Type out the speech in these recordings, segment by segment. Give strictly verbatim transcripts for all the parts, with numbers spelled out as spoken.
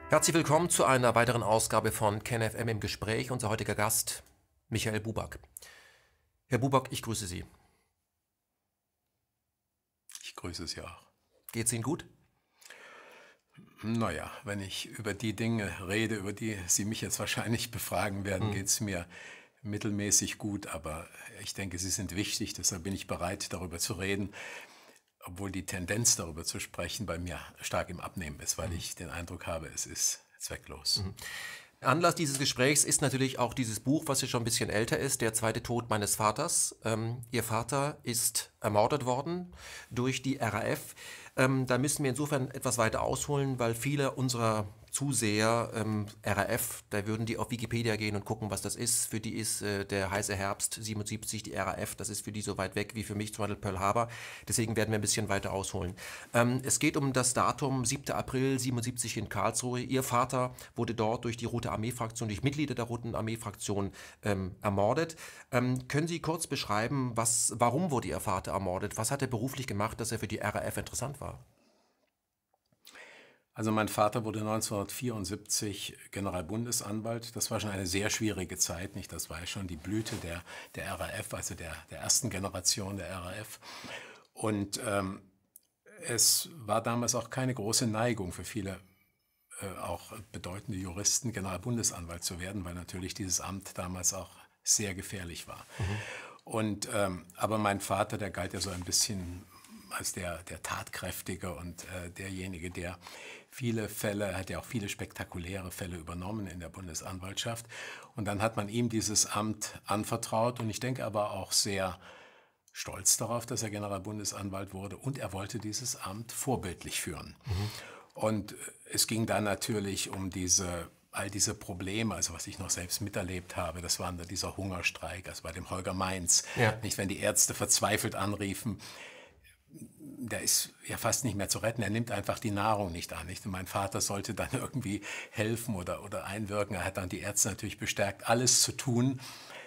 Herzlich willkommen zu einer weiteren Ausgabe von KenFM im Gespräch. Unser heutiger Gast, Michael Buback. Herr Buback, ich grüße Sie. Ich grüße Sie auch. Geht's Ihnen gut? Naja, wenn ich über die Dinge rede, über die Sie mich jetzt wahrscheinlich befragen werden, Hm. geht es mir mittelmäßig gut. Aber ich denke, sie sind wichtig, deshalb bin ich bereit, darüber zu reden. Obwohl die Tendenz, darüber zu sprechen, bei mir stark im Abnehmen ist, weil ich den Eindruck habe, es ist zwecklos. Mhm. Anlass dieses Gesprächs ist natürlich auch dieses Buch, was ja schon ein bisschen älter ist, Der zweite Tod meines Vaters. Ähm, Ihr Vater ist ermordet worden durch die R A F. Ähm, da müssen wir insofern etwas weiter ausholen, weil viele unserer Zuseher ähm, R A F, da würden die auf Wikipedia gehen und gucken, was das ist. Für die ist äh, der heiße Herbst siebenundsiebzig die R A F, das ist für die so weit weg wie für mich zum Beispiel Pearl Harbor. Deswegen werden wir ein bisschen weiter ausholen. Ähm, es geht um das Datum siebter April siebenundsiebzig in Karlsruhe. Ihr Vater wurde dort durch die Rote Armee-Fraktion, durch Mitglieder der Roten Armee-Fraktion ähm, ermordet. Ähm, können Sie kurz beschreiben, was, warum wurde Ihr Vater ermordet? Was hat er beruflich gemacht, dass er für die R A F interessant war? Also mein Vater wurde neunzehnhundertvierundsiebzig Generalbundesanwalt. Das war schon eine sehr schwierige Zeit, nicht? Das war ja schon die Blüte der, der R A F, also der, der ersten Generation der R A F. Und ähm, es war damals auch keine große Neigung für viele, äh, auch bedeutende Juristen, Generalbundesanwalt zu werden, weil natürlich dieses Amt damals auch sehr gefährlich war. Mhm. Und, ähm, aber mein Vater, der galt ja so ein bisschen als der, der Tatkräftige und äh, derjenige, der viele Fälle, er hat ja auch viele spektakuläre Fälle übernommen in der Bundesanwaltschaft. Und dann hat man ihm dieses Amt anvertraut und ich denke aber auch sehr stolz darauf, dass er Generalbundesanwalt wurde und er wollte dieses Amt vorbildlich führen. Mhm. Und es ging dann natürlich um diese, all diese Probleme, also was ich noch selbst miterlebt habe, das war dieser Hungerstreik, also bei dem Holger Mainz, Ja. nicht, wenn die Ärzte verzweifelt anriefen, der ist ja fast nicht mehr zu retten, er nimmt einfach die Nahrung nicht an. Nicht? Und mein Vater sollte dann irgendwie helfen oder, oder einwirken. Er hat dann die Ärzte natürlich bestärkt, alles zu tun,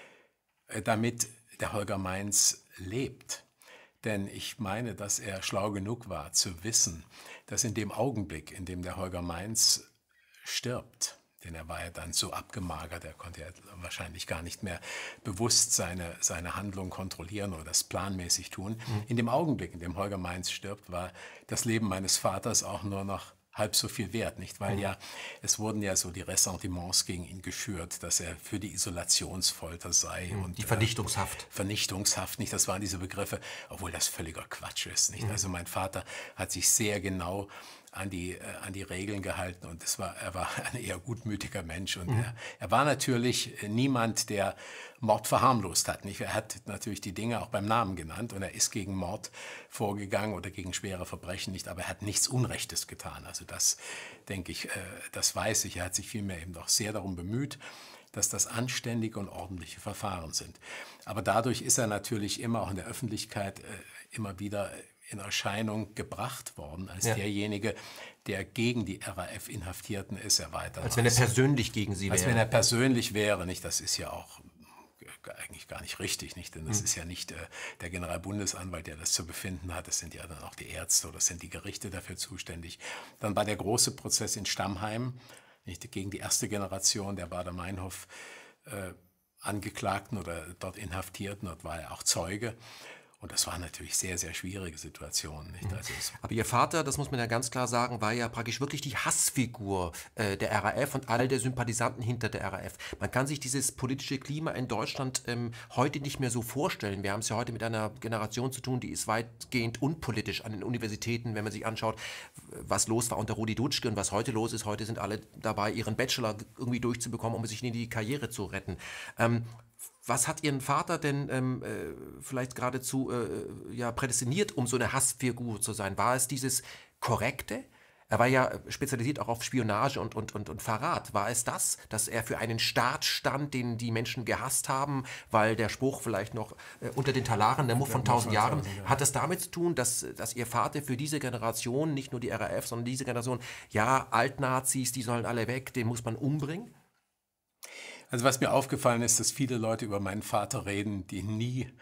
damit der Holger Mainz lebt. Denn ich meine, dass er schlau genug war, zu wissen, dass in dem Augenblick, in dem der Holger Mainz stirbt, denn er war ja dann so abgemagert, er konnte ja wahrscheinlich gar nicht mehr bewusst seine, seine Handlung kontrollieren oder das planmäßig tun. Mhm. In dem Augenblick, in dem Holger Mainz stirbt, war das Leben meines Vaters auch nur noch halb so viel wert, nicht? Weil mhm. ja, es wurden ja so die Ressentiments gegen ihn geschürt, dass er für die Isolationsfolter sei. Mhm. Und die Vernichtungshaft. Äh, Vernichtungshaft, nicht? Das waren diese Begriffe, obwohl das völliger Quatsch ist, nicht? Mhm. Also mein Vater hat sich sehr genau an die, äh, an die Regeln gehalten und es war, er war ein eher gutmütiger Mensch und mhm. er, er war natürlich niemand, der Mord verharmlost hat. Nicht? Er hat natürlich die Dinge auch beim Namen genannt und er ist gegen Mord vorgegangen oder gegen schwere Verbrechen nicht, aber er hat nichts Unrechtes getan. Also das denke ich, äh, das weiß ich. Er hat sich vielmehr eben doch sehr darum bemüht, dass das anständige und ordentliche Verfahren sind. Aber dadurch ist er natürlich immer auch in der Öffentlichkeit äh, immer wieder in Erscheinung gebracht worden als ja. derjenige, der gegen die R A F-Inhaftierten ist. Er weiter als wenn er persönlich gegen sie wäre. Als wenn er persönlich wäre. Nicht? Das ist ja auch eigentlich gar nicht richtig, nicht? Denn das mhm. ist ja nicht äh, der Generalbundesanwalt, der das zu befinden hat. Das sind ja dann auch die Ärzte oder das sind die Gerichte dafür zuständig. Dann war der große Prozess in Stammheim, nicht? Gegen die erste Generation der Baader-Meinhof äh, Angeklagten oder dort Inhaftierten. Dort war er auch Zeuge. Und das waren natürlich sehr, sehr schwierige Situationen. Nicht? Also aber Ihr Vater, das muss man ja ganz klar sagen, war ja praktisch wirklich die Hassfigur äh, der R A F und all der Sympathisanten hinter der R A F. Man kann sich dieses politische Klima in Deutschland ähm, heute nicht mehr so vorstellen. Wir haben es ja heute mit einer Generation zu tun, die ist weitgehend unpolitisch an den Universitäten, wenn man sich anschaut, was los war unter Rudi Dutschke und was heute los ist. Heute sind alle dabei, ihren Bachelor irgendwie durchzubekommen, um sich in die Karriere zu retten. Ähm, Was hat Ihren Vater denn ähm, äh, vielleicht geradezu äh, ja, prädestiniert, um so eine Hassfigur zu sein? War es dieses Korrekte? Er war ja spezialisiert auch auf Spionage und, und, und, und Verrat. War es das, dass er für einen Staat stand, den die Menschen gehasst haben, weil der Spruch vielleicht noch äh, unter den Talaren, der Muff von tausend Jahren, hat das damit zu tun, dass, dass Ihr Vater für diese Generation, nicht nur die R A F, sondern diese Generation, ja, Altnazis, die sollen alle weg, den muss man umbringen? Also was mir aufgefallen ist, dass viele Leute über meinen Vater reden, die nie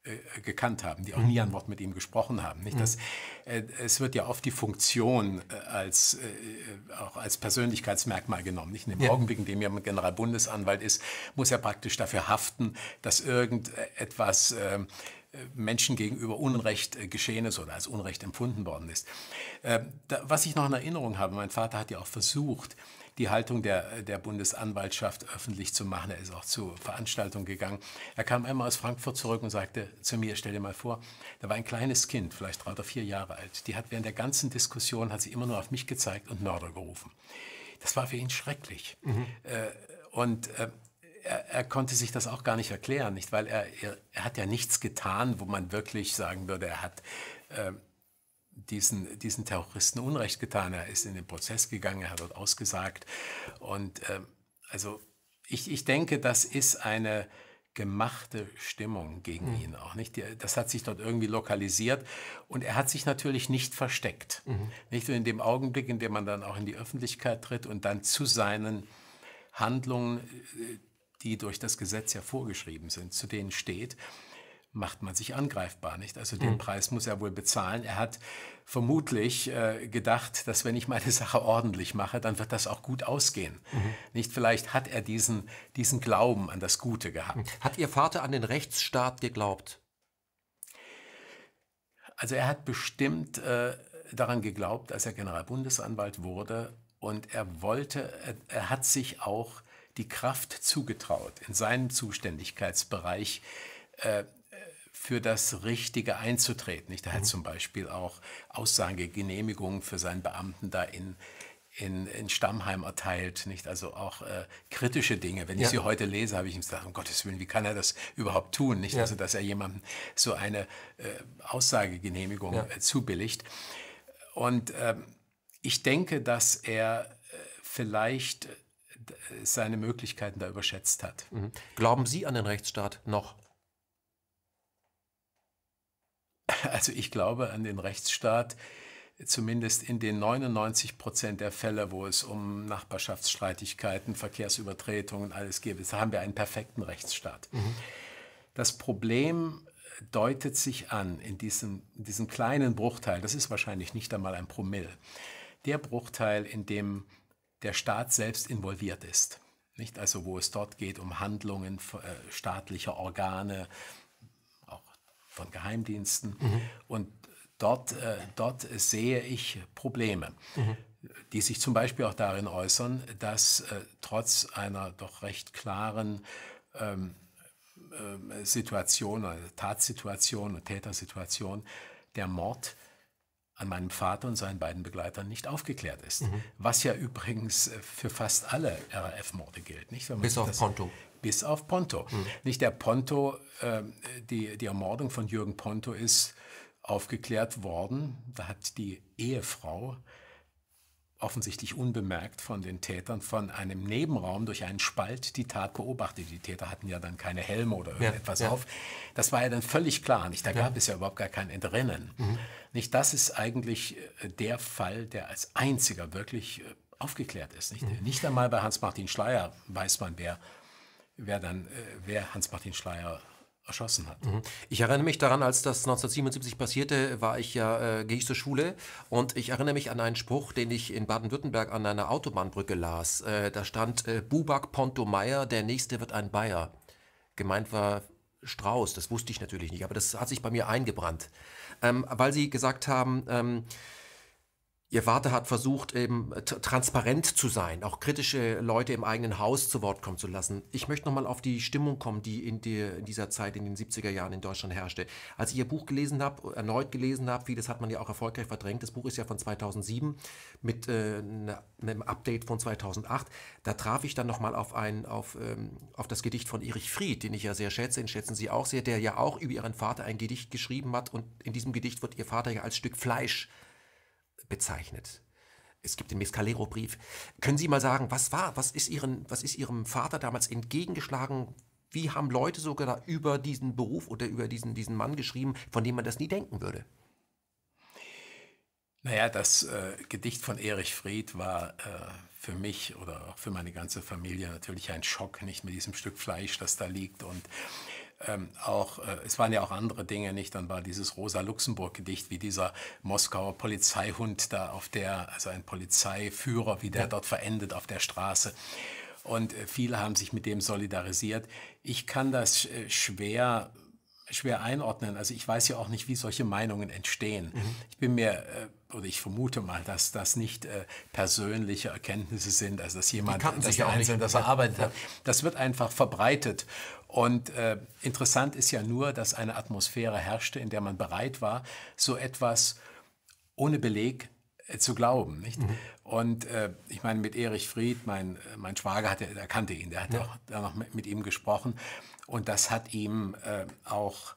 äh, gekannt haben, die auch nie ein Wort mit ihm gesprochen haben. Nicht? Das, äh, es wird ja oft die Funktion äh, als, äh, auch als Persönlichkeitsmerkmal genommen. Nicht? In dem Ja. Augenblick, in dem jemand Generalbundesanwalt ist, muss er praktisch dafür haften, dass irgendetwas äh, Menschen gegenüber Unrecht äh, geschehen ist oder als Unrecht empfunden worden ist. Äh, da, was ich noch in Erinnerung habe, mein Vater hat ja auch versucht, die Haltung der, der Bundesanwaltschaft öffentlich zu machen. Er ist auch zu Veranstaltungen gegangen. Er kam einmal aus Frankfurt zurück und sagte zu mir, stell dir mal vor, da war ein kleines Kind, vielleicht drei oder vier Jahre alt. Die hat während der ganzen Diskussion, hat sie immer nur auf mich gezeigt und Mörder gerufen. Das war für ihn schrecklich. Mhm. Äh, und äh, er, er konnte sich das auch gar nicht erklären, nicht? Weil er, er, er hat ja nichts getan, wo man wirklich sagen würde, er hat äh, diesen, diesen Terroristen Unrecht getan. Er ist in den Prozess gegangen, er hat dort ausgesagt. Und äh, also ich, ich denke, das ist eine gemachte Stimmung gegen mhm. ihn auch. Nicht? Das hat sich dort irgendwie lokalisiert und er hat sich natürlich nicht versteckt. Mhm. Nicht? Und in dem Augenblick, in dem man dann auch in die Öffentlichkeit tritt und dann zu seinen Handlungen, die durch das Gesetz ja vorgeschrieben sind, zu denen steht, macht man sich angreifbar, nicht? Also den mhm. Preis muss er wohl bezahlen. Er hat vermutlich äh, gedacht, dass wenn ich meine Sache ordentlich mache, dann wird das auch gut ausgehen. Mhm. Nicht? Vielleicht hat er diesen, diesen Glauben an das Gute gehabt. Hat Ihr Vater an den Rechtsstaat geglaubt? Also er hat bestimmt äh, daran geglaubt, als er Generalbundesanwalt wurde und er wollte, er, er hat sich auch die Kraft zugetraut, in seinem Zuständigkeitsbereich äh, für das Richtige einzutreten. Nicht? Er hat mhm. zum Beispiel auch Aussagegenehmigungen für seinen Beamten da in, in, in Stammheim erteilt. Nicht? Also auch äh, kritische Dinge. Wenn ja. ich sie heute lese, habe ich ihm gesagt, um Gottes Willen, wie kann er das überhaupt tun? Nicht? Ja. Also, dass er jemandem so eine äh, Aussagegenehmigung ja. äh, zubilligt. Und äh, ich denke, dass er äh, vielleicht äh, seine Möglichkeiten da überschätzt hat. Mhm. Glauben Sie an den Rechtsstaat noch? Also ich glaube an den Rechtsstaat, zumindest in den neunundneunzig Prozent der Fälle, wo es um Nachbarschaftsstreitigkeiten, Verkehrsübertretungen, alles geht. Da haben wir einen perfekten Rechtsstaat. Mhm. Das Problem deutet sich an in diesem, in diesem kleinen Bruchteil, das ist wahrscheinlich nicht einmal ein Promille, der Bruchteil, in dem der Staat selbst involviert ist. Nicht? Also wo es dort geht um Handlungen äh, staatlicher Organe, von Geheimdiensten. Mhm. Und dort, äh, dort sehe ich Probleme, mhm. die sich zum Beispiel auch darin äußern, dass äh, trotz einer doch recht klaren ähm, äh, Situation, also Tatsituation und Tätersituation, der Mord an meinem Vater und seinen beiden Begleitern nicht aufgeklärt ist. Mhm. Was ja übrigens für fast alle R A F-Morde gilt. Nicht? Wenn man Bis auf das, Ponto. Bis auf Ponto. Mhm. Nicht der Ponto, äh, die, die Ermordung von Jürgen Ponto ist aufgeklärt worden. Da hat die Ehefrau offensichtlich unbemerkt von den Tätern von einem Nebenraum durch einen Spalt die Tat beobachtet. Die Täter hatten ja dann keine Helme oder irgendetwas ja, ja. auf. Das war ja dann völlig klar. Nicht? Da ja. gab es ja überhaupt gar kein Entrinnen. Mhm. Nicht? Das ist eigentlich der Fall, der als einziger wirklich aufgeklärt ist. Nicht, mhm. nicht einmal bei Hans-Martin Schleyer weiß man, wer, wer, dann, wer Hans-Martin Schleyer erschossen hat. Ich erinnere mich daran, als das neunzehnhundertsiebenundsiebzig passierte, war ich ja, äh, gehe ich zur Schule und ich erinnere mich an einen Spruch, den ich in Baden-Württemberg an einer Autobahnbrücke las. Äh, da stand äh, Buback, Ponto, Meyer, der nächste wird ein Bayer. Gemeint war Strauß, das wusste ich natürlich nicht, aber das hat sich bei mir eingebrannt. Ähm, weil Sie gesagt haben, ähm, Ihr Vater hat versucht, eben transparent zu sein, auch kritische Leute im eigenen Haus zu Wort kommen zu lassen. Ich möchte nochmal auf die Stimmung kommen, die in, die in dieser Zeit in den siebziger Jahren in Deutschland herrschte. Als ich Ihr Buch gelesen habe, erneut gelesen habe, vieles hat man ja auch erfolgreich verdrängt, das Buch ist ja von zweitausendsieben mit äh, einem Update von zweitausendacht, da traf ich dann nochmal auf, ein, auf, ähm, auf das Gedicht von Erich Fried, den ich ja sehr schätze, den schätzen Sie auch sehr, der ja auch über Ihren Vater ein Gedicht geschrieben hat und in diesem Gedicht wird Ihr Vater ja als Stück Fleisch bezeichnet. Es gibt den Mescalero-Brief. Können Sie mal sagen, was war, was ist, Ihren, was ist Ihrem Vater damals entgegengeschlagen? Wie haben Leute sogar über diesen Beruf oder über diesen, diesen Mann geschrieben, von dem man das nie denken würde? Naja, das äh, Gedicht von Erich Fried war äh, für mich oder auch für meine ganze Familie natürlich ein Schock, nicht mit diesem Stück Fleisch, das da liegt. Und Ähm, auch, äh, es waren ja auch andere Dinge, nicht? Dann war dieses Rosa-Luxemburg-Gedicht, wie dieser Moskauer Polizeihund da auf der, also ein Polizeiführer, wie der ja. dort verendet auf der Straße. Und äh, viele haben sich mit dem solidarisiert. Ich kann das äh, schwer, schwer einordnen. Also ich weiß ja auch nicht, wie solche Meinungen entstehen. Mhm. Ich bin mir, äh, oder ich vermute mal, dass das nicht äh, persönliche Erkenntnisse sind, also dass jemand, dass der Einzelne das erarbeitet hat. Das wird einfach verbreitet. Und äh, interessant ist ja nur, dass eine Atmosphäre herrschte, in der man bereit war, so etwas ohne Beleg äh, zu glauben. Nicht? Mhm. Und äh, ich meine, mit Erich Fried, mein, mein Schwager, hatte, der kannte ihn, der hat ja. auch danach mit, mit ihm gesprochen. Und das hat ihm äh, auch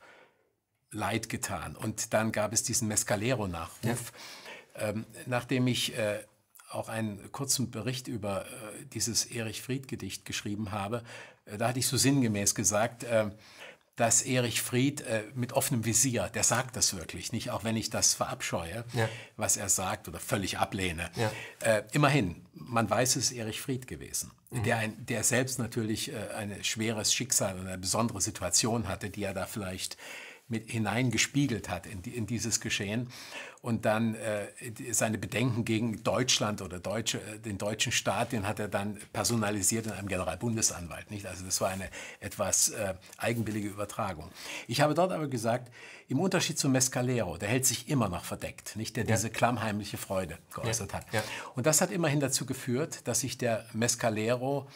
leid getan. Und dann gab es diesen Mescalero-Nachruf, ja. ähm, nachdem ich äh, auch einen kurzen Bericht über äh, dieses Erich Fried-Gedicht geschrieben habe. Äh, da hatte ich so sinngemäß gesagt, äh, dass Erich Fried äh, mit offenem Visier, der sagt das wirklich, nicht, auch wenn ich das verabscheue, ja. was er sagt oder völlig ablehne. Ja. Äh, immerhin, man weiß, es ist Erich Fried gewesen, mhm. der, ein, der selbst natürlich äh, ein schweres Schicksal oder eine besondere Situation hatte, die er da vielleicht mit hineingespiegelt hat in, die, in dieses Geschehen und dann äh, seine Bedenken gegen Deutschland oder Deutsche, äh, den deutschen Staat, den hat er dann personalisiert in einem Generalbundesanwalt. Nicht? Also das war eine etwas äh, eigenwillige Übertragung. Ich habe dort aber gesagt, im Unterschied zu Mescalero, der hält sich immer noch verdeckt, nicht? Der ja. diese klammheimliche Freude geäußert ja. hat. Ja. Und das hat immerhin dazu geführt, dass sich der Mescalero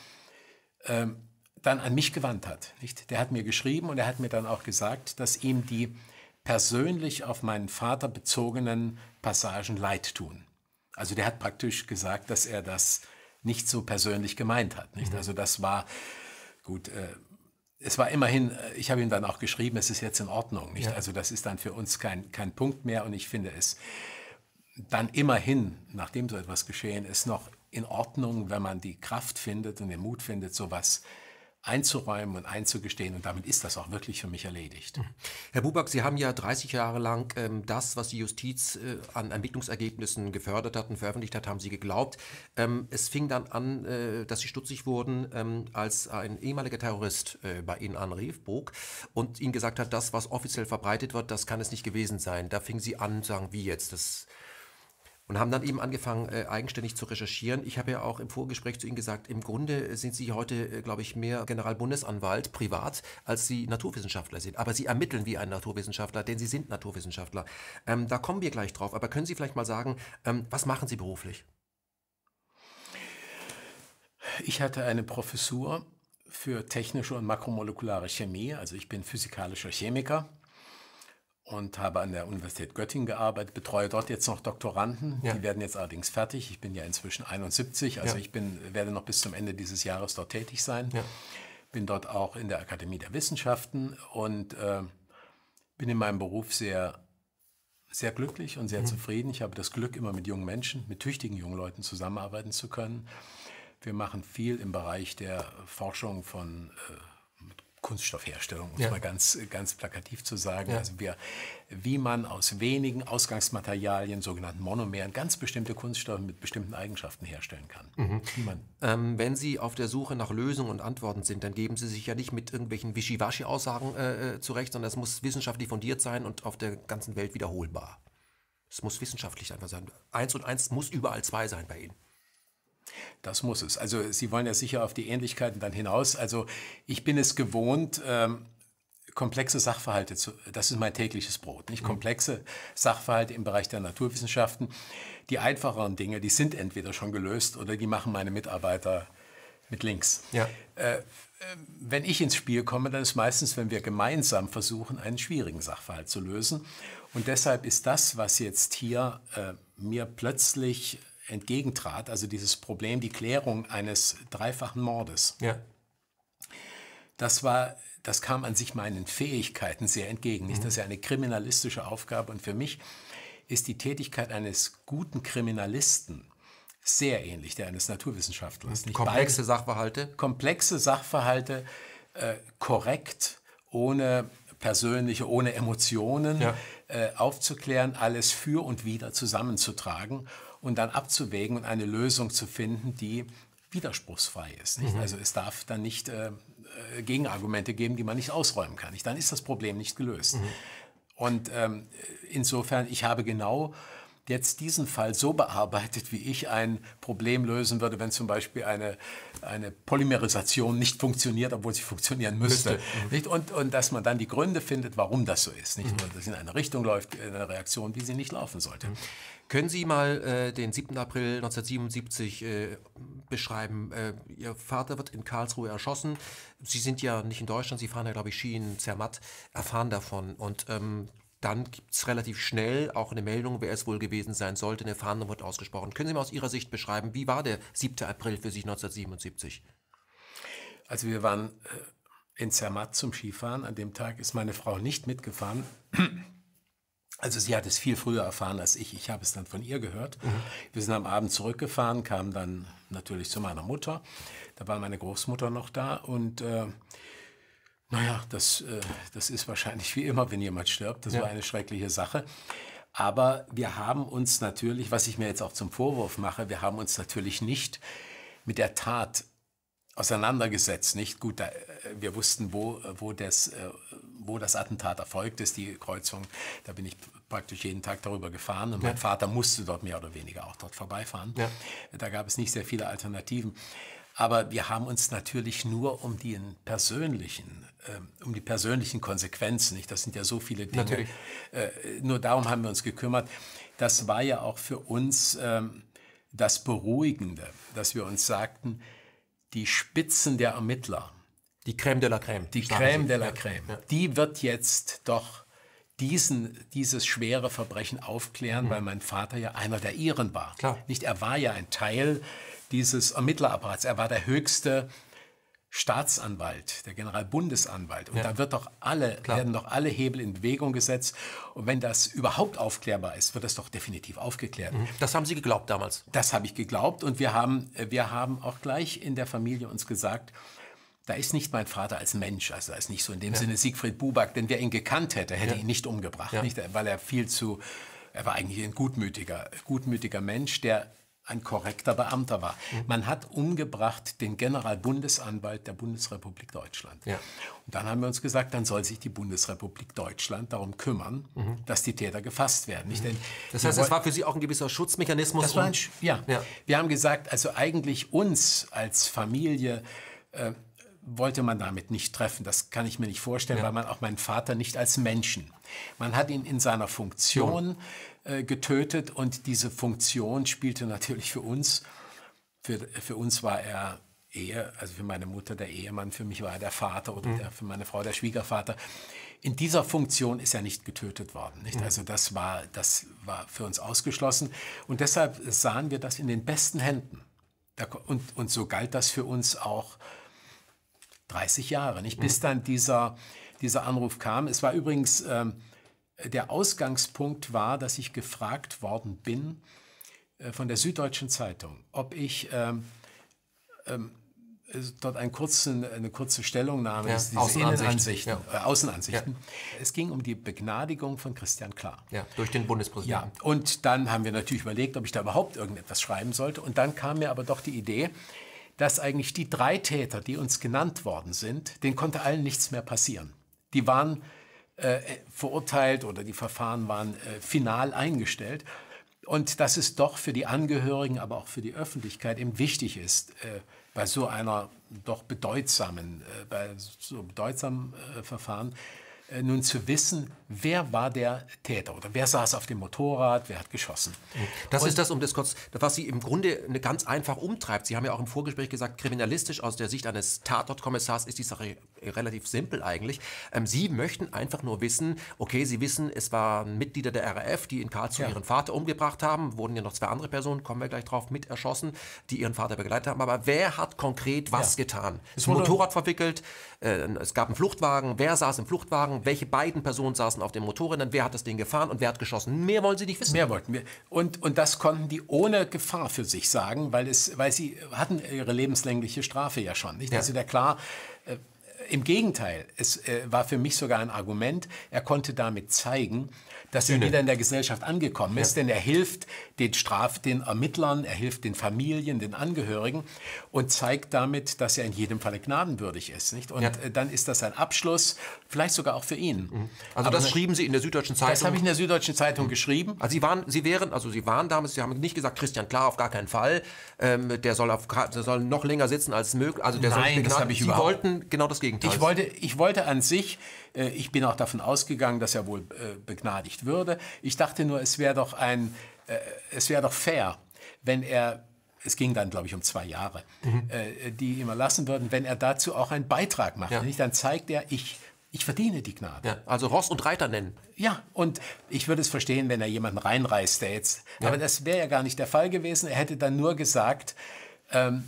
ähm, dann an mich gewandt hat. Nicht? Der hat mir geschrieben und er hat mir dann auch gesagt, dass ihm die persönlich auf meinen Vater bezogenen Passagen leid tun. Also der hat praktisch gesagt, dass er das nicht so persönlich gemeint hat. Nicht? Mhm. Also das war, gut, äh, es war immerhin, ich habe ihm dann auch geschrieben, es ist jetzt in Ordnung. Nicht? Ja. Also das ist dann für uns kein, kein Punkt mehr und ich finde es dann immerhin, nachdem so etwas geschehen ist, noch in Ordnung, wenn man die Kraft findet und den Mut findet, sowas einzuräumen und einzugestehen. Und damit ist das auch wirklich für mich erledigt. Herr Buback, Sie haben ja dreißig Jahre lang ähm, das, was die Justiz äh, an Ermittlungsergebnissen gefördert hat und veröffentlicht hat, haben Sie geglaubt. Ähm, es fing dann an, äh, dass Sie stutzig wurden, ähm, als ein ehemaliger Terrorist äh, bei Ihnen anrief, Bog, und Ihnen gesagt hat, das, was offiziell verbreitet wird, das kann es nicht gewesen sein. Da fingen Sie an, sagen, wie jetzt, das... Und haben dann eben angefangen, äh, eigenständig zu recherchieren. Ich habe ja auch im Vorgespräch zu Ihnen gesagt, im Grunde sind Sie heute, äh, glaube ich, mehr Generalbundesanwalt privat, als Sie Naturwissenschaftler sind. Aber Sie ermitteln wie ein Naturwissenschaftler, denn Sie sind Naturwissenschaftler. Ähm, da kommen wir gleich drauf. Aber können Sie vielleicht mal sagen, ähm, was machen Sie beruflich? Ich hatte eine Professur für technische und makromolekulare Chemie. Also ich bin physikalischer Chemiker. Und habe an der Universität Göttingen gearbeitet, betreue dort jetzt noch Doktoranden. Ja. Die werden jetzt allerdings fertig. Ich bin ja inzwischen einundsiebzig, also ja. ich bin, werde noch bis zum Ende dieses Jahres dort tätig sein. Ja. Bin dort auch in der Akademie der Wissenschaften und äh, bin in meinem Beruf sehr, sehr glücklich und sehr mhm. zufrieden. Ich habe das Glück, immer mit jungen Menschen, mit tüchtigen jungen Leuten zusammenarbeiten zu können. Wir machen viel im Bereich der Forschung von äh, Kunststoffherstellung, um es ja. mal ganz, ganz plakativ zu sagen. Ja. Also wir, wie man aus wenigen Ausgangsmaterialien, sogenannten Monomeren, ganz bestimmte Kunststoffe mit bestimmten Eigenschaften herstellen kann. Mhm. Wie man ähm, wenn Sie auf der Suche nach Lösungen und Antworten sind, dann geben Sie sich ja nicht mit irgendwelchen Wischiwaschi-Aussagen äh, zurecht, sondern es muss wissenschaftlich fundiert sein und auf der ganzen Welt wiederholbar. Es muss wissenschaftlich einfach sein. Eins und eins muss überall zwei sein bei Ihnen. Das muss es. Also Sie wollen ja sicher auf die Ähnlichkeiten dann hinaus. Also ich bin es gewohnt, ähm, komplexe Sachverhalte zu, das ist mein tägliches Brot, nicht? Mhm. Komplexe Sachverhalte im Bereich der Naturwissenschaften. Die einfacheren Dinge, die sind entweder schon gelöst oder die machen meine Mitarbeiter mit links. Ja. Äh, wenn ich ins Spiel komme, dann ist meistens, wenn wir gemeinsam versuchen, einen schwierigen Sachverhalt zu lösen. Und deshalb ist das, was jetzt hier äh, mir plötzlich entgegentrat, also dieses Problem, die Klärung eines dreifachen Mordes. Ja. Das war, das kam an sich meinen Fähigkeiten sehr entgegen. Nicht? Das ist ja eine kriminalistische Aufgabe und für mich ist die Tätigkeit eines guten Kriminalisten sehr ähnlich der eines Naturwissenschaftlers. Nicht? Komplexe Beide, Sachverhalte? Komplexe Sachverhalte, äh, korrekt, ohne persönliche, ohne Emotionen ja. äh, aufzuklären, alles für und wider zusammenzutragen und dann abzuwägen und eine Lösung zu finden, die widerspruchsfrei ist. Nicht? Mhm. Also es darf dann nicht äh, äh, Gegenargumente geben, die man nicht ausräumen kann. Nicht? Dann ist das Problem nicht gelöst. Mhm. Und ähm, insofern, ich habe genau jetzt diesen Fall so bearbeitet, wie ich ein Problem lösen würde, wenn zum Beispiel eine, eine Polymerisation nicht funktioniert, obwohl sie funktionieren müsste. müsste. Mhm. Nicht? Und, und dass man dann die Gründe findet, warum das so ist. Nicht? Mhm. Dass es in eine Richtung läuft, in eine Reaktion, wie sie nicht laufen sollte. Mhm. Können Sie mal äh, den siebten April neunzehnhundertsiebenundsiebzig äh, beschreiben? Äh, Ihr Vater wird in Karlsruhe erschossen. Sie sind ja nicht in Deutschland, Sie fahren ja, glaube ich, Ski in Zermatt, erfahren davon. Und ähm, dann gibt es relativ schnell auch eine Meldung, wer es wohl gewesen sein sollte. Eine Fahndung wird ausgesprochen. Können Sie mal aus Ihrer Sicht beschreiben, wie war der siebte April für Sie neunzehnhundertsiebenundsiebzig? Also wir waren äh, in Zermatt zum Skifahren. An dem Tag ist meine Frau nicht mitgefahren. Also sie hat es viel früher erfahren als ich. Ich habe es dann von ihr gehört. Mhm. Wir sind am Abend zurückgefahren, kamen dann natürlich zu meiner Mutter. Da war meine Großmutter noch da. Und äh, naja, das, äh, das ist wahrscheinlich wie immer, wenn jemand stirbt. Das ja. war eine schreckliche Sache. Aber wir haben uns natürlich, was ich mir jetzt auch zum Vorwurf mache, wir haben uns natürlich nicht mit der Tat auseinandergesetzt. Nicht gut, da, wir wussten, wo, wo, das, wo das Attentat erfolgt ist, die Kreuzung. Da bin ich praktisch jeden Tag darüber gefahren und ja. mein Vater musste dort mehr oder weniger auch dort vorbeifahren. Ja. Da gab es nicht sehr viele Alternativen. Aber wir haben uns natürlich nur um die persönlichen, äh, um die persönlichen Konsequenzen, nicht? Das sind ja so viele Dinge. Äh, nur darum haben wir uns gekümmert. Das war ja auch für uns äh, das Beruhigende, dass wir uns sagten, die Spitzen der Ermittler, die Crème de la Crème, die Crème de la Crème, ja. die wird jetzt doch diesen, dieses schwere Verbrechen aufklären, mhm. weil mein Vater ja einer der ihren war. Klar. Nicht, er war ja ein Teil dieses Ermittlerapparats. Er war der höchste Staatsanwalt, der Generalbundesanwalt. Und ja. da wird doch alle, werden doch alle Hebel in Bewegung gesetzt. Und wenn das überhaupt aufklärbar ist, wird das doch definitiv aufgeklärt. Mhm. Das haben Sie geglaubt damals? Das habe ich geglaubt. Und wir haben, wir haben auch gleich in der Familie uns gesagt, da ist nicht mein Vater als Mensch, also da ist nicht so in dem ja. Sinne Siegfried Buback, denn wer ihn gekannt hätte, hätte ja. ihn nicht umgebracht. Ja. Nicht, weil er viel zu, er war eigentlich ein gutmütiger, gutmütiger Mensch, der ein korrekter Beamter war. Mhm. Man hat umgebracht den Generalbundesanwalt der Bundesrepublik Deutschland. Ja. Und dann haben wir uns gesagt, dann soll sich die Bundesrepublik Deutschland darum kümmern, mhm. dass die Täter gefasst werden. Nicht? Denn das heißt, es war für Sie auch ein gewisser Schutzmechanismus? Das war ein, ja. ja. Wir haben gesagt, also eigentlich uns als Familie äh, wollte man damit nicht treffen. Das kann ich mir nicht vorstellen, ja. weil man auch meinen Vater nicht als Menschen. Man hat ihn in seiner Funktion äh, getötet und diese Funktion spielte natürlich für uns, für, für uns war er Ehe, also für meine Mutter der Ehemann, für mich war er der Vater oder mhm. der, für meine Frau der Schwiegervater. In dieser Funktion ist er nicht getötet worden. Nicht? Mhm. Also das war, das war für uns ausgeschlossen und deshalb sahen wir das in den besten Händen. Und, und so galt das für uns auch dreißig Jahre, nicht? Bis dann dieser, dieser Anruf kam. Es war übrigens, ähm, der Ausgangspunkt war, dass ich gefragt worden bin äh, von der Süddeutschen Zeitung, ob ich ähm, ähm, dort einen kurzen, eine kurze Stellungnahme, ja, diese Außenansichten, Innenansichten, ja. äh, Außenansichten. Ja. Es ging um die Begnadigung von Christian Klar. Ja, durch den Bundespräsidenten. Ja, und dann haben wir natürlich überlegt, ob ich da überhaupt irgendetwas schreiben sollte. Und dann kam mir aber doch die Idee, dass eigentlich die drei Täter, die uns genannt worden sind, denen konnte allen nichts mehr passieren. Die waren äh, verurteilt oder die Verfahren waren äh, final eingestellt. Und dass es doch für die Angehörigen, aber auch für die Öffentlichkeit eben wichtig ist, äh, bei so einer doch bedeutsamen, äh, bei so bedeutsamen äh, Verfahren, äh, nun zu wissen, wer war der Täter oder wer saß auf dem Motorrad, wer hat geschossen. Das und ist das, um das kurz, was Sie im Grunde eine ganz einfach umtreibt. Sie haben ja auch im Vorgespräch gesagt, kriminalistisch aus der Sicht eines Tatortkommissars ist die Sache relativ simpel eigentlich. Ähm, Sie möchten einfach nur wissen, okay, Sie wissen, es waren Mitglieder der R A F, die in Karlsruhe ja. ihren Vater umgebracht haben, wurden ja noch zwei andere Personen, kommen wir gleich drauf, mit erschossen, die ihren Vater begleitet haben. Aber wer hat konkret was ja. getan? Es wurde ein Motorrad verwickelt, äh, es gab einen Fluchtwagen, wer saß im Fluchtwagen, welche beiden Personen saßen auf dem Motorrad, wer hat das Ding gefahren und wer hat geschossen? Mehr wollen Sie nicht wissen. Mehr wollten wir. Und, und das konnten die ohne Gefahr für sich sagen, weil, es, weil sie hatten ihre lebenslängliche Strafe ja schon. Nicht? Ja. Also der Klar, äh, Im Gegenteil, es äh, war für mich sogar ein Argument, er konnte damit zeigen, dass er wieder in der Gesellschaft angekommen ist, ja. denn er hilft den Straf, den Ermittlern, er hilft den Familien, den Angehörigen und zeigt damit, dass er in jedem Falle gnadenwürdig ist. Nicht? Und ja. äh, dann ist das ein Abschluss, vielleicht sogar auch für ihn. Mhm. Also Aber das ne, schrieben Sie in der Süddeutschen Zeitung? Das habe ich in der Süddeutschen Zeitung mhm. geschrieben. Also Sie waren, Sie wären, also Sie waren damals, Sie haben nicht gesagt, Christian Klar, auf gar keinen Fall, ähm, der, soll auf, der soll noch länger sitzen als möglich. Also der Nein, soll das habe ich Sie überhaupt. wollten genau das Gegenteil. Ich wollte, ich wollte an sich, äh, ich bin auch davon ausgegangen, dass er wohl äh, begnadigt würde. Ich dachte nur, es wäre doch ein, äh, es wäre doch fair, wenn er, es ging dann, glaube ich, um zwei Jahre, mhm. äh, die ihm erlassen würden, wenn er dazu auch einen Beitrag macht. Ja. Nicht? Dann zeigt er, ich, ich verdiene die Gnade. Ja, also Ross und Reiter nennen. Ja, und ich würde es verstehen, wenn er jemanden reinreißt, der jetzt, ja. aber das wäre ja gar nicht der Fall gewesen. Er hätte dann nur gesagt, ähm,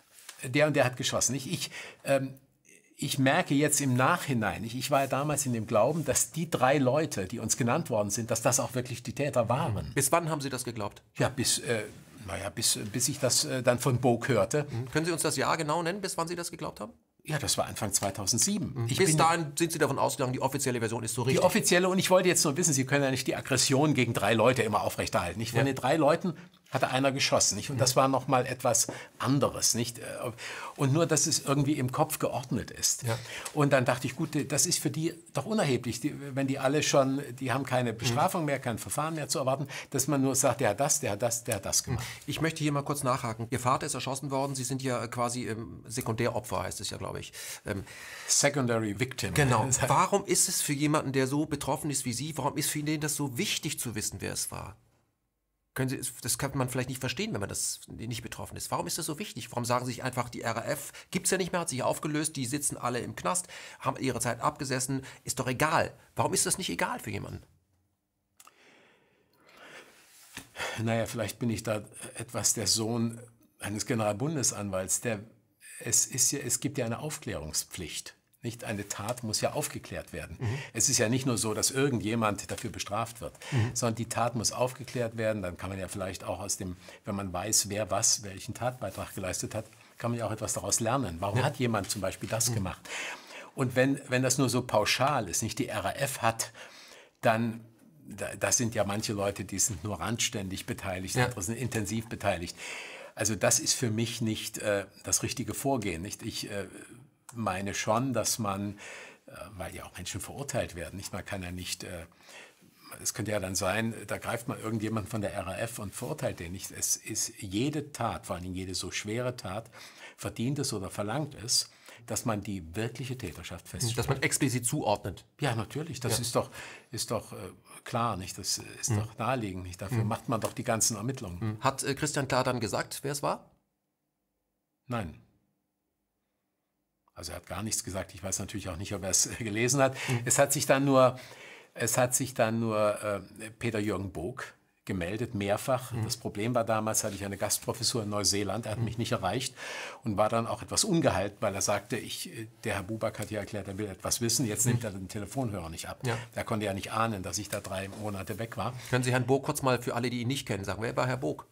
der und der hat geschossen. Ich, ich, ähm, ich merke jetzt im Nachhinein, ich, ich war ja damals in dem Glauben, dass die drei Leute, die uns genannt worden sind, dass das auch wirklich die Täter waren. Bis wann haben Sie das geglaubt? Ja, bis, äh, naja, bis, bis ich das äh, dann von Boog hörte. Mhm. Können Sie uns das Jahr genau nennen, bis wann Sie das geglaubt haben? Ja, das war Anfang zweitausendsieben. Mhm. Ich bis dahin sind Sie davon ausgegangen, die offizielle Version ist so richtig? Die offizielle, und ich wollte jetzt nur wissen, Sie können ja nicht die Aggression gegen drei Leute immer aufrechterhalten. Nicht? Von ja. den drei Leuten hatte einer geschossen, nicht? Und das war noch mal etwas anderes, nicht? Und nur, dass es irgendwie im Kopf geordnet ist. Ja. Und dann dachte ich, gut, das ist für die doch unerheblich, die, wenn die alle schon, die haben keine Bestrafung mehr, kein Verfahren mehr zu erwarten, dass man nur sagt, der hat das, der hat das, der hat das gemacht. Ich möchte hier mal kurz nachhaken. Ihr Vater ist erschossen worden, Sie sind ja quasi ähm, Sekundäropfer, heißt es ja, glaube ich. Ähm, Secondary Victim. Genau. Warum ist es für jemanden, der so betroffen ist wie Sie, warum ist für ihn das so wichtig zu wissen, wer es war? Können Sie, das kann man vielleicht nicht verstehen, wenn man das nicht betroffen ist. Warum ist das so wichtig? Warum sagen Sie sich einfach, die R A F gibt es ja nicht mehr, hat sich aufgelöst, die sitzen alle im Knast, haben ihre Zeit abgesessen, ist doch egal. Warum ist das nicht egal für jemanden? Naja, vielleicht bin ich da etwas der Sohn eines Generalbundesanwalts. Der, es, ist ja, es gibt ja eine Aufklärungspflicht. Nicht? Eine Tat muss ja aufgeklärt werden. Mhm. Es ist ja nicht nur so, dass irgendjemand dafür bestraft wird, mhm. sondern die Tat muss aufgeklärt werden. Dann kann man ja vielleicht auch aus dem, wenn man weiß, wer was, welchen Tatbeitrag geleistet hat, kann man ja auch etwas daraus lernen. Warum ja. hat jemand zum Beispiel das mhm. gemacht? Und wenn, wenn das nur so pauschal ist, nicht die R A F hat, dann, das sind ja manche Leute, die sind nur randständig beteiligt, ja. andere sind intensiv beteiligt. Also das ist für mich nicht äh, das richtige Vorgehen. Nicht? Ich äh, meine schon, dass man, weil ja auch Menschen verurteilt werden, nicht, man kann ja nicht, es könnte ja dann sein, da greift man irgendjemand von der R A F und verurteilt den nicht. Es ist jede Tat, vor allem jede so schwere Tat, verdient es oder verlangt es, dass man die wirkliche Täterschaft feststellt. Dass man explizit zuordnet. Ja, natürlich, das ja. ist doch, ist doch äh, klar, nicht? Das ist mhm. doch naheliegend, nicht? Dafür mhm. macht man doch die ganzen Ermittlungen. Mhm. Hat äh, Christian Klar dann gesagt, wer es war? Nein. Also er hat gar nichts gesagt. Ich weiß natürlich auch nicht, ob er es gelesen hat. Mhm. Es hat sich dann nur, es hat sich dann nur äh, Peter-Jürgen Boog gemeldet, mehrfach. Mhm. Das Problem war damals, hatte ich eine Gastprofessur in Neuseeland. Er hat mhm. mich nicht erreicht und war dann auch etwas ungehalten, weil er sagte, ich, der Herr Buback hat ja erklärt, er will etwas wissen. Jetzt mhm. nimmt er den Telefonhörer nicht ab. Ja. Er konnte ja nicht ahnen, dass ich da drei Monate weg war. Können Sie Herrn Boog kurz mal für alle, die ihn nicht kennen, sagen, wer war Herr Boog?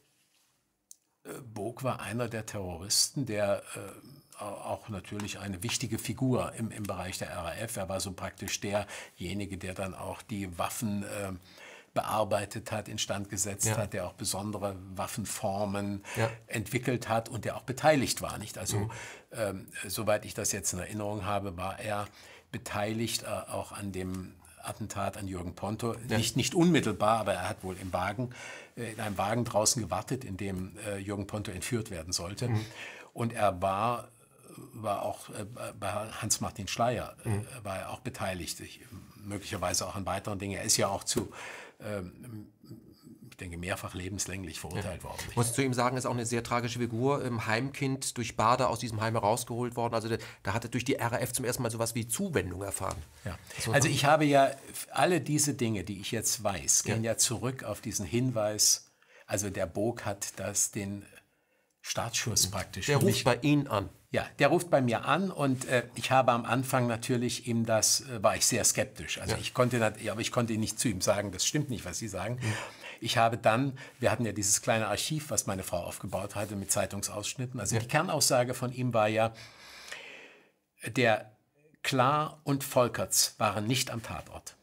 Boog war einer der Terroristen, der äh, auch natürlich eine wichtige Figur im, im Bereich der R A F. Er war so praktisch derjenige, der dann auch die Waffen äh, bearbeitet hat, instand gesetzt ja. hat, der auch besondere Waffenformen ja. entwickelt hat und der auch beteiligt war. Nicht? Also, mhm. ähm, soweit ich das jetzt in Erinnerung habe, war er beteiligt äh, auch an dem Attentat an Jürgen Ponto. Ja. Nicht, nicht unmittelbar, aber er hat wohl im Wagen, äh, in einem Wagen draußen gewartet, in dem äh, Jürgen Ponto entführt werden sollte. Mhm. Und er war war auch äh, bei Hans-Martin Schleyer äh, mhm. war er auch beteiligt, ich, möglicherweise auch an weiteren Dingen. Er ist ja auch zu, ähm, ich denke, mehrfach lebenslänglich verurteilt ja. worden. Ich muss zu ihm sagen, er ist auch eine sehr tragische Figur. Im Heimkind durch Bader aus diesem Heim herausgeholt worden. Also da hat er durch die R A F zum ersten Mal sowas wie Zuwendung erfahren. Ja. Also ich habe ja, alle diese Dinge, die ich jetzt weiß, gehen ja, ja zurück auf diesen Hinweis, also der Boog hat das, den Startschuss praktisch. Der ruft bei Ihnen an. Ja, der ruft bei mir an und äh, ich habe am Anfang natürlich ihm das, äh, war ich sehr skeptisch. Also ja. ich konnte, ja, aber ich konnte nicht zu ihm sagen, das stimmt nicht, was Sie sagen. Mhm. Ich habe dann, wir hatten ja dieses kleine Archiv, was meine Frau aufgebaut hatte mit Zeitungsausschnitten. Also ja. die Kernaussage von ihm war ja, der Klar und Volkerts waren nicht am Tatort.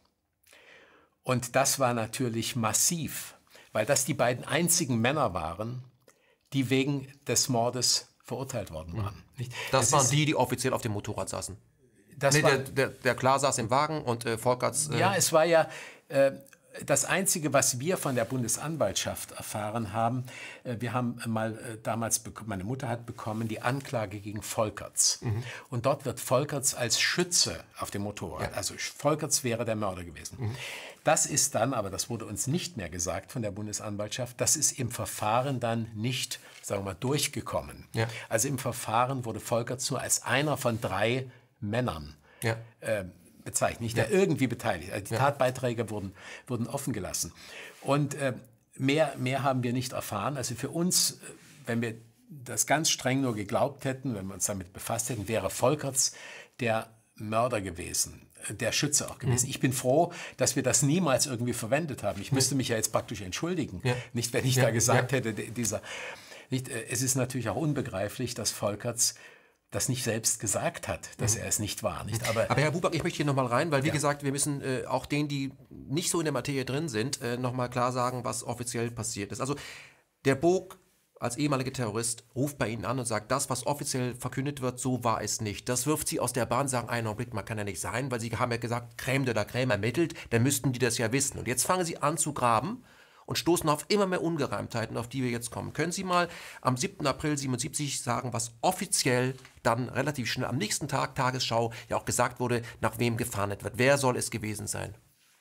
Und das war natürlich massiv, weil das die beiden einzigen Männer waren, die wegen des Mordes verurteilt worden waren. Nicht? Das Es waren ist- die, die offiziell auf dem Motorrad saßen. Das Nee, war, der, der, der Klar saß im Wagen und äh, Volkerts... Äh, ja, es war ja äh, das Einzige, was wir von der Bundesanwaltschaft erfahren haben. Äh, wir haben mal äh, damals, bek- meine Mutter hat bekommen, die Anklage gegen Volkerts. Und dort wird Volkerts als Schütze auf dem Motorrad, also Volkerts wäre der Mörder gewesen. Das ist dann, aber das wurde uns nicht mehr gesagt von der Bundesanwaltschaft, das ist im Verfahren dann nicht, sagen wir mal, durchgekommen. Ja. Also im Verfahren wurde Volkerts nur als einer von drei Männern ja. äh, bezeichnet, nicht der irgendwie beteiligt. Also die Tatbeiträge wurden, wurden offen gelassen. Und äh, mehr, mehr haben wir nicht erfahren. Also für uns, äh, wenn wir das ganz streng nur geglaubt hätten, wenn wir uns damit befasst hätten, wäre Volkerts der Mörder gewesen, äh, der Schütze auch gewesen. Mhm. Ich bin froh, dass wir das niemals irgendwie verwendet haben. Ich müsste mich ja jetzt praktisch entschuldigen. Ja. Nicht, wenn ich Ja. da gesagt Ja. hätte, d- dieser... Nicht, äh, es ist natürlich auch unbegreiflich, dass Volkerts das nicht selbst gesagt hat, dass er es nicht war. Nicht? Aber, Aber Herr Buback, ich möchte hier nochmal rein, weil wie Ja. gesagt, wir müssen äh, auch denen, die nicht so in der Materie drin sind, äh, nochmal klar sagen, was offiziell passiert ist. Also der Bog als ehemaliger Terrorist ruft bei Ihnen an und sagt, das, was offiziell verkündet wird, so war es nicht. Das wirft Sie aus der Bahn, sagen, einen Augenblick, man kann ja nicht sein, weil Sie haben ja gesagt, Crème de la Crème ermittelt, dann müssten die das ja wissen. Und jetzt fangen Sie an zu graben und stoßen auf immer mehr Ungereimtheiten, auf die wir jetzt kommen. Können Sie mal am siebten April siebenundsiebzig sagen, was offiziell dann relativ schnell am nächsten Tag, Tagesschau, ja auch gesagt wurde, nach wem gefahndet wird? Wer soll es gewesen sein?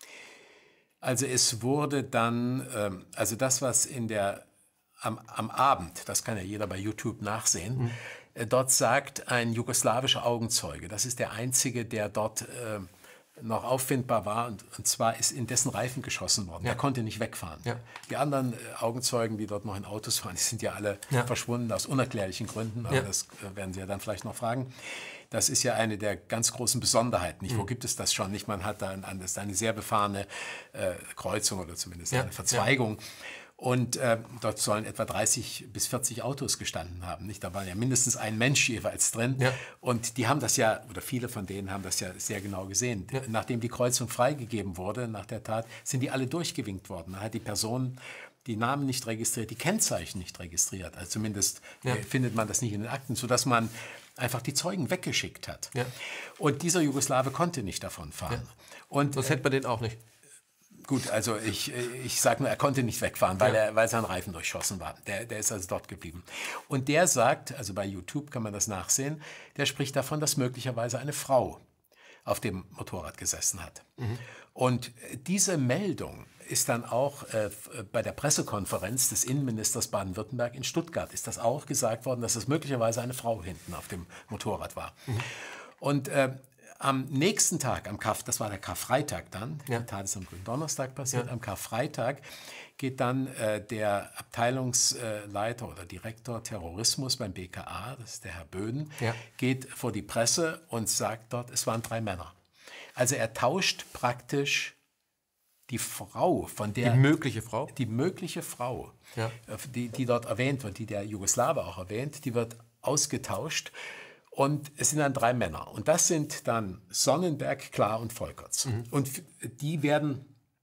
Also es wurde dann, ähm, also das, was in der, am, am Abend, das kann ja jeder bei YouTube nachsehen, Mhm. äh, dort sagt ein jugoslawischer Augenzeuge, das ist der einzige, der dort äh, noch auffindbar war, und, und zwar ist in dessen Reifen geschossen worden. Ja. Der konnte nicht wegfahren. Ja. Die anderen äh, Augenzeugen, die dort noch in Autos fahren, die sind ja alle Ja. verschwunden aus unerklärlichen Gründen, aber Ja. das äh, werden Sie ja dann vielleicht noch fragen. Das ist ja eine der ganz großen Besonderheiten. Nicht? Wo Mhm. gibt es das schon? Nicht? Man hat da ein, das ist eine sehr befahrene äh, Kreuzung oder zumindest Ja. eine Verzweigung. Und äh, dort sollen etwa dreißig bis vierzig Autos gestanden haben. Nicht? Da war ja mindestens ein Mensch jeweils drin. Ja. Und die haben das ja, oder viele von denen haben das ja sehr genau gesehen. Nachdem die Kreuzung freigegeben wurde, nach der Tat, sind die alle durchgewinkt worden. Man hat die Personen die Namen nicht registriert, die Kennzeichen nicht registriert. Also zumindest Ja. äh, findet man das nicht in den Akten, sodass man einfach die Zeugen weggeschickt hat. Ja. Und dieser Jugoslawe konnte nicht davon fahren. Und Das hätte man den auch nicht. gut, also ich, ich sage nur, er konnte nicht wegfahren, weil, Ja. er, weil sein Reifen durchschossen war. Der, der ist also dort geblieben. Und der sagt, also bei YouTube kann man das nachsehen, der spricht davon, dass möglicherweise eine Frau auf dem Motorrad gesessen hat. Mhm. Und diese Meldung ist dann auch äh, bei der Pressekonferenz des Innenministers Baden-Württemberg in Stuttgart ist das auch gesagt worden, dass es möglicherweise eine Frau hinten auf dem Motorrad war. Mhm. Und äh, am nächsten Tag, am Karf, das war der Karfreitag dann, Ja. die Tat ist am Gründonnerstag passiert, Ja. am Karfreitag geht dann äh, der Abteilungsleiter oder Direktor Terrorismus beim B K A, das ist der Herr Böden, Ja. geht vor die Presse und sagt dort, es waren drei Männer. Also er tauscht praktisch die Frau, von der Die mögliche Frau? die mögliche Frau, Ja. äh, die, die dort erwähnt wird, die der Jugoslawe auch erwähnt, die wird ausgetauscht. Und es sind dann drei Männer. Und das sind dann Sonnenberg, Klar und Volkerts. Und f- die werden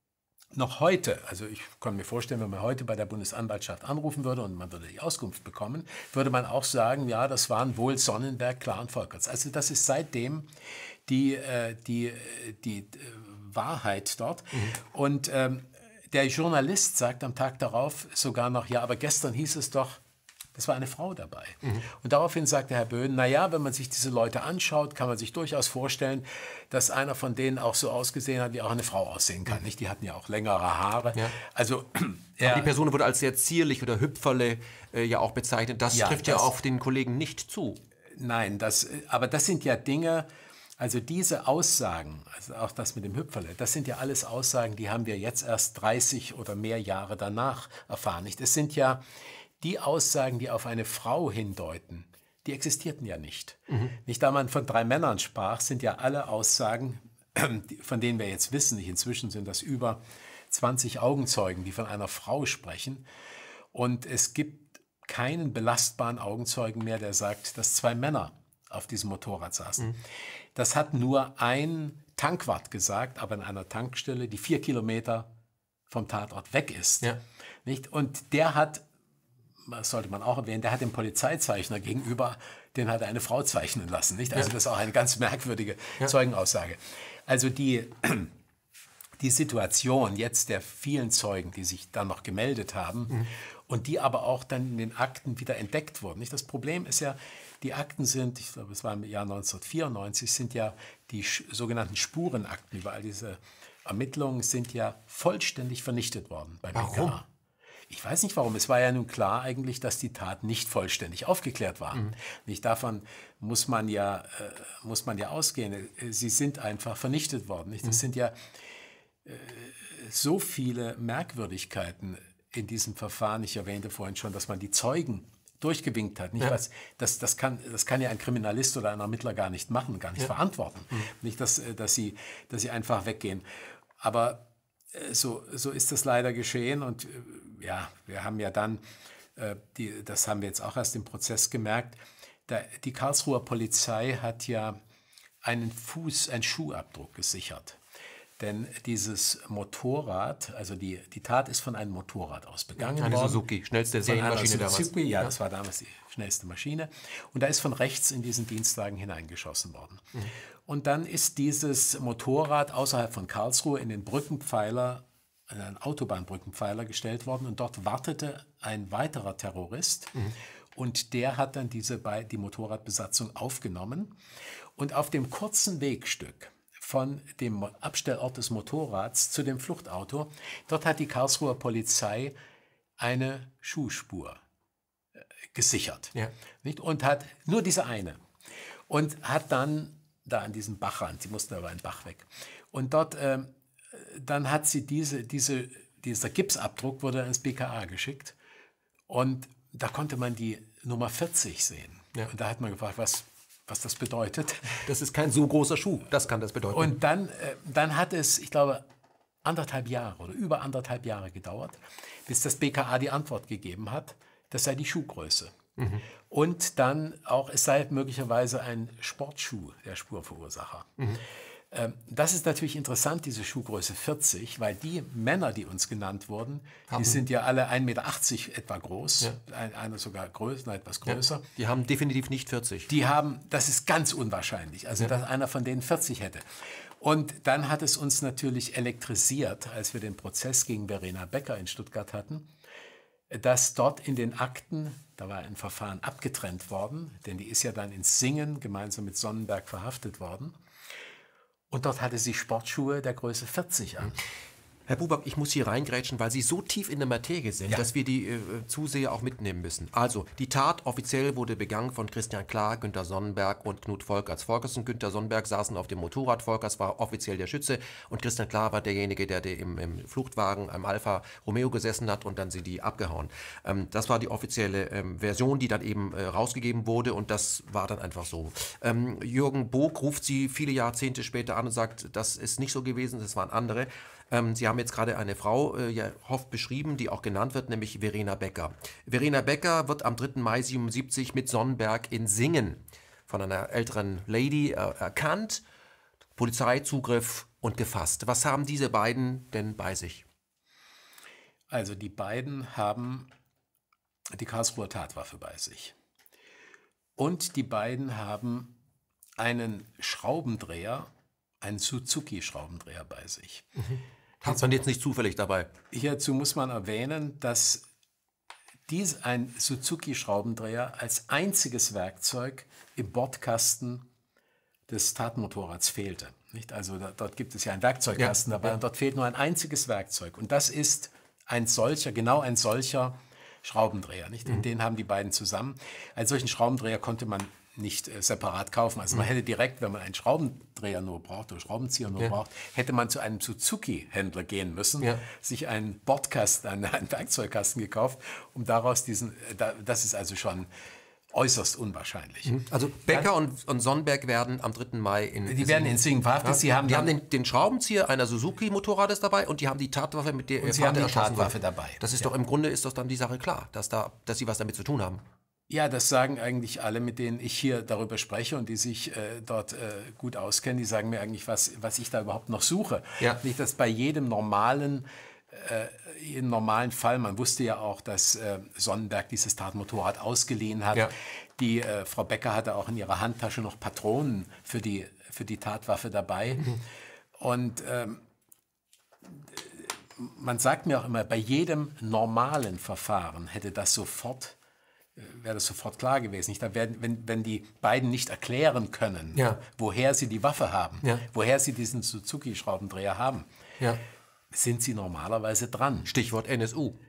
noch heute, also ich kann mir vorstellen, wenn man heute bei der Bundesanwaltschaft anrufen würde und man würde die Auskunft bekommen, würde man auch sagen, ja, das waren wohl Sonnenberg, Klar und Volkerts. Also das ist seitdem die, äh, die, äh, die äh, Wahrheit dort. Und ähm, der Journalist sagt am Tag darauf sogar noch, ja, aber gestern hieß es doch, es war eine Frau dabei. Und daraufhin sagte Herr Böhn, naja, wenn man sich diese Leute anschaut, kann man sich durchaus vorstellen, dass einer von denen auch so ausgesehen hat, wie auch eine Frau aussehen kann. Nicht? Die hatten ja auch längere Haare. Ja. Also Aber er, die Person wurde als sehr zierlich oder hüpferle äh, ja auch bezeichnet. Das Ja, trifft ja das- auf den Kollegen nicht zu. nein, das, aber das sind ja Dinge, also diese Aussagen, also auch das mit dem Hüpferle, das sind ja alles Aussagen, die haben wir jetzt erst dreißig oder mehr Jahre danach erfahren. Nicht? Es sind ja die Aussagen, die auf eine Frau hindeuten, die existierten ja nicht. Nicht, da man von drei Männern sprach, sind ja alle Aussagen, die- von denen wir jetzt wissen, nicht, inzwischen sind das über zwanzig Augenzeugen, die von einer Frau sprechen. Und es gibt keinen belastbaren Augenzeugen mehr, der sagt, dass zwei Männer auf diesem Motorrad saßen. Mhm. Das hat nur ein Tankwart gesagt, aber in einer Tankstelle, die vier Kilometer vom Tatort weg ist. Ja. Nicht? Und der hat, das sollte man auch erwähnen, der hat dem Polizeizeichner gegenüber, den hat er eine Frau zeichnen lassen. Nicht? Also ja. Das ist auch eine ganz merkwürdige ja. Zeugenaussage. Also die, die Situation jetzt der vielen Zeugen, die sich dann noch gemeldet haben mhm. und die aber auch dann in den Akten wieder entdeckt wurden. Nicht? Das Problem ist ja, die Akten sind, ich glaube, es war im Jahr neunzehnhundertvierundneunzig, sind ja die sogenannten Spurenakten über all diese Ermittlungen sind ja vollständig vernichtet worden bei B K A. Warum? Ich weiß nicht warum. Es war ja nun klar eigentlich, dass die Tat nicht vollständig aufgeklärt war. Mhm. Nicht davon muss man ja, äh, muss man ja ausgehen. Sie sind einfach vernichtet worden. Nicht? Das mhm. sind ja äh, so viele Merkwürdigkeiten in diesem Verfahren. Ich erwähnte vorhin schon, dass man die Zeugen durchgewinkt hat. Nicht ja. was, das, das, kann, das kann ja ein Kriminalist oder ein Ermittler gar nicht machen, gar nicht ja. verantworten. Mhm. Nicht, dass, dass, sie, dass sie einfach weggehen. Aber äh, so, so ist das leider geschehen. Und äh, ja, wir haben ja dann, äh, die, das haben wir jetzt auch erst im Prozess gemerkt, da, die Karlsruher Polizei hat ja einen Fuß, einen Schuhabdruck gesichert. Denn dieses Motorrad, also die, die Tat ist von einem Motorrad aus begangen worden. Eine Suzuki, schnellste Serienmaschine damals. Suzuki, ja, ja, das war damals die schnellste Maschine. Und da ist von rechts in diesen Dienstwagen hineingeschossen worden. Mhm. Und dann ist dieses Motorrad außerhalb von Karlsruhe in den Brückenpfeiler, in einen Autobahnbrückenpfeiler gestellt worden. Und dort wartete ein weiterer Terrorist. Mhm. Und der hat dann diese, die Motorradbesatzung aufgenommen. Und auf dem kurzen Wegstück von dem Abstellort des Motorrads zu dem Fluchtauto, dort hat die Karlsruher Polizei eine Schuhspur äh, gesichert. Ja. Nicht? Und hat nur diese eine. Und hat dann da an diesem Bachrand, sie mussten aber einen Bach weg, und dort, äh, dann hat sie diese, diese, dieser Gipsabdruck wurde ins B K A geschickt und da konnte man die Nummer vierzig sehen. Ja. Und da hat man gefragt, was was das bedeutet. Das ist kein so großer Schuh, das kann das bedeuten. Und dann, äh, dann hat es, ich glaube, anderthalb Jahre oder über anderthalb Jahre gedauert, bis das B K A die Antwort gegeben hat, das sei die Schuhgröße. Mhm. Und dann auch, es sei möglicherweise ein Sportschuh der Spurverursacher. Mhm. Ähm, das ist natürlich interessant, diese Schuhgröße vierzig, weil die Männer, die uns genannt wurden, haben. Die sind ja alle ein Meter achtzig etwa groß, ja. ein, einer sogar größer, etwas größer. Ja. Die haben definitiv nicht vierzig. Die haben, das ist ganz unwahrscheinlich, also ja. dass einer von denen vierzig hätte. Und dann hat es uns natürlich elektrisiert, als wir den Prozess gegen Verena Becker in Stuttgart hatten, dass dort in den Akten, da war ein Verfahren abgetrennt worden, denn die ist ja dann in Singen gemeinsam mit Sonnenberg verhaftet worden. Und dort hatte sie Sportschuhe der Größe vierzig an. Herr Buback, ich muss hier reingrätschen, weil Sie so tief in der Materie sind, ja. dass wir die äh, Zuseher auch mitnehmen müssen. Also, die Tat offiziell wurde begangen von Christian Klar, Günter Sonnenberg und Knut Volkers. Volkers und Günter Sonnenberg saßen auf dem Motorrad. Volkers war offiziell der Schütze und Christian Klar war derjenige, der, der im, im Fluchtwagen, einem Alfa Romeo gesessen hat und dann sind die abgehauen. Ähm, das war die offizielle ähm, Version, die dann eben äh, rausgegeben wurde und das war dann einfach so. Ähm, Jürgen Bog ruft Sie viele Jahrzehnte später an und sagt, das ist nicht so gewesen, das waren andere. Ähm, Sie haben jetzt gerade eine Frau, äh, ja, Hoff, beschrieben, die auch genannt wird, nämlich Verena Becker. Verena Becker wird am dritten Mai siebenundsiebzig mit Sonnenberg in Singen von einer älteren Lady äh, erkannt, Polizeizugriff und gefasst. Was haben diese beiden denn bei sich? Also die beiden haben die Karlsruher Tatwaffe bei sich. Und die beiden haben einen Schraubendreher, einen Suzuki-Schraubendreher bei sich. Mhm. Hat man jetzt nicht zufällig dabei? Hierzu muss man erwähnen, dass dies ein Suzuki-Schraubendreher als einziges Werkzeug im Bordkasten des Tatmotorrads fehlte. Nicht? Also da, dort gibt es ja einen Werkzeugkasten ja, dabei ja. und dort fehlt nur ein einziges Werkzeug. Und das ist ein solcher, genau ein solcher Schraubendreher. Nicht? Mhm. Den haben die beiden zusammen. Einen solchen Schraubendreher konnte man nicht äh, separat kaufen. Also man hätte direkt, wenn man einen Schraubendreher nur braucht oder Schraubenzieher nur ja. braucht, hätte man zu einem Suzuki-Händler gehen müssen, ja. sich einen Bordkasten, einen, einen Werkzeugkasten gekauft, um daraus diesen, äh, da, das ist also schon äußerst unwahrscheinlich. Also Becker Dann, und, und Sonnenberg werden am dritten Mai in Die Singen werden in Singen verhaftet. Ja, Sie haben die haben den, den Schraubenzieher einer Suzuki-Motorrades dabei und die haben die Tatwaffe, mit der ihr Vater erschossen dabei. Das ist ja. doch im Grunde ist doch dann die Sache klar, dass, da, dass sie was damit zu tun haben. Ja, das sagen eigentlich alle, mit denen ich hier darüber spreche und die sich äh, dort äh, gut auskennen. Die sagen mir eigentlich, was, was ich da überhaupt noch suche. Ja. Nicht, dass bei jedem normalen, äh, jedem normalen Fall, man wusste ja auch, dass äh, Sonnenberg dieses Tatmotorrad ausgeliehen hat. Ja. Die äh, Frau Becker hatte auch in ihrer Handtasche noch Patronen für die, für die Tatwaffe dabei. Mhm. Und ähm, man sagt mir auch immer, bei jedem normalen Verfahren hätte das sofort wäre das sofort klar gewesen. Nicht? Da werden, wenn, wenn die beiden nicht erklären können, ja. woher sie die Waffe haben, ja. woher sie diesen Suzuki-Schraubendreher haben, ja. sind sie normalerweise dran. Stichwort N S U.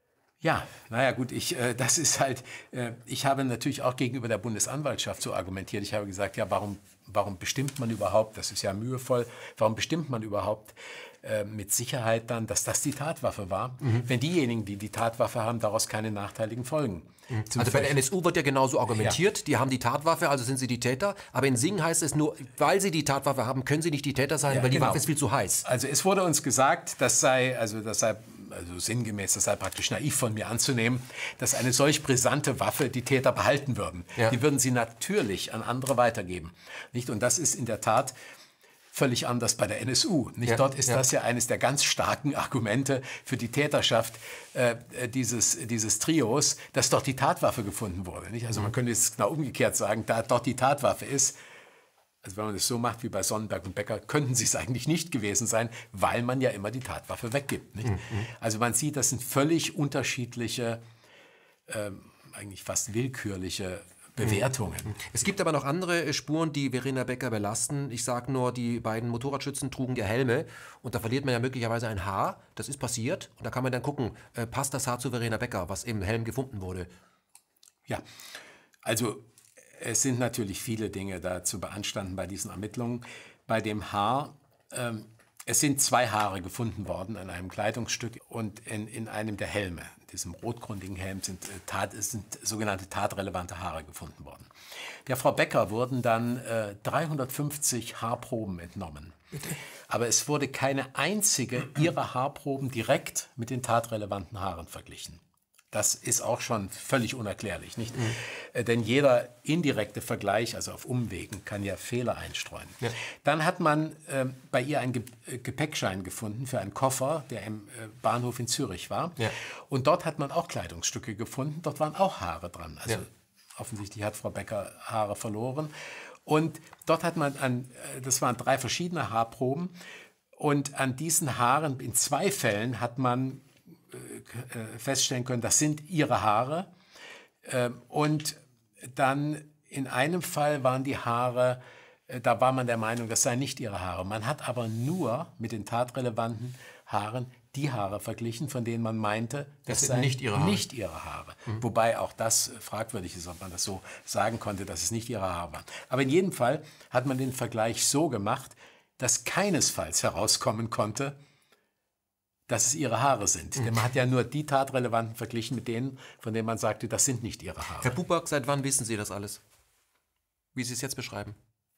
Ja, naja gut, ich, äh, das ist halt, äh, ich habe natürlich auch gegenüber der Bundesanwaltschaft so argumentiert. Ich habe gesagt, ja, warum, warum bestimmt man überhaupt, das ist ja mühevoll, warum bestimmt man überhaupt äh, mit Sicherheit dann, dass das die Tatwaffe war, mhm. wenn diejenigen, die die Tatwaffe haben, daraus keine nachteiligen Folgen. Mhm. Also bei der N S U wird ja genauso argumentiert, ja. die haben die Tatwaffe, also sind sie die Täter, aber in Singen heißt es nur, weil sie die Tatwaffe haben, können sie nicht die Täter sein, ja, weil die genau. Waffe ist viel zu heiß. Also es wurde uns gesagt, das sei, also das sei also sinngemäß, das sei praktisch naiv von mir anzunehmen, dass eine solch brisante Waffe die Täter behalten würden. Ja. Die würden sie natürlich an andere weitergeben. Nicht? Und das ist in der Tat völlig anders bei der N S U. Nicht? Ja. Dort ist ja. das ja eines der ganz starken Argumente für die Täterschaft äh, dieses, dieses Trios, dass dort die Tatwaffe gefunden wurde. Nicht? Also man könnte es genau umgekehrt sagen, da dort die Tatwaffe ist, also wenn man es so macht wie bei Sonnenberg und Becker, könnten sie es eigentlich nicht gewesen sein, weil man ja immer die Tatwaffe weggibt. Nicht? Mhm. Also man sieht, das sind völlig unterschiedliche, ähm, eigentlich fast willkürliche Bewertungen. Es gibt aber noch andere Spuren, die Verena Becker belasten. Ich sage nur, die beiden Motorradschützen trugen ja Helme und da verliert man ja möglicherweise ein Haar. Das ist passiert und da kann man dann gucken, äh, passt das Haar zu Verena Becker, was im Helm gefunden wurde? Ja, also es sind natürlich viele Dinge da zu beanstanden bei diesen Ermittlungen. Bei dem Haar, ähm, es sind zwei Haare gefunden worden an einem Kleidungsstück und in, in einem der Helme, in diesem rotgründigen Helm, sind, äh, Tat, sind sogenannte tatrelevante Haare gefunden worden. Der Frau Becker wurden dann äh, dreihundertfünfzig Haarproben entnommen. Bitte? Aber es wurde keine einzige ihrer Haarproben direkt mit den tatrelevanten Haaren verglichen. Das ist auch schon völlig unerklärlich, nicht? Mhm. Denn jeder indirekte Vergleich, also auf Umwegen, kann ja Fehler einstreuen. Ja. Dann hat man äh, bei ihr einen Ge Gepäckschein gefunden für einen Koffer, der im äh, Bahnhof in Zürich war. Ja. Und dort hat man auch Kleidungsstücke gefunden. Dort waren auch Haare dran. Also ja. offensichtlich hat Frau Becker Haare verloren. Und dort hat man, an, das waren drei verschiedene Haarproben. Und an diesen Haaren, in zwei Fällen, hat man feststellen können, das sind ihre Haare. Und dann in einem Fall waren die Haare, da war man der Meinung, das seien nicht ihre Haare. Man hat aber nur mit den tatrelevanten Haaren die Haare verglichen, von denen man meinte, das, das seien nicht ihre Haare. Nicht ihre Haare. Mhm. Wobei auch das fragwürdig ist, ob man das so sagen konnte, dass es nicht ihre Haare waren. Aber in jedem Fall hat man den Vergleich so gemacht, dass keinesfalls herauskommen konnte, dass es ihre Haare sind. Mhm. Denn man hat ja nur die Tatrelevanten verglichen mit denen, von denen man sagte, das sind nicht ihre Haare. Herr Buback, seit wann wissen Sie das alles? Wie Sie es jetzt beschreiben?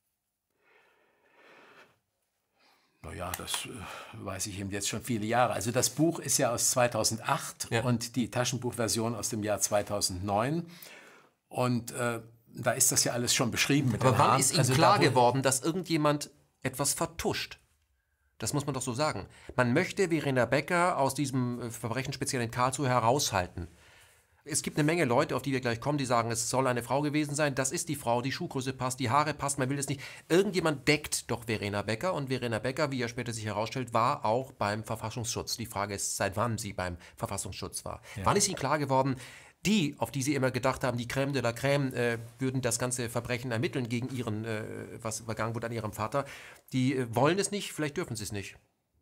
Naja, das äh, weiß ich eben jetzt schon viele Jahre. Also das Buch ist ja aus zweitausendacht ja. und die Taschenbuchversion aus dem Jahr zweitausendneun. Und äh, da ist das ja alles schon beschrieben mit Aber den wann Haaren. ist Ihnen also klar da, geworden, dass irgendjemand etwas vertuscht? Das muss man doch so sagen. Man möchte Verena Becker aus diesem Verbrechen speziell in Karlsruhe heraushalten. Es gibt eine Menge Leute, auf die wir gleich kommen, die sagen, es soll eine Frau gewesen sein. Das ist die Frau, die Schuhgröße passt, die Haare passt, man will es nicht. Irgendjemand deckt doch Verena Becker und Verena Becker, wie ja später sich herausstellt, war auch beim Verfassungsschutz. Die Frage ist, seit wann sie beim Verfassungsschutz war. Ja. Wann ist Ihnen klar geworden, die, auf die Sie immer gedacht haben, die Crème de la Crème, äh, würden das ganze Verbrechen ermitteln gegen ihren, äh, was begangen wurde an ihrem Vater, die äh, wollen es nicht, vielleicht dürfen sie es nicht.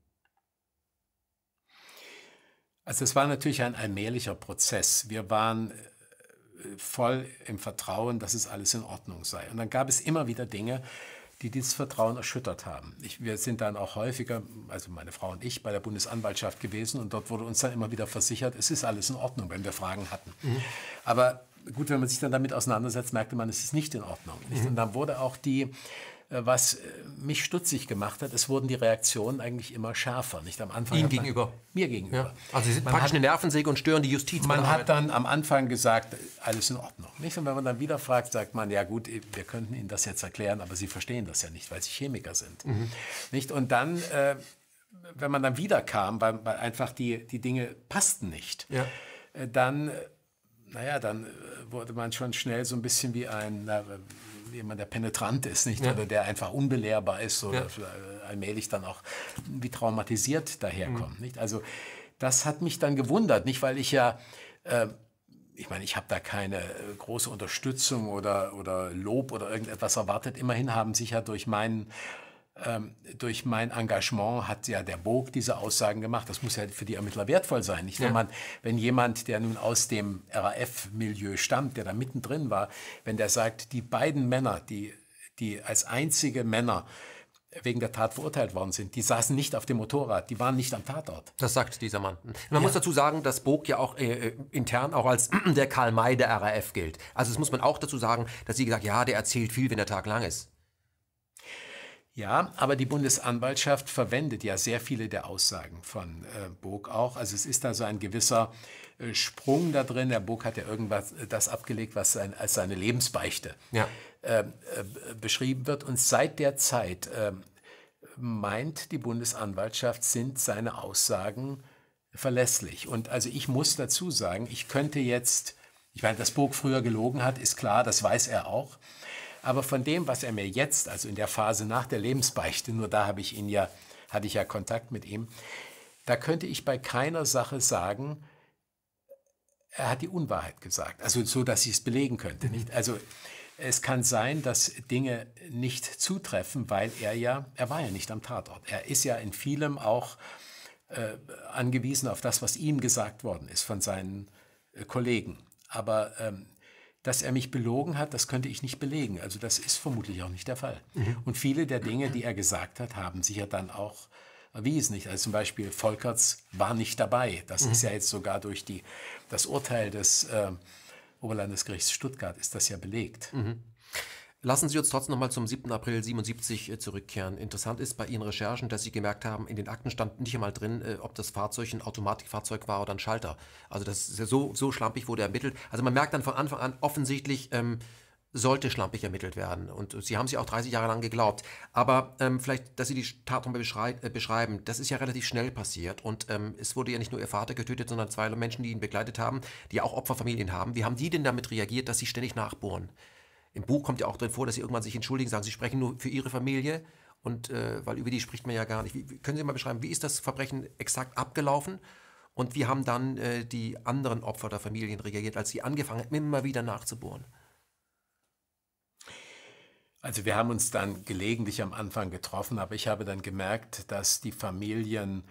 Also es war natürlich ein allmählicher Prozess. Wir waren voll im Vertrauen, dass es alles in Ordnung sei. Und dann gab es immer wieder Dinge, die dieses Vertrauen erschüttert haben. Ich, wir sind dann auch häufiger, also meine Frau und ich, bei der Bundesanwaltschaft gewesen und dort wurde uns dann immer wieder versichert, es ist alles in Ordnung, wenn wir Fragen hatten. Mhm. Aber gut, wenn man sich dann damit auseinandersetzt, merkte man, es ist nicht in Ordnung. Nicht? Mhm. Und dann wurde auch die was mich stutzig gemacht hat, es wurden die Reaktionen eigentlich immer schärfer. Nicht am Anfang. Ihnen gegenüber? Mir gegenüber. Ja. Also Sie sind man praktisch hat, eine Nervensäge und stören die Justiz. Man hat dann am Anfang gesagt, alles in Ordnung. Nicht? Und wenn man dann wieder fragt, sagt man, ja gut, wir könnten Ihnen das jetzt erklären, aber Sie verstehen das ja nicht, weil Sie Chemiker sind. Mhm. Nicht? Und dann, äh, wenn man dann wieder kam, weil, weil einfach die, die Dinge passten nicht, ja. äh, dann, naja, dann wurde man schon schnell so ein bisschen wie ein... Na, jemand, der penetrant ist, nicht? Ja. Oder der einfach unbelehrbar ist oder ja. allmählich dann auch wie traumatisiert daherkommt. Mhm. Nicht? Also das hat mich dann gewundert, nicht weil ich ja, äh, ich meine, ich habe da keine große Unterstützung oder, oder Lob oder irgendetwas erwartet. Immerhin haben sich ja durch meinen Ähm, durch mein Engagement hat ja der Bog diese Aussagen gemacht. Das muss ja für die Ermittler wertvoll sein. Nicht? Ja. Wenn, man, wenn jemand, der nun aus dem R A F-Milieu stammt, der da mittendrin war, wenn der sagt, die beiden Männer, die, die als einzige Männer wegen der Tat verurteilt worden sind, die saßen nicht auf dem Motorrad, die waren nicht am Tatort. Das sagt dieser Mann. Man ja. muss dazu sagen, dass Bog ja auch äh, intern auch als der Karl May der R A F gilt. Also das muss man auch dazu sagen, dass sie gesagt, ja, der erzählt viel, wenn der Tag lang ist. Ja, aber die Bundesanwaltschaft verwendet ja sehr viele der Aussagen von äh, Bog auch. Also es ist da so ein gewisser äh, Sprung da drin. Der Bog hat ja irgendwas äh, das abgelegt, was sein, als seine Lebensbeichte ja. äh, äh, beschrieben wird. Und seit der Zeit äh, meint die Bundesanwaltschaft, sind seine Aussagen verlässlich. Und also ich muss dazu sagen, ich könnte jetzt, ich meine, dass Bog früher gelogen hat, ist klar, das weiß er auch. Aber von dem, was er mir jetzt, also in der Phase nach der Lebensbeichte, nur da habe ich ihn ja, hatte ich ja Kontakt mit ihm, da könnte ich bei keiner Sache sagen, er hat die Unwahrheit gesagt. Also so, dass ich es belegen könnte. Nicht? Also es kann sein, dass Dinge nicht zutreffen, weil er ja, er war ja nicht am Tatort. Er ist ja in vielem auch äh, angewiesen auf das, was ihm gesagt worden ist von seinen äh, Kollegen. Aber ähm, dass er mich belogen hat, das könnte ich nicht belegen. Also das ist vermutlich auch nicht der Fall. Mhm. Und viele der Dinge, die er gesagt hat, haben sich ja dann auch erwiesen. Nicht? Also zum Beispiel Volkerts war nicht dabei. Das mhm. ist ja jetzt sogar durch die, das Urteil des äh, Oberlandesgerichts Stuttgart ist das ja belegt. Mhm. Lassen Sie uns trotzdem noch mal zum siebten April siebenundsiebzig zurückkehren. Interessant ist bei Ihren Recherchen, dass Sie gemerkt haben, in den Akten stand nicht einmal drin, ob das Fahrzeug ein Automatikfahrzeug war oder ein Schalter. Also das ist ja so, so schlampig wurde ermittelt. Also man merkt dann von Anfang an, offensichtlich ähm, sollte schlampig ermittelt werden. Und Sie haben sie auch dreißig Jahre lang geglaubt. Aber ähm, vielleicht, dass Sie die Tat nochmal beschrei äh, beschreiben, das ist ja relativ schnell passiert. Und ähm, es wurde ja nicht nur Ihr Vater getötet, sondern zwei Menschen, die ihn begleitet haben, die ja auch Opferfamilien haben. Wie haben die denn damit reagiert, dass Sie ständig nachbohren? Im Buch kommt ja auch drin vor, dass Sie irgendwann sich entschuldigen, sagen, Sie sprechen nur für Ihre Familie, und äh, weil über die spricht man ja gar nicht. Wie, können Sie mal beschreiben, wie ist das Verbrechen exakt abgelaufen und wie haben dann äh, die anderen Opfer der Familien reagiert, als Sie angefangen haben, immer wieder nachzubohren? Also wir haben uns dann gelegentlich am Anfang getroffen, aber ich habe dann gemerkt, dass die Familien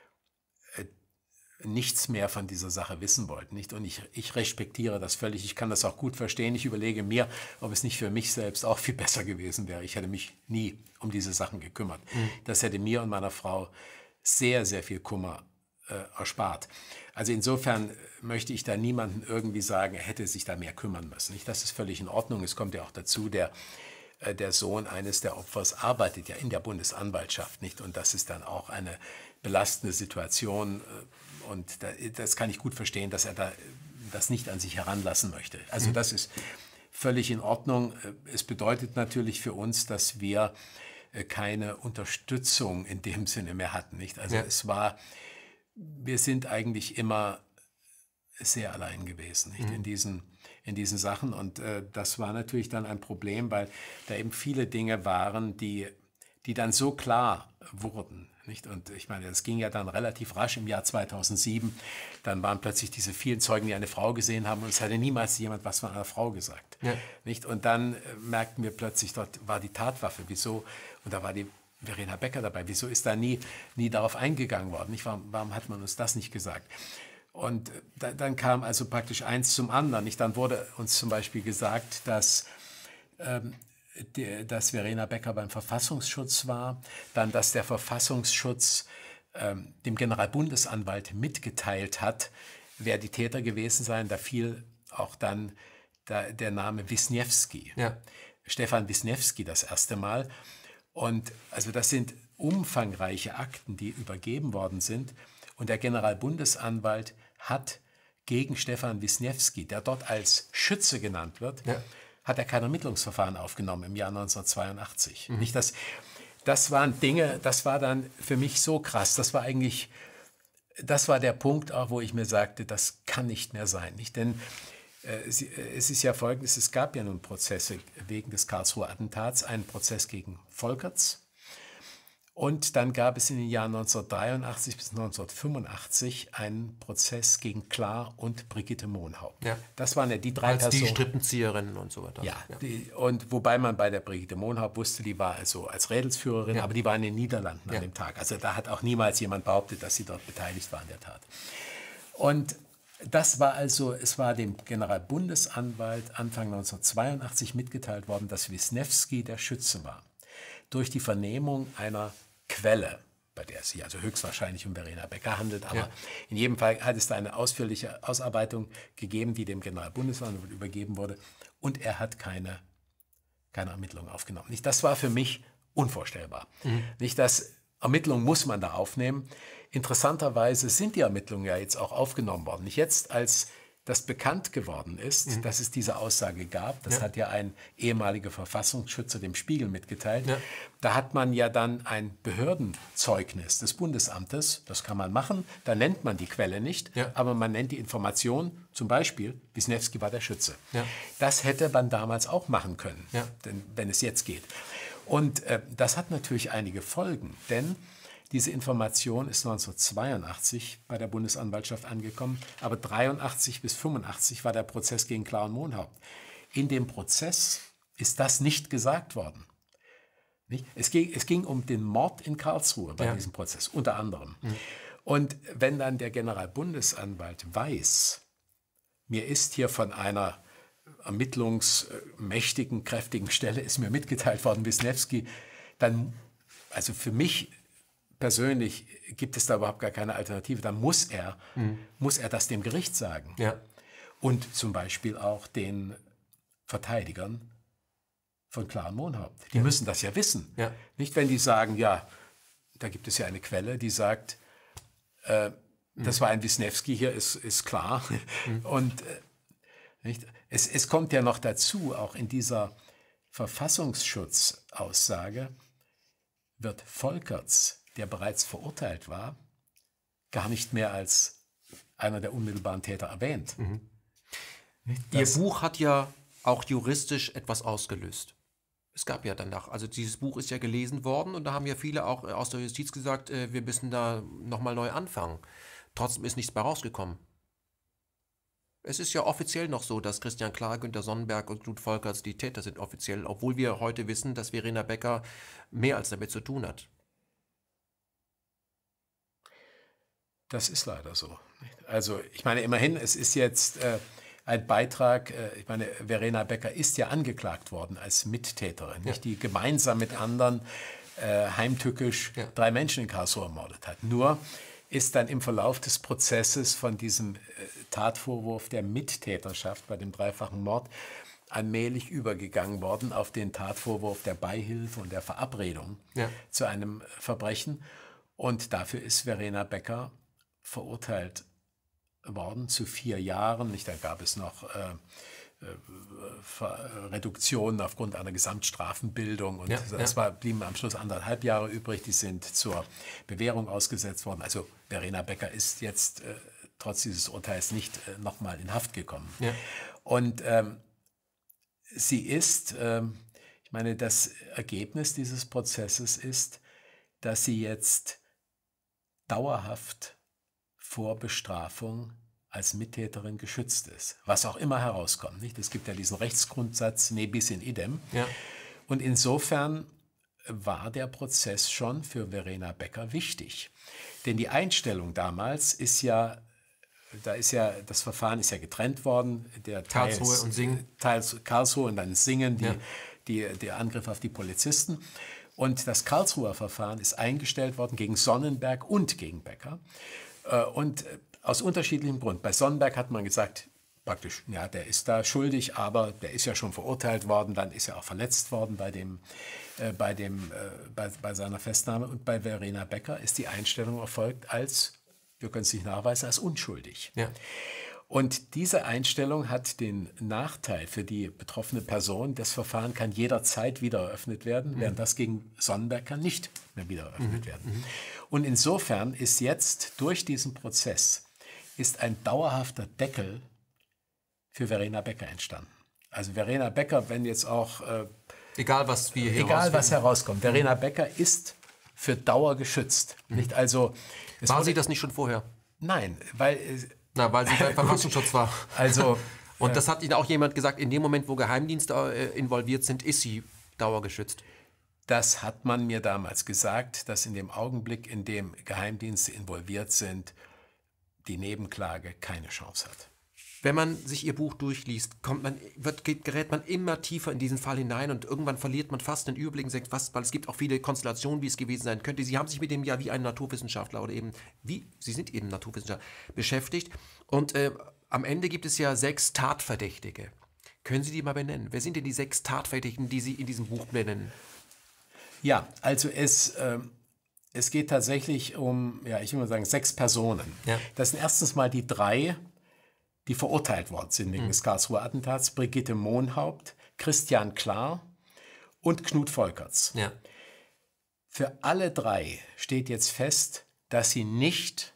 nichts mehr von dieser Sache wissen wollten. Nicht? Und ich, ich respektiere das völlig. Ich kann das auch gut verstehen. Ich überlege mir, ob es nicht für mich selbst auch viel besser gewesen wäre. Ich hätte mich nie um diese Sachen gekümmert. Mhm. Das hätte mir und meiner Frau sehr, sehr viel Kummer äh, erspart. Also insofern möchte ich da niemandem irgendwie sagen, er hätte sich da mehr kümmern müssen. Nicht? Das ist völlig in Ordnung. Es kommt ja auch dazu, der, äh, der Sohn eines der Opfers arbeitet ja in der Bundesanwaltschaft. Nicht? Und das ist dann auch eine belastende Situation. Äh, Und das kann ich gut verstehen, dass er da das nicht an sich heranlassen möchte. Also das ist völlig in Ordnung. Es bedeutet natürlich für uns, dass wir keine Unterstützung in dem Sinne mehr hatten. Nicht? Also ja. es war, wir sind eigentlich immer sehr allein gewesen, nicht? Mhm. in diesen, in diesen Sachen. Und äh, das war natürlich dann ein Problem, weil da eben viele Dinge waren, die, die dann so klar wurden. Nicht? Und ich meine, das ging ja dann relativ rasch im Jahr zweitausendsieben. Dann waren plötzlich diese vielen Zeugen, die eine Frau gesehen haben, und es hatte niemals jemand was von einer Frau gesagt. Ja. Nicht? Und dann äh, merkten wir plötzlich, dort war die Tatwaffe. Wieso? Und da war die Verena Becker dabei. Wieso ist da nie, nie darauf eingegangen worden? Nicht? Warum, warum hat man uns das nicht gesagt? Und äh, da, dann kam also praktisch eins zum anderen. Nicht? Dann wurde uns zum Beispiel gesagt, dass... Ähm, dass Verena Becker beim Verfassungsschutz war, dann, dass der Verfassungsschutz ähm, dem Generalbundesanwalt mitgeteilt hat, wer die Täter gewesen seien. Da fiel auch dann da, der Name Wisniewski. Ja. Stefan Wisniewski das erste Mal. Und also das sind umfangreiche Akten, die übergeben worden sind. Und der Generalbundesanwalt hat gegen Stefan Wisniewski, der dort als Schütze genannt wird, ja. hat er kein Ermittlungsverfahren aufgenommen im Jahr neunzehnhundertzweiundachtzig. Mhm. Nicht, das, das waren Dinge, das war dann für mich so krass. Das war eigentlich, das war der Punkt auch, wo ich mir sagte, das kann nicht mehr sein. Nicht? Denn äh, es ist ja Folgendes, es gab ja nun Prozesse wegen des Karlsruher Attentats, einen Prozess gegen Volkerts. Und dann gab es in den Jahren neunzehnhundertdreiundachtzig bis neunzehnhundertfünfundachtzig einen Prozess gegen Klar und Brigitte Mohnhaupt. Ja. Das waren ja die drei Als Personen. die Strippenzieherinnen und so weiter. Ja, ja. Die, und wobei man bei der Brigitte Mohnhaupt wusste, die war also als Rädelsführerin, ja. aber die war in den Niederlanden ja. an dem Tag. Also da hat auch niemals jemand behauptet, dass sie dort beteiligt war an der Tat. Und das war also, es war dem Generalbundesanwalt Anfang neunzehnhundertzweiundachtzig mitgeteilt worden, dass Wisniewski der Schütze war. Durch die Vernehmung einer Quelle, bei der es sich also höchstwahrscheinlich um Verena Becker handelt, aber ja. in jedem Fall hat es da eine ausführliche Ausarbeitung gegeben, die dem Generalbundesanwalt übergeben wurde, und er hat keine, keine Ermittlungen aufgenommen. Nicht, das war für mich unvorstellbar. Mhm. Nicht, dass Ermittlungen muss man da aufnehmen. Interessanterweise sind die Ermittlungen ja jetzt auch aufgenommen worden. Nicht jetzt, als das bekannt geworden ist, mhm. dass es diese Aussage gab. Das ja. hat ja ein ehemaliger Verfassungsschützer dem Spiegel mitgeteilt. Ja. Da hat man ja dann ein Behördenzeugnis des Bundesamtes. Das kann man machen. Da nennt man die Quelle nicht, ja. aber man nennt die Information. Zum Beispiel, Wisniewski war der Schütze. Ja. Das hätte man damals auch machen können, ja. denn, wenn es jetzt geht. Und äh, das hat natürlich einige Folgen, denn diese Information ist neunzehnhundertzweiundachtzig bei der Bundesanwaltschaft angekommen, aber dreiundachtzig bis fünfundachtzig war der Prozess gegen Klar und Mohnhaupt. In dem Prozess ist das nicht gesagt worden. Nicht? Es, ging, es ging um den Mord in Karlsruhe bei ja. diesem Prozess, unter anderem. Mhm. Und wenn dann der Generalbundesanwalt weiß, mir ist hier von einer ermittlungsmächtigen, kräftigen Stelle ist mir mitgeteilt worden, Wisniewski, dann, also für mich persönlich gibt es da überhaupt gar keine Alternative. Dann muss er, mhm. muss er das dem Gericht sagen. Ja. Und zum Beispiel auch den Verteidigern von Klar und Mohnhaupt. Die ja. müssen das ja wissen. Ja. Nicht, wenn die sagen, ja, da gibt es ja eine Quelle, die sagt, äh, mhm. das war ein Wisniewski, hier ist, ist klar. Mhm. Und äh, nicht, es, es kommt ja noch dazu, auch in dieser Verfassungsschutzaussage wird Volkerts, der bereits verurteilt war, gar nicht mehr als einer der unmittelbaren Täter erwähnt. Mhm. Ihr Buch hat ja auch juristisch etwas ausgelöst. Es gab ja danach, also dieses Buch ist ja gelesen worden und da haben ja viele auch aus der Justiz gesagt, äh, wir müssen da nochmal neu anfangen. Trotzdem ist nichts bei rausgekommen. Es ist ja offiziell noch so, dass Christian Klar, Günter Sonnenberg und Knut Volkerts die Täter sind, offiziell, obwohl wir heute wissen, dass Verena Becker mehr als damit zu tun hat. Das ist leider so. Also ich meine, immerhin, es ist jetzt äh, ein Beitrag, äh, ich meine, Verena Becker ist ja angeklagt worden als Mittäterin, ja. nicht, die gemeinsam mit anderen äh, heimtückisch ja. drei Menschen in Karlsruhe ermordet hat. Nur ist dann im Verlauf des Prozesses von diesem äh, Tatvorwurf der Mittäterschaft bei dem dreifachen Mord allmählich übergegangen worden auf den Tatvorwurf der Beihilfe und der Verabredung ja. zu einem Verbrechen. Und dafür ist Verena Becker verurteilt worden zu vier Jahren. Nicht, da gab es noch äh, äh, Reduktionen aufgrund einer Gesamtstrafenbildung und ja, das ja. war, blieben am Schluss anderthalb Jahre übrig. Die sind zur Bewährung ausgesetzt worden. Also Verena Becker ist jetzt äh, trotz dieses Urteils nicht äh, nochmal in Haft gekommen. Ja. Und ähm, sie ist, ähm, ich meine, das Ergebnis dieses Prozesses ist, dass sie jetzt dauerhaft vor Bestrafung als Mittäterin geschützt ist, was auch immer herauskommt. Nicht? Es gibt ja diesen Rechtsgrundsatz ne bis in idem. Ja. Und insofern war der Prozess schon für Verena Becker wichtig. Denn die Einstellung damals ist ja, da ist ja, das Verfahren ist ja getrennt worden. Der Karlsruhe und Singen. Teils Karlsruhe und dann Singen, die, ja. die, der Angriff auf die Polizisten. Und das Karlsruher Verfahren ist eingestellt worden gegen Sonnenberg und gegen Becker. Und aus unterschiedlichem Grund. Bei Sonnenberg hat man gesagt, praktisch, ja, der ist da schuldig, aber der ist ja schon verurteilt worden, dann ist er auch verletzt worden bei, dem, äh, bei, dem, äh, bei, bei seiner Festnahme. Und bei Verena Becker ist die Einstellung erfolgt als, wir können es nicht nachweisen, als unschuldig. Ja. Und diese Einstellung hat den Nachteil für die betroffene Person, das Verfahren kann jederzeit wieder eröffnet werden, mhm. während das gegen Sonnenberg kann nicht mehr wieder eröffnet mhm. werden. Und insofern ist jetzt durch diesen Prozess ist ein dauerhafter Deckel für Verena Becker entstanden. Also Verena Becker, wenn jetzt auch... Äh, egal, was wir hier Egal, was herauskommt. Verena Becker ist für Dauer geschützt. Mhm. Nicht also... War sie das nicht schon vorher? Nein, weil... Äh, Na, weil sie beim Verfassungsschutz war. Also... Und äh, das hat Ihnen auch jemand gesagt, in dem Moment, wo Geheimdienste äh, involviert sind, ist sie dauergeschützt. Das hat man mir damals gesagt, dass in dem Augenblick, in dem Geheimdienste involviert sind, die Nebenklage keine Chance hat. Wenn man sich Ihr Buch durchliest, kommt man, wird, gerät man immer tiefer in diesen Fall hinein und irgendwann verliert man fast den Überblick, fast, weil es gibt auch viele Konstellationen, wie es gewesen sein könnte. Sie haben sich mit dem ja wie ein Naturwissenschaftler oder eben, wie, Sie sind eben Naturwissenschaftler, beschäftigt. Und äh, am Ende gibt es ja sechs Tatverdächtige. Können Sie die mal benennen? Wer sind denn die sechs Tatverdächtigen, die Sie in diesem Buch benennen? Ja, also es... Ähm Es geht tatsächlich um, ja, ich will mal sagen, sechs Personen. Ja. Das sind erstens mal die drei, die verurteilt worden sind wegen mhm. des Karlsruher Attentats. Brigitte Mohnhaupt, Christian Klar und Knut Volkerts. Ja. Für alle drei steht jetzt fest, dass sie nicht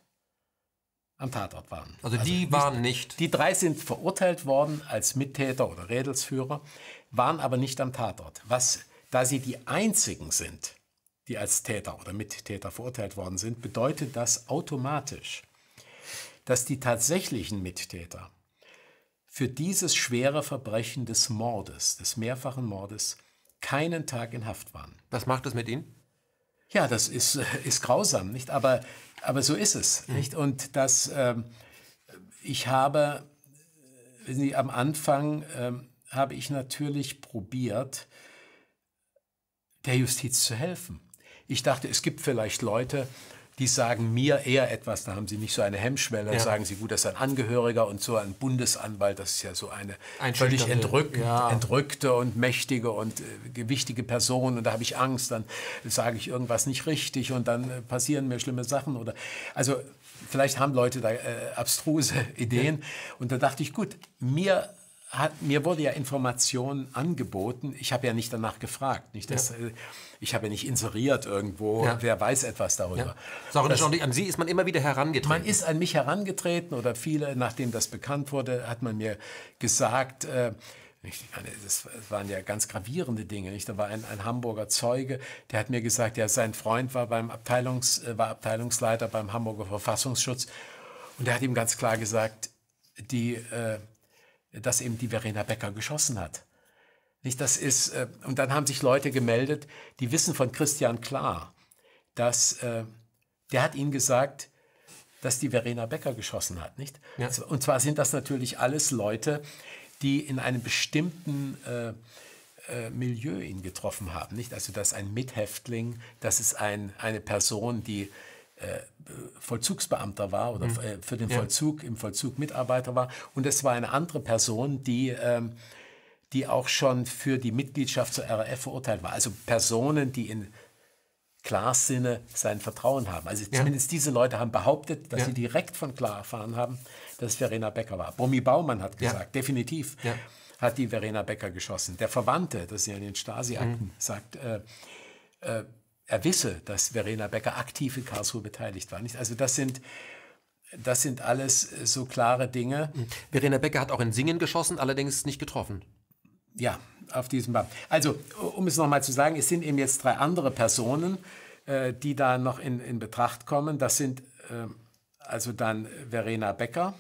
am Tatort waren. Also die also waren nicht... Die drei sind verurteilt worden als Mittäter oder Rädelsführer, waren aber nicht am Tatort. Was, da sie die einzigen sind, die als Täter oder Mittäter verurteilt worden sind, bedeutet das automatisch, dass die tatsächlichen Mittäter für dieses schwere Verbrechen des Mordes, des mehrfachen Mordes, keinen Tag in Haft waren. Was macht das mit Ihnen? Ja, das ist, ist grausam, nicht? Aber, aber so ist es. Mhm. Nicht? Und das, ähm, ich habe, wissen Sie, am Anfang ähm, habe ich natürlich probiert, der Justiz zu helfen. Ich dachte, es gibt vielleicht Leute, die sagen mir eher etwas, da haben sie nicht so eine Hemmschwelle, ja. sagen sie, gut, das ist ein Angehöriger und so ein Bundesanwalt, das ist ja so eine völlig entrück, ja. entrückte und mächtige und äh, gewichtige Person und da habe ich Angst, dann sage ich irgendwas nicht richtig und dann äh, passieren mir schlimme Sachen. Oder also vielleicht haben Leute da äh, abstruse Ideen ja. und da dachte ich, gut, mir Hat, mir wurde ja Information angeboten. Ich habe ja nicht danach gefragt. Nicht, dass, ja. Ich habe ja nicht inseriert irgendwo. Ja. Wer weiß etwas darüber. Ja. Das, das, an Sie ist man immer wieder herangetreten. Man ist an mich herangetreten oder viele, nachdem das bekannt wurde, hat man mir gesagt, äh, ich meine, das waren ja ganz gravierende Dinge. Nicht? Da war ein, ein Hamburger Zeuge, der hat mir gesagt, ja, sein Freund war, beim Abteilungs, war Abteilungsleiter beim Hamburger Verfassungsschutz und der hat ihm ganz klar gesagt, die... Äh, dass eben die Verena Becker geschossen hat. Nicht, das ist, äh, und dann haben sich Leute gemeldet, die wissen von Christian Klar, dass äh, der hat ihnen gesagt, dass die Verena Becker geschossen hat. Nicht? Ja. Und zwar sind das natürlich alles Leute, die in einem bestimmten äh, äh, Milieu ihn getroffen haben. Nicht? Also das ist ein Mithäftling, das ist ein, eine Person, die Äh, Vollzugsbeamter war oder mhm. äh, für den Vollzug, ja. im Vollzug Mitarbeiter war. Und es war eine andere Person, die, ähm, die auch schon für die Mitgliedschaft zur R A F verurteilt war. Also Personen, die in Klaas Sinne sein Vertrauen haben. Also ja. zumindest diese Leute haben behauptet, dass ja. sie direkt von Klar erfahren haben, dass es Verena Becker war. Brummi Baumann hat gesagt, ja. definitiv ja. hat die Verena Becker geschossen. Der Verwandte, das ist ja in den Stasi-Akten, mhm. sagt, äh, äh, er wisse, dass Verena Becker aktiv in Karlsruhe beteiligt war. Nicht? Also das sind, das sind alles so klare Dinge. Verena Becker hat auch in Singen geschossen, allerdings nicht getroffen. Ja, auf diesem Band. Also, um es nochmal zu sagen, es sind eben jetzt drei andere Personen, äh, die da noch in, in Betracht kommen. Das sind äh, also dann Verena Becker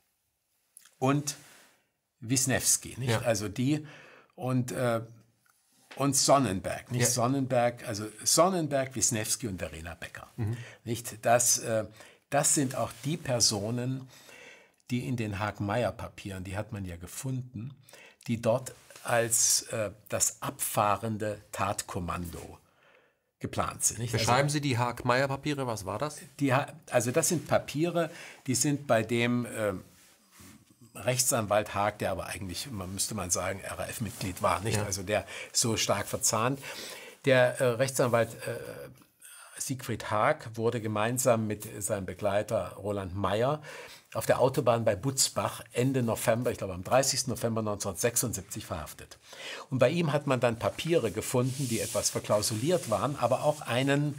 und Wisniewski. Nicht? Ja. Also die und... Äh, Und Sonnenberg, nicht ja. Sonnenberg, also Sonnenberg, Wisniewski und Verena Becker. Mhm. Nicht? Das, äh, das sind auch die Personen, die in den Haag-Meyer-Papieren, die hat man ja gefunden, die dort als äh, das abfahrende Tatkommando geplant sind. Nicht? Beschreiben also, Sie die Haag-Meyer-Papiere, was war das? Die, also das sind Papiere, die sind bei dem... Äh, Rechtsanwalt Haag, der aber eigentlich, man müsste man sagen, R A F-Mitglied war, nicht? Ja. Also der so stark verzahnt. Der äh, Rechtsanwalt äh, Siegfried Haag wurde gemeinsam mit seinem Begleiter Roland Meyer auf der Autobahn bei Butzbach Ende November, ich glaube am dreißigsten November neunzehnhundertsechsundsiebzig verhaftet. Und bei ihm hat man dann Papiere gefunden, die etwas verklausuliert waren, aber auch einen,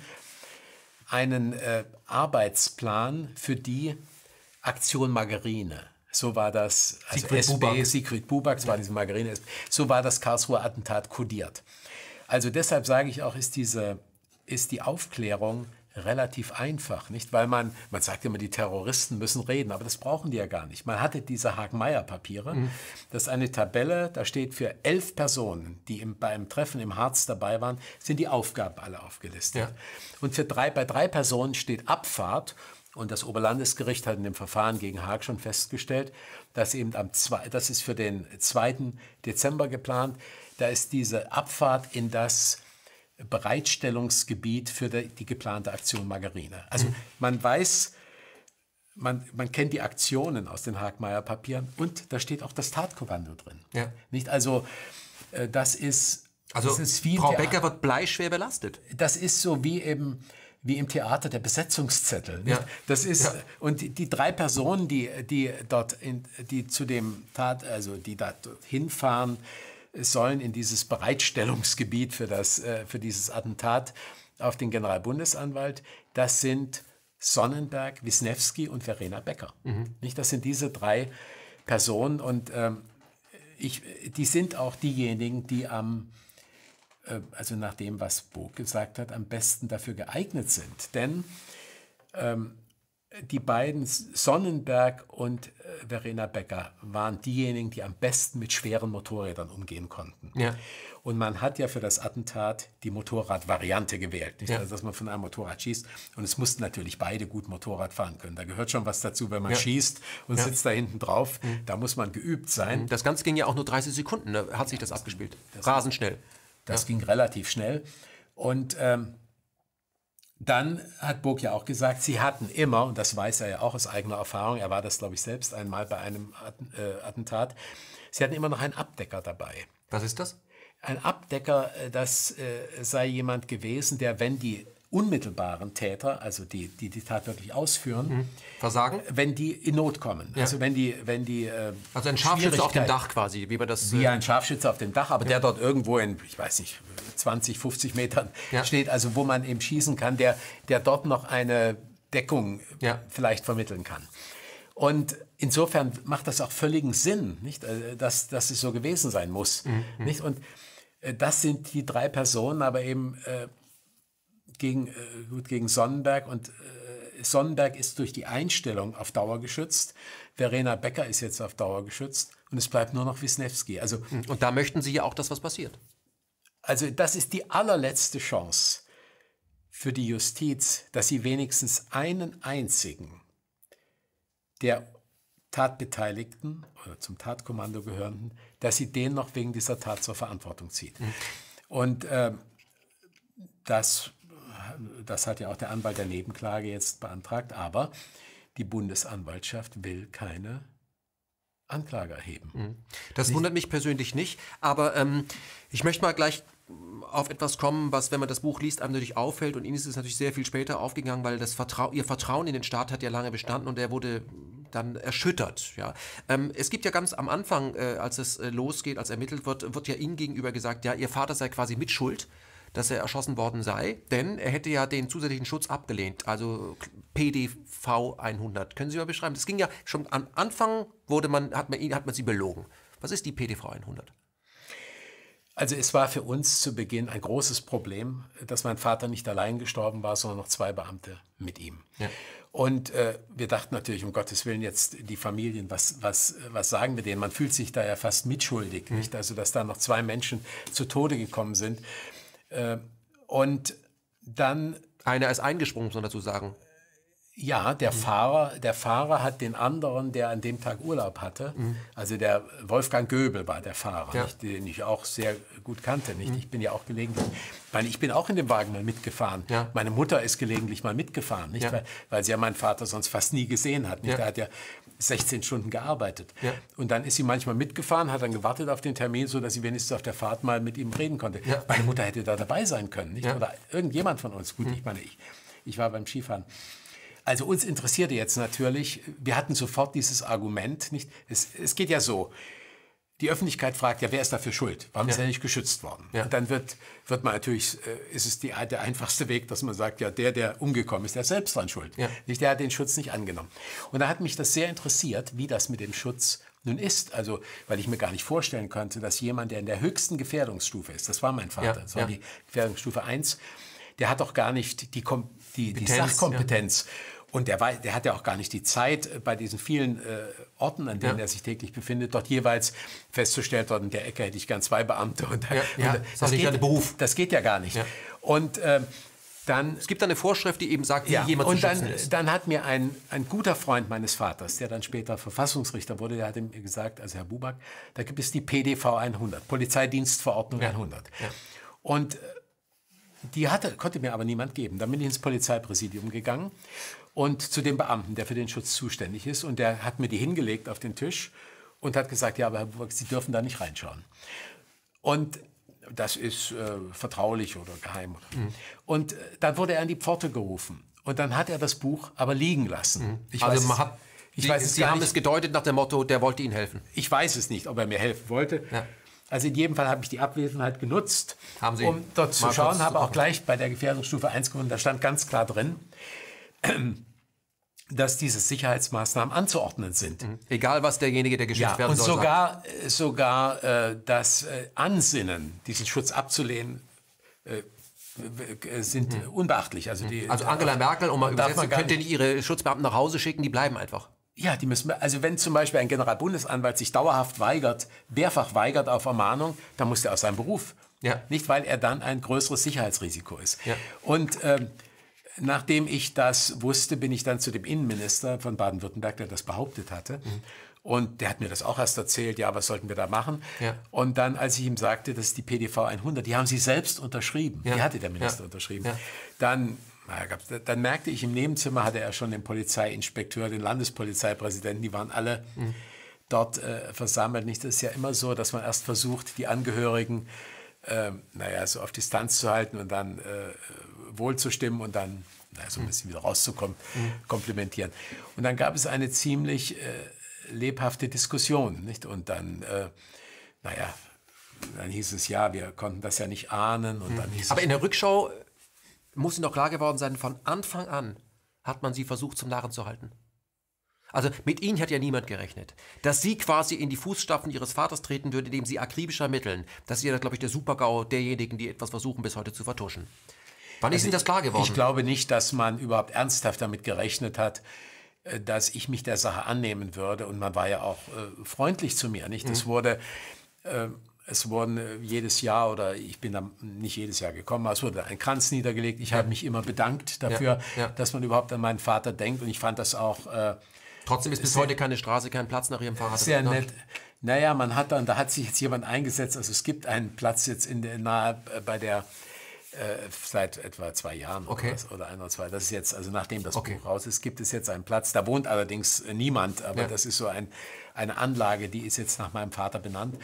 einen äh, Arbeitsplan für die Aktion Margarine. So war das, also Siegfried S B, Buback. Siegfried Buback, ja. war diese Margarine, so war das Karlsruher Attentat kodiert. Also deshalb sage ich auch, ist diese, ist die Aufklärung relativ einfach, nicht? Weil man, man sagt immer, die Terroristen müssen reden, aber das brauchen die ja gar nicht. Man hatte diese Haag-Meyer-Papiere, mhm. das ist eine Tabelle, da steht für elf Personen, die im, beim Treffen im Harz dabei waren, sind die Aufgaben alle aufgelistet. Ja. Und für drei, bei drei Personen steht Abfahrt. Und das Oberlandesgericht hat in dem Verfahren gegen Haag schon festgestellt, dass eben am zwei, das ist für den zweiten Dezember geplant, da ist diese Abfahrt in das Bereitstellungsgebiet für die, die geplante Aktion Margarine. Also mhm. man weiß, man, man kennt die Aktionen aus den Haag-Meyer-Papieren und da steht auch das Tatkommando drin. Ja. Nicht? Also äh, das ist... Also das ist wie Frau Becker wird bleischwer belastet. Das ist so wie eben... wie im Theater der Besetzungszettel. Nicht? Ja. Das ist, ja. Und die, die drei Personen, die, die dort in, die zu dem Tat, also die da hinfahren, sollen in dieses Bereitstellungsgebiet für, das, für dieses Attentat auf den Generalbundesanwalt, das sind Sonnenberg, Wisniewski und Verena Becker. Mhm. Nicht? Das sind diese drei Personen und ähm, ich, die sind auch diejenigen, die am also nach dem, was Bog gesagt hat, am besten dafür geeignet sind. Denn ähm, die beiden, Sonnenberg und äh, Verena Becker, waren diejenigen, die am besten mit schweren Motorrädern umgehen konnten. Ja. Und man hat ja für das Attentat die Motorradvariante gewählt, nicht? Ja. Also, dass man von einem Motorrad schießt. Und es mussten natürlich beide gut Motorrad fahren können. Da gehört schon was dazu, wenn man ja. schießt und ja. sitzt da hinten drauf. Mhm. Da muss man geübt sein. Das Ganze ging ja auch nur dreißig Sekunden, ne? Hat sich das abgespielt. Das Rasend schnell. Das ja. ging relativ schnell. Und ähm, dann hat Bog ja auch gesagt, sie hatten immer, und das weiß er ja auch aus eigener Erfahrung, er war das, glaube ich, selbst einmal bei einem Attentat, sie hatten immer noch einen Abdecker dabei. Was ist das? Ein Abdecker, das äh, sei jemand gewesen, der, wenn die unmittelbaren Täter, also die die, die Tat wirklich ausführen, mhm. versagen, wenn die in Not kommen. Ja. Also wenn die, wenn die äh, also ein Scharfschütze auf dem Dach quasi, wie man das wie ein Scharfschütze auf dem Dach, aber ja. der dort irgendwo in, ich weiß nicht, zwanzig, fünfzig Metern ja. steht, also wo man eben schießen kann, der der dort noch eine Deckung ja. vielleicht vermitteln kann. Und insofern macht das auch völligen Sinn, nicht, dass, dass es so gewesen sein muss. Mhm. Nicht? Und das sind die drei Personen, aber eben äh, gegen, äh, gut, gegen Sonnenberg. Und äh, Sonnenberg ist durch die Einstellung auf Dauer geschützt. Verena Becker ist jetzt auf Dauer geschützt. Und es bleibt nur noch Wisniewski. Also, und da möchten Sie ja auch, dass was passiert. Also das ist die allerletzte Chance für die Justiz, dass sie wenigstens einen einzigen der Tatbeteiligten oder zum Tatkommando gehörenden, dass sie den noch wegen dieser Tat zur Verantwortung zieht. Mhm. Und äh, das, das hat ja auch der Anwalt der Nebenklage jetzt beantragt, aber die Bundesanwaltschaft will keine Anklage erheben. Mhm. Das nicht? Wundert mich persönlich nicht, aber ähm, ich möchte mal gleich auf etwas kommen, was, wenn man das Buch liest, einem natürlich auffällt. Und Ihnen ist es natürlich sehr viel später aufgegangen, weil das Vertrau- Ihr Vertrauen in den Staat hat ja lange bestanden und er wurde dann erschüttert. Ja. Ähm, es gibt ja ganz am Anfang, äh, als es äh, losgeht, als ermittelt wird, wird ja Ihnen gegenüber gesagt, ja, Ihr Vater sei quasi mitschuld, dass er erschossen worden sei, denn er hätte ja den zusätzlichen Schutz abgelehnt, also P D V hundert. Können Sie mal beschreiben? Das ging ja schon am Anfang, wurde man, hat, man, hat man Sie belogen. Was ist die P D V hundert? Also es war für uns zu Beginn ein großes Problem, dass mein Vater nicht allein gestorben war, sondern noch zwei Beamte mit ihm. Ja. Und äh, wir dachten natürlich, um Gottes Willen, jetzt die Familien, was, was, was sagen wir denen? Man fühlt sich da ja fast mitschuldig, mhm. nicht? Also dass da noch zwei Menschen zu Tode gekommen sind. Äh, und dann... Einer ist eingesprungen, muss man dazu sagen. Ja, der, mhm. Fahrer, der Fahrer hat den anderen, der an dem Tag Urlaub hatte, mhm. also der Wolfgang Göbel war der Fahrer, ja. nicht, den ich auch sehr gut kannte. Nicht? Mhm. Ich bin ja auch gelegentlich, ich, meine, ich bin auch in dem Wagen mal mitgefahren. Ja. Meine Mutter ist gelegentlich mal mitgefahren, nicht? Ja. Weil, weil sie ja meinen Vater sonst fast nie gesehen hat. Nicht? Ja. Der hat ja sechzehn Stunden gearbeitet. Ja. Und dann ist sie manchmal mitgefahren, hat dann gewartet auf den Termin, sodass sie wenigstens auf der Fahrt mal mit ihm reden konnte. Ja. Meine Mutter hätte da dabei sein können, nicht? Ja. Oder irgendjemand von uns. Gut, Mhm. ich meine, ich, ich war beim Skifahren. Also uns interessierte jetzt natürlich, wir hatten sofort dieses Argument, nicht? Es, es geht ja so, die Öffentlichkeit fragt ja, wer ist dafür schuld? Warum Ja. ist er nicht geschützt worden? Ja. Und dann wird, wird man natürlich, äh, ist es die, der einfachste Weg, dass man sagt, ja, der, der umgekommen ist, der ist selbst dran schuld. Ja. Nicht, der hat den Schutz nicht angenommen. Und da hat mich das sehr interessiert, wie das mit dem Schutz nun ist. Also, weil ich mir gar nicht vorstellen konnte, dass jemand, der in der höchsten Gefährdungsstufe ist, das war mein Vater, Ja. das war Ja. die Gefährdungsstufe eins, der hat doch gar nicht die, Kom die, die Kompetenz, Sachkompetenz. Und der, war, der hat ja auch gar nicht die Zeit, äh, bei diesen vielen äh, Orten, an denen Ja. er sich täglich befindet, dort jeweils festzustellen, dort in der Ecke hätte ich gern zwei Beamte. Und, Ja, ja, und das ist nicht der Beruf. Das geht ja gar nicht. Ja. Und ähm, dann... Es gibt eine Vorschrift, die eben sagt, wie Ja, jemand und zu schützen dann, ist. dann hat mir ein, ein guter Freund meines Vaters, der dann später Verfassungsrichter wurde, der hat mir gesagt, also Herr Buback, da gibt es die P D V hundert, Polizeidienstverordnung Ja. hundert. Ja. Und äh, die hatte, konnte mir aber niemand geben. Dann bin ich ins Polizeipräsidium gegangen und zu dem Beamten, der für den Schutz zuständig ist. Und der hat mir die hingelegt auf den Tisch und hat gesagt, ja, aber Herr Buback, Sie dürfen da nicht reinschauen. Und das ist äh, vertraulich oder geheim. Oder. Mhm. Und äh, dann wurde er an die Pforte gerufen. Und dann hat er das Buch aber liegen lassen. Ich also weiß man es- hat, ich Sie, weiß es Sie gar haben nicht. es gedeutet nach dem Motto, der wollte Ihnen helfen. Ich weiß es nicht, ob er mir helfen wollte. Ja. Also in jedem Fall habe ich die Abwesenheit genutzt, Haben Sie um dort zu mal schauen, kurz habe zu auch gucken. gleich bei der Gefährdungsstufe eins gefunden, da stand ganz klar drin, dass diese Sicherheitsmaßnahmen anzuordnen sind. Egal, was derjenige, der geschützt Ja, werden und soll, sagt. sogar, äh, sogar äh, das äh, Ansinnen, diesen Schutz abzulehnen, äh, äh, sind äh, unbeachtlich. Also, die, Also Angela Merkel, um mal darf man übersetzen, gar könnte nicht- ihre Schutzbeamten nach Hause schicken, die bleiben einfach. Ja, die müssen, also wenn zum Beispiel ein Generalbundesanwalt sich dauerhaft weigert, mehrfach weigert auf Ermahnung, dann muss er aus seinem Beruf. Ja. Nicht, weil er dann ein größeres Sicherheitsrisiko ist. Ja. Und ähm, nachdem ich das wusste, bin ich dann zu dem Innenminister von Baden-Württemberg, der das behauptet hatte. Mhm. Und der hat mir das auch erst erzählt, ja, was sollten wir da machen? Ja. Und dann, als ich ihm sagte, das ist die P D V hundert, die haben sie selbst unterschrieben. Ja. Die hatte der Minister Ja. unterschrieben. Ja. Dann, na, gab's- dann merkte ich, im Nebenzimmer hatte er schon den Polizeiinspekteur, den Landespolizeipräsidenten, die waren alle Mhm. dort äh, versammelt. Nicht, das ist ja immer so, dass man erst versucht, die Angehörigen äh, naja, so auf Distanz zu halten und dann äh, wohl zu stimmen und dann naja, so ein bisschen wieder rauszukommen, komplimentieren. Und dann gab es eine ziemlich äh, lebhafte Diskussion. Nicht? Und dann, äh, naja, dann hieß es, ja, wir konnten das ja nicht ahnen. Und dann hieß Aber es, in der Rückschau muss Ihnen doch klar geworden sein, von Anfang an hat man Sie versucht, zum Narren zu halten. Also mit Ihnen hat ja niemand gerechnet. Dass Sie quasi in die Fußstapfen Ihres Vaters treten würden, indem Sie akribisch ermitteln. Das ist ja, glaube ich, der Super-GAU derjenigen, die etwas versuchen, bis heute zu vertuschen. Wann ist Ihnen das klar geworden? ich glaube nicht, dass man überhaupt ernsthaft damit gerechnet hat, äh, dass ich mich der Sache annehmen würde. Und man war ja auch äh, freundlich zu mir. Nicht? Es wurde, äh, es wurden äh, jedes Jahr, oder ich bin da nicht jedes Jahr gekommen, aber es wurde ein Kranz niedergelegt. Ich habe mich immer bedankt dafür, Ja, ja. dass man überhaupt an meinen Vater denkt. Und ich fand das auch äh, Trotzdem ist bis sehr- heute keine Straße, kein Platz nach Ihrem Fahrrad. sehr benannt. nett. Naja, man hat dann, da hat sich jetzt jemand eingesetzt, also es gibt einen Platz jetzt in der, nahe äh, bei der, äh, seit etwa zwei Jahren Okay. oder, was, oder ein oder zwei. Das ist jetzt, also nachdem das Okay. Buch raus ist, gibt es jetzt einen Platz. Da wohnt allerdings äh, niemand, aber Ja. das ist so ein, eine Anlage, die ist jetzt nach meinem Vater benannt.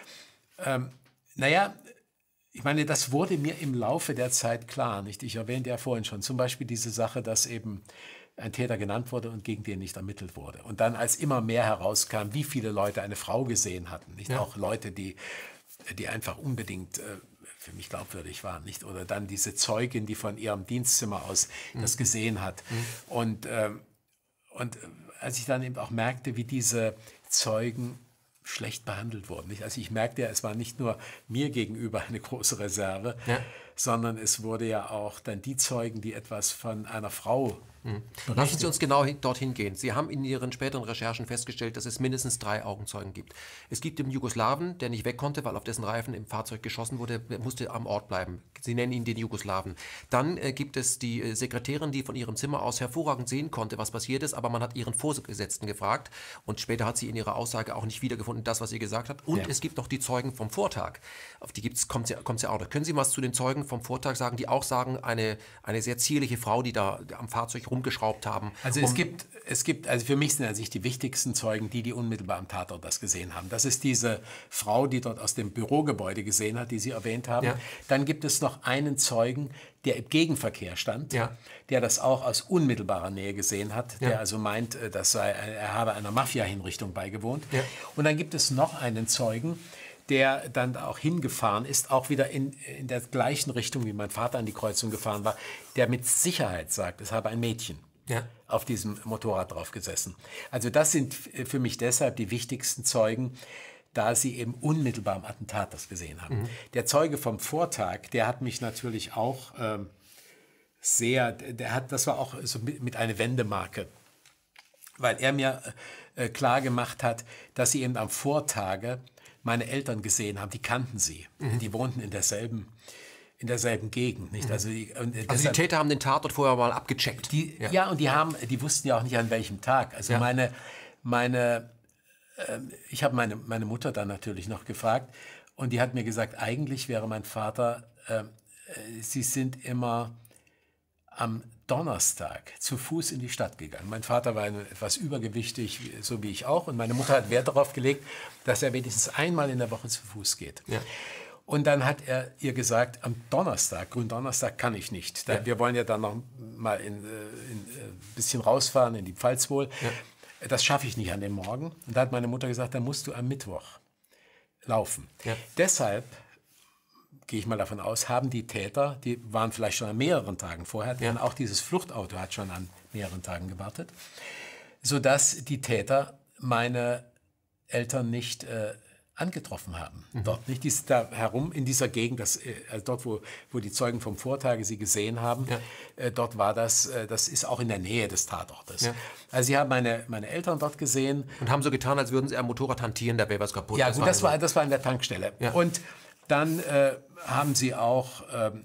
Ähm, naja, ich meine, das wurde mir im Laufe der Zeit klar. Nicht? Ich erwähnte ja vorhin schon zum Beispiel diese Sache, dass eben ein Täter genannt wurde und gegen den nicht ermittelt wurde. Und dann, als immer mehr herauskam, wie viele Leute eine Frau gesehen hatten, nicht Ja. auch Leute, die, die einfach unbedingt äh, für mich glaubwürdig waren, nicht? Oder dann diese Zeugin, die von ihrem Dienstzimmer aus das gesehen hat. Und, ähm, und äh, als ich dann eben auch merkte, wie diese Zeugen schlecht behandelt wurden. Nicht? Also ich merkte ja, es war nicht nur mir gegenüber eine große Reserve, Ja. sondern es wurde ja auch dann die Zeugen, die etwas von einer Frau Lassen Sie uns genau hin, dorthin gehen. Sie haben in Ihren späteren Recherchen festgestellt, dass es mindestens drei Augenzeugen gibt. Es gibt den Jugoslawen, der nicht weg konnte, weil auf dessen Reifen im Fahrzeug geschossen wurde, der musste am Ort bleiben. Sie nennen ihn den Jugoslawen. Dann äh, gibt es die äh, Sekretärin, die von ihrem Zimmer aus hervorragend sehen konnte, was passiert ist, aber man hat ihren Vorgesetzten gefragt und später hat sie in ihrer Aussage auch nicht wiedergefunden, das, was sie gesagt hat. Und ja. es gibt noch die Zeugen vom Vortag. Auf die kommt es ja, ja auch noch. Können Sie was zu den Zeugen vom Vortag sagen, die auch sagen, eine, eine sehr zierliche Frau, die da am Fahrzeug rumgeschraubt haben? Also um es gibt, es gibt, also für mich sind an sich die wichtigsten Zeugen, die, die unmittelbar am Tatort das gesehen haben. Das ist diese Frau, die dort aus dem Bürogebäude gesehen hat, die Sie erwähnt haben. Ja. Dann gibt es noch einen Zeugen, der im Gegenverkehr stand, ja. der das auch aus unmittelbarer Nähe gesehen hat, ja. der also meint, das sei, er habe einer Mafia-Hinrichtung beigewohnt. Ja. Und dann gibt es noch einen Zeugen, der dann auch hingefahren ist, auch wieder in, in der gleichen Richtung, wie mein Vater an die Kreuzung gefahren war, der mit Sicherheit sagt, es habe ein Mädchen ja. auf diesem Motorrad drauf gesessen. Also das sind für mich deshalb die wichtigsten Zeugen, da sie eben unmittelbar am Attentat das gesehen haben. Mhm. Der Zeuge vom Vortag, der hat mich natürlich auch ähm, sehr, der hat, das war auch so mit, mit einer Wendemarke, weil er mir äh, klar gemacht hat, dass sie eben am Vortage meine Eltern gesehen haben, die kannten sie, mhm. die wohnten in derselben, in derselben Gegend. Nicht? Also, die, und also deshalb, die Täter haben den Tatort vorher mal abgecheckt. Die, ja. ja, und die, haben, die wussten ja auch nicht, an welchem Tag. Also ja. meine, meine Ich habe meine, meine Mutter dann natürlich noch gefragt und die hat mir gesagt, eigentlich wäre mein Vater, äh, sie sind immer am Donnerstag zu Fuß in die Stadt gegangen. Mein Vater war etwas übergewichtig, so wie ich auch, und meine Mutter hat Wert darauf gelegt, dass er wenigstens einmal in der Woche zu Fuß geht. Ja. Und dann hat er ihr gesagt, am Donnerstag, Gründonnerstag kann ich nicht. Da, ja. Wir wollen ja dann noch mal ein bisschen rausfahren in die Pfalz wohl. Ja. Das schaffe ich nicht an dem Morgen. Und da hat meine Mutter gesagt, dann musst du am Mittwoch laufen. Ja. Deshalb, gehe ich mal davon aus, haben die Täter, die waren vielleicht schon an mehreren Tagen vorher, denn ja. auch dieses Fluchtauto hat schon an mehreren Tagen gewartet, sodass die Täter meine Eltern nicht äh, angetroffen haben. Mhm. Dort nicht, die ist da herum in dieser Gegend, das, also dort, wo, wo die Zeugen vom Vortage sie gesehen haben, ja. äh, dort war das, äh, das ist auch in der Nähe des Tatortes. Ja. Also sie haben meine, meine Eltern dort gesehen. Und haben so getan, als würden sie am Motorrad hantieren, da wäre was kaputt. Ja, das, gut, war, das, war, das war an der Tankstelle. Ja. Und dann äh, haben sie auch ähm,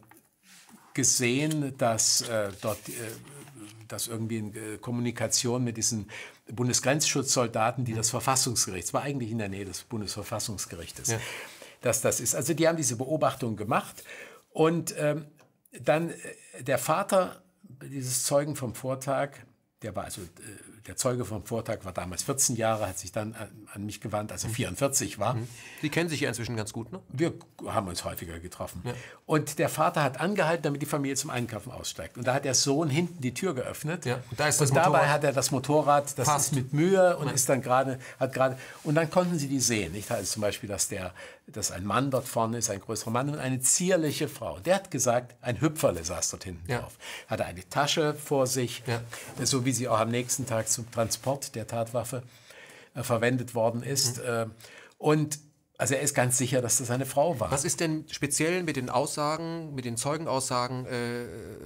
gesehen, dass äh, dort äh, dass irgendwie in äh, Kommunikation mit diesen Bundesgrenzschutzsoldaten, die das Verfassungsgericht, es war eigentlich in der Nähe des Bundesverfassungsgerichtes, ja. dass das ist. Also die haben diese Beobachtung gemacht und ähm, dann äh, der Vater dieses Zeugen vom Vortag, der war also, äh, der Zeuge vom Vortag war damals vierzehn Jahre, hat sich dann an, an mich gewandt, als er vierundvierzig war. Sie kennen sich ja inzwischen ganz gut, ne? Wir haben uns häufiger getroffen. Ja. Und der Vater hat angehalten, damit die Familie zum Einkaufen aussteigt. Und da hat der Sohn hinten die Tür geöffnet. Ja. Und, da ist das und dabei Motorrad hat er das Motorrad, das fast. ist mit Mühe und ja. ist dann gerade, hat gerade, und dann konnten sie die sehen. Nicht? Also zum Beispiel, dass der, dass ein Mann dort vorne ist, ein größerer Mann und eine zierliche Frau. Der hat gesagt, ein Hüpferle saß dort hinten ja. drauf. Hatte eine Tasche vor sich, ja. so wie sie auch am nächsten Tag zum Transport der Tatwaffe äh, verwendet worden ist. Mhm. Äh, und also er ist ganz sicher, dass das eine Frau war. Was ist denn speziell mit den Aussagen, mit den Zeugenaussagen äh,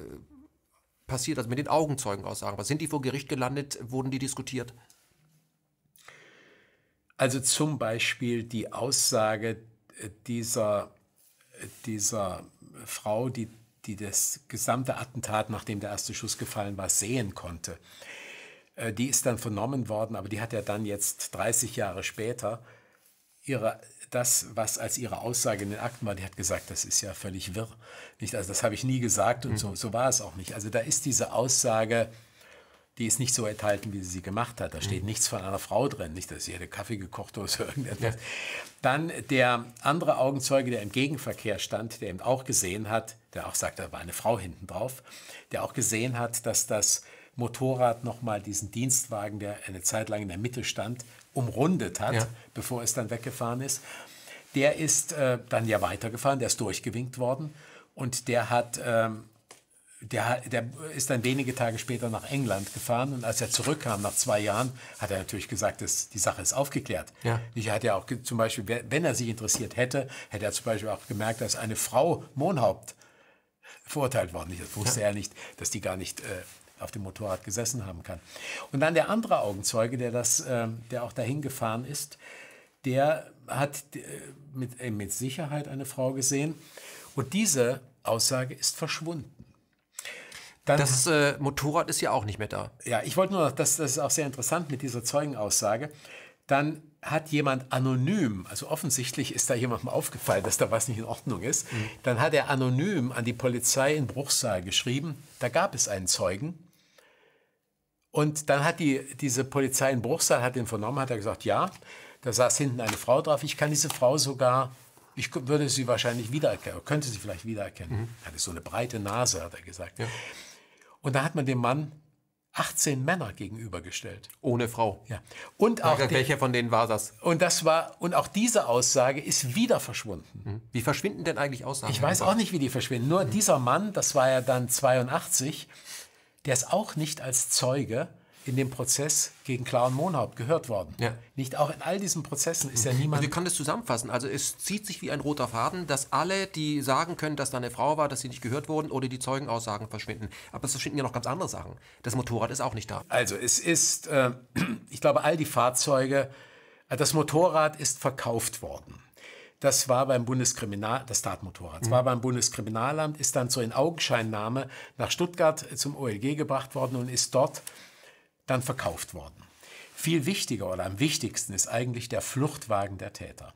passiert, also mit den Augenzeugenaussagen? Was sind die vor Gericht gelandet? Wurden die diskutiert? Also zum Beispiel die Aussage dieser, dieser Frau, die, die das gesamte Attentat, nachdem der erste Schuss gefallen war, sehen konnte. Die ist dann vernommen worden, aber die hat ja dann jetzt dreißig Jahre später ihre, das, was als ihre Aussage in den Akten war, die hat gesagt, das ist ja völlig wirr. Nicht, also das habe ich nie gesagt und mhm. so, so war es auch nicht. Also da ist diese Aussage, die ist nicht so enthalten, wie sie sie gemacht hat. Da steht mhm. nichts von einer Frau drin, nicht, dass sie hätte Kaffee gekocht oder so irgendetwas. Ja. Dann der andere Augenzeuge, der im Gegenverkehr stand, der eben auch gesehen hat, der auch sagt, da war eine Frau hinten drauf, der auch gesehen hat, dass das Motorrad nochmal diesen Dienstwagen, der eine Zeit lang in der Mitte stand, umrundet hat, ja. bevor es dann weggefahren ist. Der ist äh, dann ja weitergefahren, der ist durchgewinkt worden und der hat, ähm, der, der ist dann wenige Tage später nach England gefahren und als er zurückkam nach zwei Jahren, hat er natürlich gesagt, dass die Sache ist aufgeklärt. Ja. Er hat ja auch zum Beispiel, wenn er sich interessiert hätte, hätte er zum Beispiel auch gemerkt, dass eine Frau Mohnhaupt verurteilt worden ist. Das wusste ja. er nicht, dass die gar nicht äh, auf dem Motorrad gesessen haben kann. Und dann der andere Augenzeuge, der, das, äh, der auch dahin gefahren ist, der hat äh, mit, äh, mit Sicherheit eine Frau gesehen. Und diese Aussage ist verschwunden. Dann, Das äh, Motorrad ist ja auch nicht mehr da. ja, ich wollte nur noch, das, das ist auch sehr interessant mit dieser Zeugenaussage. Dann hat jemand anonym, also offensichtlich ist da jemandem aufgefallen, dass da was nicht in Ordnung ist, mhm. dann hat er anonym an die Polizei in Bruchsal geschrieben, da gab es einen Zeugen. Und dann hat die, diese Polizei in Bruchsal hat ihn vernommen, hat er gesagt, ja, da saß hinten eine Frau drauf, ich kann diese Frau sogar, ich würde sie wahrscheinlich wiedererkennen, könnte sie vielleicht wiedererkennen. Mhm. Hatte so eine breite Nase, hat er gesagt. Ja. Und da hat man dem Mann achtzehn Männer gegenübergestellt. Ohne Frau. Ja. Und auch welcher von denen war das? Und das war und auch diese Aussage ist wieder verschwunden. Wie verschwinden denn eigentlich Aussagen? Ich weiß auch nicht, wie die verschwinden. Nur mhm. dieser Mann, das war ja dann zweiundachtzig, der ist auch nicht als Zeuge in dem Prozess gegen Clara Monhaupt gehört worden. Ja. Nicht auch in all diesen Prozessen ist ja niemand... Also ich kann das zusammenfassen. Also es zieht sich wie ein roter Faden, dass alle, die sagen können, dass da eine Frau war, dass sie nicht gehört wurden oder die Zeugenaussagen verschwinden. Aber es verschwinden ja noch ganz andere Sachen. Das Motorrad ist auch nicht da. Also es ist, äh, ich glaube, all die Fahrzeuge, das Motorrad ist verkauft worden. Das war beim Bundeskriminal, das Tatmotorrad, das mhm. war beim Bundeskriminalamt, ist dann zur Inaugenscheinnahme nach Stuttgart zum O L G gebracht worden und ist dort dann verkauft worden. Viel wichtiger oder am wichtigsten ist eigentlich der Fluchtwagen der Täter.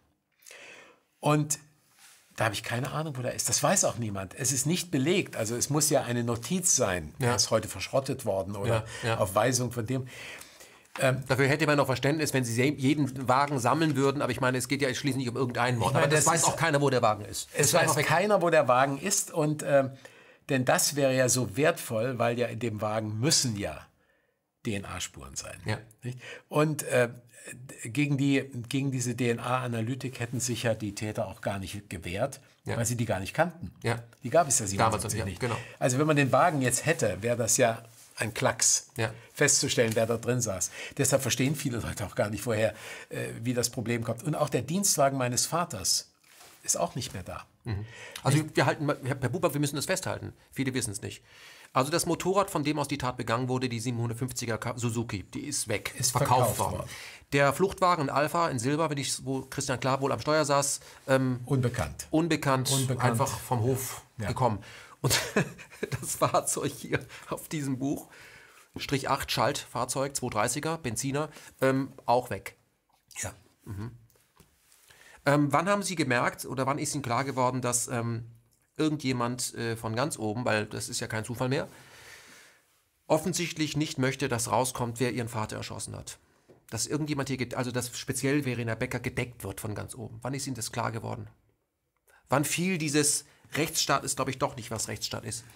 Und da habe ich keine Ahnung, wo der ist. Das weiß auch niemand. Es ist nicht belegt. Also es muss ja eine Notiz sein. Ja. Der ist heute verschrottet worden oder ja, ja. auf Weisung von dem. Ähm, Dafür hätte man noch Verständnis, wenn sie jeden Wagen sammeln würden. Aber ich meine, es geht ja schließlich nicht um irgendeinen Mord. Aber das, das weiß ist, auch keiner, wo der Wagen ist. Es weiß keiner, wo der Wagen ist. Und, äh, denn das wäre ja so wertvoll, weil ja in dem Wagen müssen ja D N A-Spuren sein. Ja. Und äh, gegen, die, gegen diese D N A-Analytik hätten sich ja die Täter auch gar nicht gewehrt, ja. weil sie die gar nicht kannten. Ja. Die gab es ja siebenundsiebzig nicht. Ja, genau. Also wenn man den Wagen jetzt hätte, wäre das ja ein Klacks, ja. festzustellen, wer da drin saß. Deshalb verstehen viele Leute auch gar nicht vorher, äh, wie das Problem kommt. Und auch der Dienstwagen meines Vaters ist auch nicht mehr da. Mhm. Also wir halten, Herr Buber, wir müssen das festhalten. Viele wissen es nicht. Also das Motorrad, von dem aus die Tat begangen wurde, die siebenhundertfünfziger Suzuki, die ist weg, ist verkauft, verkauft worden. worden. Der Fluchtwagen, ein Alpha in Silber, wenn ich, wo Christian Klar wohl am Steuer saß. Ähm, unbekannt. unbekannt. Unbekannt, einfach vom Hof ja. gekommen. Und das Fahrzeug hier auf diesem Buch, Strich acht Schaltfahrzeug, zweihundertdreißiger, Benziner, ähm, auch weg. Ja. Mhm. Ähm, wann haben Sie gemerkt oder wann ist Ihnen klar geworden, dass ähm, irgendjemand äh, von ganz oben, weil das ist ja kein Zufall mehr, offensichtlich nicht möchte, dass rauskommt, wer ihren Vater erschossen hat? Dass irgendjemand hier, also dass speziell Verena Becker gedeckt wird von ganz oben. Wann ist Ihnen das klar geworden? Wann fiel dieses Rechtsstaat ist, glaube ich, doch nicht, was Rechtsstaat ist?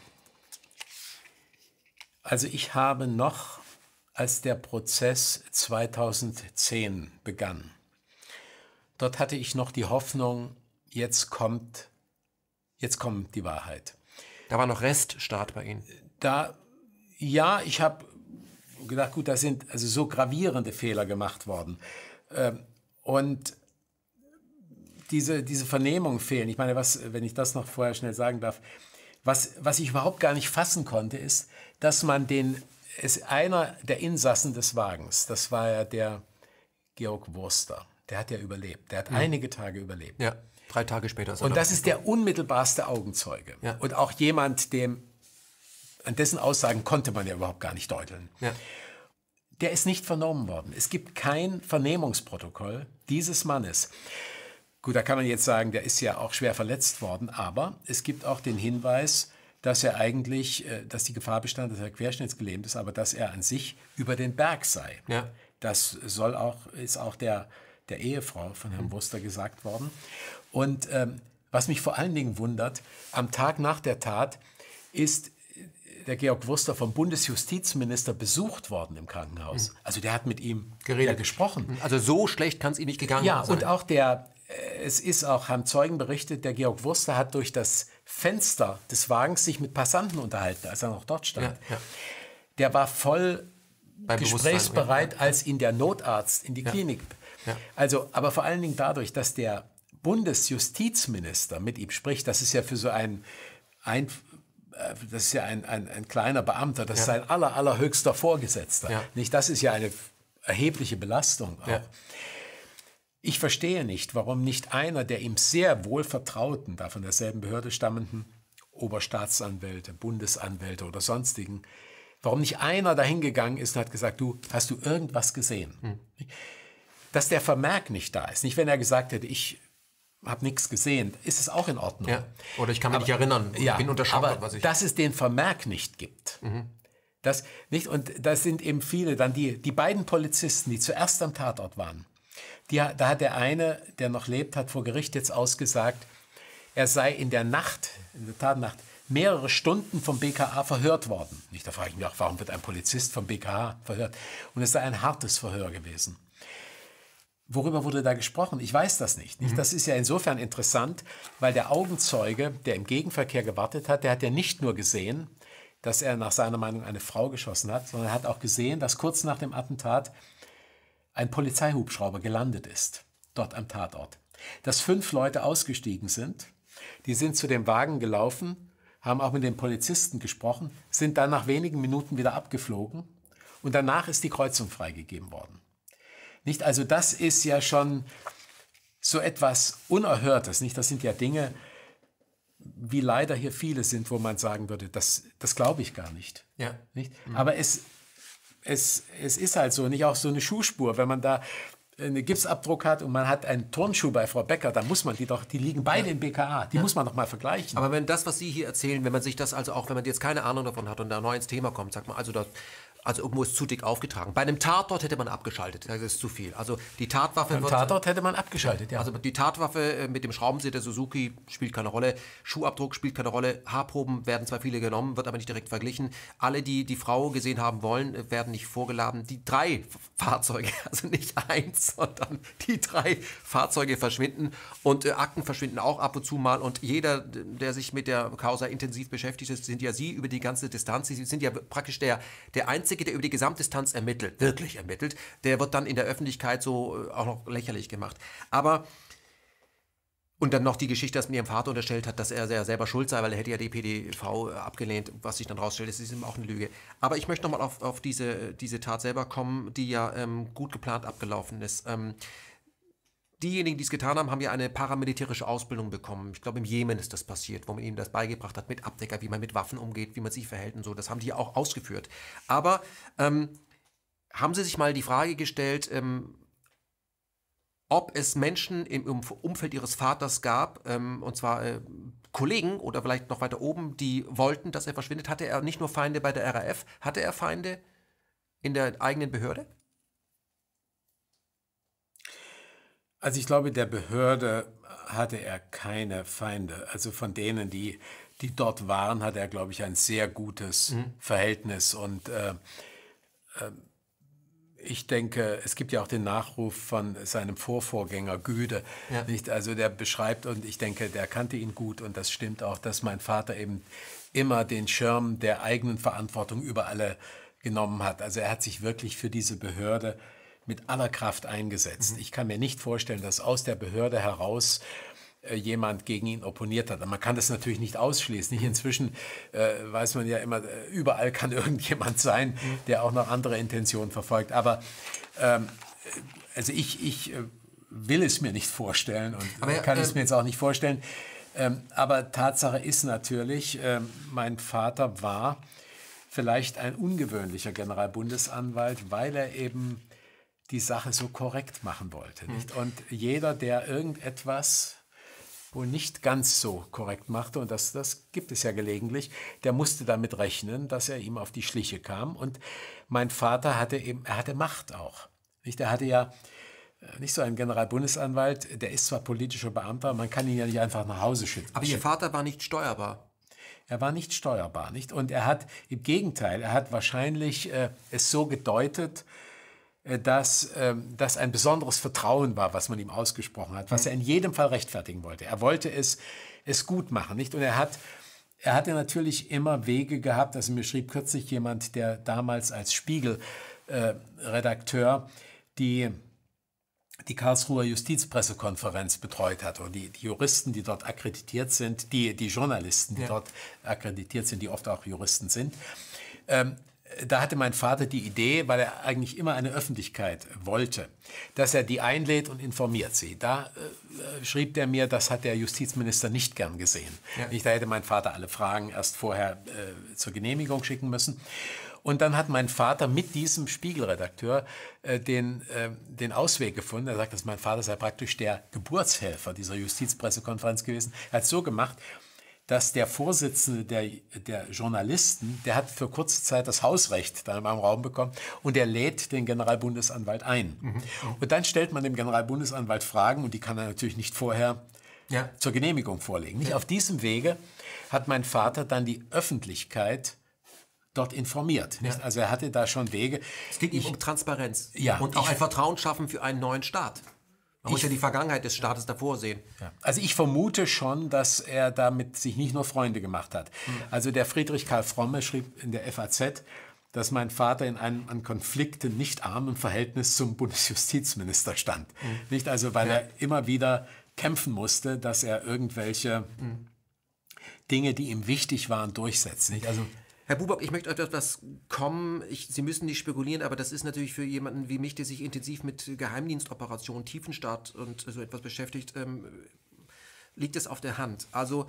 Also ich habe noch, als der Prozess zweitausendzehn begann, dort hatte ich noch die Hoffnung, jetzt kommt, jetzt kommt die Wahrheit. Da war noch Reststaat bei Ihnen? Da, ja, ich habe gedacht, gut, da sind also so gravierende Fehler gemacht worden. Und diese, diese Vernehmungen fehlen. Ich meine, was, wenn ich das noch vorher schnell sagen darf, was, was ich überhaupt gar nicht fassen konnte, ist, dass man den, es, einer der Insassen des Wagens, das war ja der Georg Wurster, der hat ja überlebt, der hat mhm. einige Tage überlebt. Ja, drei Tage später. Ist Und das ist der unmittelbarste Augenzeuge. Ja. Und auch jemand, dem, an dessen Aussagen konnte man ja überhaupt gar nicht deuteln. Ja. Der ist nicht vernommen worden. Es gibt kein Vernehmungsprotokoll dieses Mannes. Gut, da kann man jetzt sagen, der ist ja auch schwer verletzt worden, aber es gibt auch den Hinweis, dass er eigentlich, dass die Gefahr bestand, dass er querschnittsgelähmt ist, aber dass er an sich über den Berg sei. Ja. Das soll auch, ist auch der, der Ehefrau von Herrn Wurster gesagt worden. Und ähm, was mich vor allen Dingen wundert, am Tag nach der Tat ist der Georg Wurster vom Bundesjustizminister besucht worden im Krankenhaus. Also der hat mit ihm geredet, ja, gesprochen. Also so schlecht kann es ihm nicht gegangen ja, sein. Ja, und auch der, es ist auch, haben Zeugen berichtet, der Georg Wurster hat durch das Fenster des Wagens sich mit Passanten unterhalten, als er noch dort stand. Ja, ja. Der war voll Beim gesprächsbereit, ja. als ihn der Notarzt in die ja. Klinik. Ja. Also, aber vor allen Dingen dadurch, dass der Bundesjustizminister mit ihm spricht, das ist ja für so ein, ein das ist ja ein, ein, ein kleiner Beamter, das ja. ist sein aller, allerhöchster Vorgesetzter. Ja. Nicht, das ist ja eine erhebliche Belastung auch. Ja. Ich verstehe nicht, warum nicht einer der ihm sehr wohl vertrauten, da von derselben Behörde stammenden Oberstaatsanwälte, Bundesanwälte oder sonstigen, warum nicht einer dahin gegangen ist und hat gesagt, du, hast du irgendwas gesehen? Hm. Dass der Vermerk nicht da ist. Nicht, wenn er gesagt hätte, ich habe nichts gesehen, ist es auch in Ordnung. Ja. Oder ich kann mich aber nicht erinnern, ja, bin unterschaut, was ich... Dass es den Vermerk nicht gibt. Mhm. Das nicht, und das sind eben viele, dann die, die beiden Polizisten, die zuerst am Tatort waren, die, da hat der eine, der noch lebt, hat vor Gericht jetzt ausgesagt, er sei in der Nacht, in der Tatnacht, mehrere Stunden vom B K A verhört worden. Nicht, da frage ich mich auch, warum wird ein Polizist vom B K A verhört? Und es sei ein hartes Verhör gewesen. Worüber wurde da gesprochen? Ich weiß das nicht. Mhm. Das ist ja insofern interessant, weil der Augenzeuge, der im Gegenverkehr gewartet hat, der hat ja nicht nur gesehen, dass er nach seiner Meinung eine Frau geschossen hat, sondern er hat auch gesehen, dass kurz nach dem Attentat ein Polizeihubschrauber gelandet ist, dort am Tatort. Dass fünf Leute ausgestiegen sind, die sind zu dem Wagen gelaufen, haben auch mit den Polizisten gesprochen, sind dann nach wenigen Minuten wieder abgeflogen und danach ist die Kreuzung freigegeben worden. Nicht? Also das ist ja schon so etwas Unerhörtes. Nicht? Das sind ja Dinge, wie leider hier viele sind, wo man sagen würde, das, das glaube ich gar nicht. Ja. Nicht? Mhm. Aber es, es, es ist halt so, nicht auch so eine Schuhspur, wenn man da einen Gipsabdruck hat und man hat einen Turnschuh bei Frau Becker, dann muss man die doch, die liegen beide ja. im B K A, die ja. muss man doch mal vergleichen. Aber wenn das, was Sie hier erzählen, wenn man sich das also auch, wenn man jetzt keine Ahnung davon hat und da neu ins Thema kommt, sagt man, also das, also irgendwo ist zu dick aufgetragen. Bei einem Tatort hätte man abgeschaltet, das ist zu viel. Also die Tatwaffe... Beim Tatort hätte man abgeschaltet, ja. Also die Tatwaffe mit dem Schraubenzieher der Suzuki spielt keine Rolle, Schuhabdruck spielt keine Rolle, Haarproben werden zwar viele genommen, wird aber nicht direkt verglichen. Alle, die die Frau gesehen haben wollen, werden nicht vorgeladen. Die drei Fahrzeuge, also nicht eins, sondern die drei Fahrzeuge verschwinden und äh, Akten verschwinden auch ab und zu mal. Und jeder, der sich mit der Causa intensiv beschäftigt ist, sind ja Sie über die ganze Distanz. Sie sind ja praktisch der, der Einzige, der über die Gesamtdistanz ermittelt, wirklich ermittelt, der wird dann in der Öffentlichkeit so auch noch lächerlich gemacht. Aber, und dann noch die Geschichte, dass man ihrem Vater unterstellt hat, dass er selber schuld sei, weil er hätte ja die P D V abgelehnt, was sich dann rausstellt, das ist eben auch eine Lüge. Aber ich möchte nochmal auf, auf diese, diese Tat selber kommen, die ja ähm, gut geplant abgelaufen ist. Ähm, Diejenigen, die es getan haben, haben ja eine paramilitärische Ausbildung bekommen. Ich glaube, im Jemen ist das passiert, wo man ihnen das beigebracht hat mit Abdecker, wie man mit Waffen umgeht, wie man sich verhält und so. Das haben die ja auch ausgeführt. Aber ähm, haben Sie sich mal die Frage gestellt, ähm, ob es Menschen im Umfeld Ihres Vaters gab, ähm, und zwar äh, Kollegen oder vielleicht noch weiter oben, die wollten, dass er verschwindet? Hatte er nicht nur Feinde bei der R A F, hatte er Feinde in der eigenen Behörde? Also ich glaube, der Behörde hatte er keine Feinde. Also von denen, die, die dort waren, hatte er, glaube ich, ein sehr gutes mhm. Verhältnis. Und äh, äh, ich denke, es gibt ja auch den Nachruf von seinem Vorvorgänger Güde. Ja. Nicht? Also der beschreibt, und ich denke, der kannte ihn gut. Und das stimmt auch, dass mein Vater eben immer den Schirm der eigenen Verantwortung über alle genommen hat. Also er hat sich wirklich für diese Behörde mit aller Kraft eingesetzt. Mhm. Ich kann mir nicht vorstellen, dass aus der Behörde heraus äh, jemand gegen ihn opponiert hat. Man kann das natürlich nicht ausschließen. Nicht? Inzwischen äh, weiß man ja immer, äh, überall kann irgendjemand sein, mhm. der auch noch andere Intentionen verfolgt. Aber ähm, also ich, ich äh, will es mir nicht vorstellen und aber, kann äh, es mir jetzt auch nicht vorstellen. Ähm, aber Tatsache ist natürlich, äh, mein Vater war vielleicht ein ungewöhnlicher Generalbundesanwalt, weil er eben die Sache so korrekt machen wollte. Nicht? Und jeder, der irgendetwas wohl nicht ganz so korrekt machte, und das, das gibt es ja gelegentlich, der musste damit rechnen, dass er ihm auf die Schliche kam. Und mein Vater hatte eben, er hatte Macht auch. Nicht? Er hatte ja nicht so einen Generalbundesanwalt, der ist zwar politischer Beamter, man kann ihn ja nicht einfach nach Hause schicken. Aber Ihr Vater war nicht steuerbar. Er war nicht steuerbar. Nicht? Und er hat, im Gegenteil, er hat wahrscheinlich äh, es so gedeutet, dass das ein besonderes Vertrauen war, was man ihm ausgesprochen hat, was er in jedem Fall rechtfertigen wollte. Er wollte es, es gut machen, nicht? Und er hat, er hatte natürlich immer Wege gehabt. Also mir schrieb kürzlich jemand, der damals als Spiegel-Redakteur äh, die, die Karlsruher Justizpressekonferenz betreut hat. Und die, die Juristen, die dort akkreditiert sind, die, die Journalisten, die ja. dort akkreditiert sind, die oft auch Juristen sind, ähm, da hatte mein Vater die Idee, weil er eigentlich immer eine Öffentlichkeit wollte, dass er die einlädt und informiert sie. Da äh, schrieb er mir, das hat der Justizminister nicht gern gesehen. Ja. Nicht, da hätte mein Vater alle Fragen erst vorher äh, zur Genehmigung schicken müssen. Und dann hat mein Vater mit diesem Spiegelredakteur äh, den, äh, den Ausweg gefunden. Er sagt, dass mein Vater sei praktisch der Geburtshelfer dieser Justizpressekonferenz gewesen. Er hat es so gemacht, dass der Vorsitzende der, der Journalisten, der hat für kurze Zeit das Hausrecht da im Raum bekommen und der lädt den Generalbundesanwalt ein. Mhm. Und dann stellt man dem Generalbundesanwalt Fragen und die kann er natürlich nicht vorher ja. zur Genehmigung vorlegen. Nicht? Ja. Auf diesem Wege hat mein Vater dann die Öffentlichkeit dort informiert. Ja. Nicht? Also er hatte da schon Wege. Es ging ihm um Transparenz ja, und auch ich, ein Vertrauen schaffen für einen neuen Staat. Man muss ja die Vergangenheit des Staates davor sehen. Ja. Also ich vermute schon, dass er damit sich nicht nur Freunde gemacht hat. Mhm. Also der Friedrich Karl Fromme schrieb in der F A Z, dass mein Vater in einem an Konflikten nicht armen Verhältnis zum Bundesjustizminister stand. Mhm. Nicht also, weil ja. er immer wieder kämpfen musste, dass er irgendwelche mhm. Dinge, die ihm wichtig waren, durchsetzt. Nicht? Also Herr Buback, ich möchte auf etwas kommen. Ich, Sie müssen nicht spekulieren, aber das ist natürlich für jemanden wie mich, der sich intensiv mit Geheimdienstoperationen, Tiefenstaat und so etwas beschäftigt, ähm, liegt es auf der Hand. Also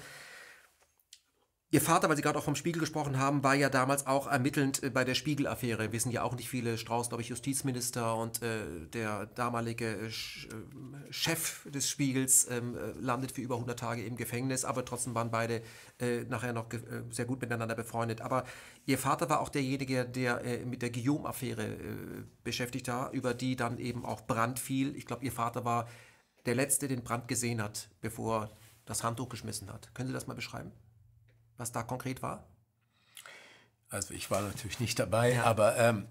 Ihr Vater, weil Sie gerade auch vom Spiegel gesprochen haben, war ja damals auch ermittelnd äh, bei der Spiegel-Affäre. Wissen ja auch nicht viele. Strauß, glaube ich, Justizminister und äh, der damalige äh, Chef des Spiegels ähm, äh, landet für über hundert Tage im Gefängnis. Aber trotzdem waren beide äh, nachher noch äh, sehr gut miteinander befreundet. Aber Ihr Vater war auch derjenige, der äh, mit der Guillaume-Affäre äh, beschäftigt war, über die dann eben auch Brandt fiel. Ich glaube, Ihr Vater war der Letzte, den Brandt gesehen hat, bevor er das Handtuch geschmissen hat. Können Sie das mal beschreiben? Was da konkret war? Also ich war natürlich nicht dabei, ja. aber ähm,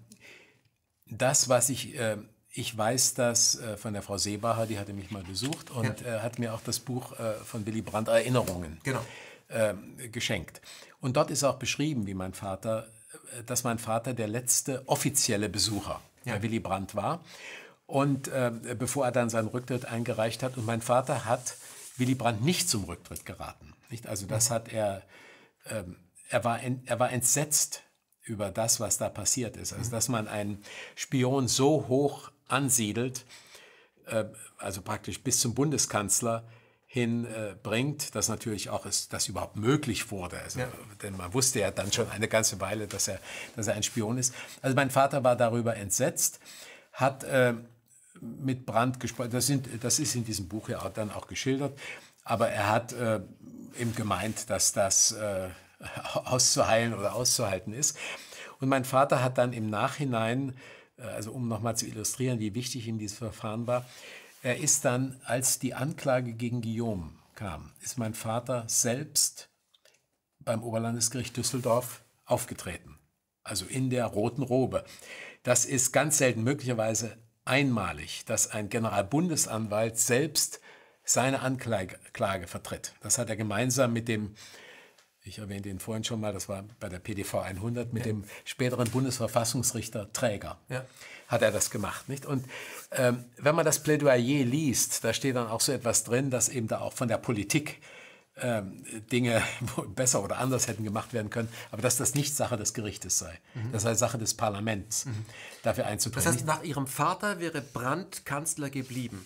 das, was ich, äh, ich weiß das äh, von der Frau Seebacher, die hatte mich mal besucht und ja. äh, hat mir auch das Buch äh, von Willy Brandt Erinnerungen genau. äh, geschenkt. Und dort ist auch beschrieben, wie mein Vater, äh, dass mein Vater der letzte offizielle Besucher ja. bei Willy Brandt war. Und äh, bevor er dann seinen Rücktritt eingereicht hat, und mein Vater hat Willy Brandt nicht zum Rücktritt geraten. Nicht? Also das hat er... Ähm, er, war en, er war entsetzt über das, was da passiert ist. Also, dass man einen Spion so hoch ansiedelt, äh, also praktisch bis zum Bundeskanzler hin äh, bringt, dass natürlich auch ist, das überhaupt möglich wurde. Also, ja. Denn man wusste ja dann schon eine ganze Weile, dass er, dass er ein Spion ist. Also mein Vater war darüber entsetzt, hat äh, mit Brandt gesprochen. Das, sind, das ist in diesem Buch ja auch dann auch geschildert. Aber er hat äh, eben gemeint, dass das äh, auszuheilen oder auszuhalten ist. Und mein Vater hat dann im Nachhinein, äh, also um nochmal zu illustrieren, wie wichtig ihm dieses Verfahren war, er ist dann, als die Anklage gegen Guillaume kam, ist mein Vater selbst beim Oberlandesgericht Düsseldorf aufgetreten. Also in der roten Robe. Das ist ganz selten, möglicherweise einmalig, dass ein Generalbundesanwalt selbst seine Anklage Klage vertritt. Das hat er gemeinsam mit dem, ich erwähnte ihn vorhin schon mal, das war bei der P D V hundert, mit ja. dem späteren Bundesverfassungsrichter Träger, ja. hat er das gemacht. Nicht? Und ähm, wenn man das Plädoyer liest, da steht dann auch so etwas drin, dass eben da auch von der Politik ähm, Dinge besser oder anders hätten gemacht werden können, aber dass das nicht Sache des Gerichtes sei. Mhm. Das sei Sache des Parlaments, mhm. dafür einzutreten. Das heißt, nach Ihrem Vater wäre Brandt Kanzler geblieben?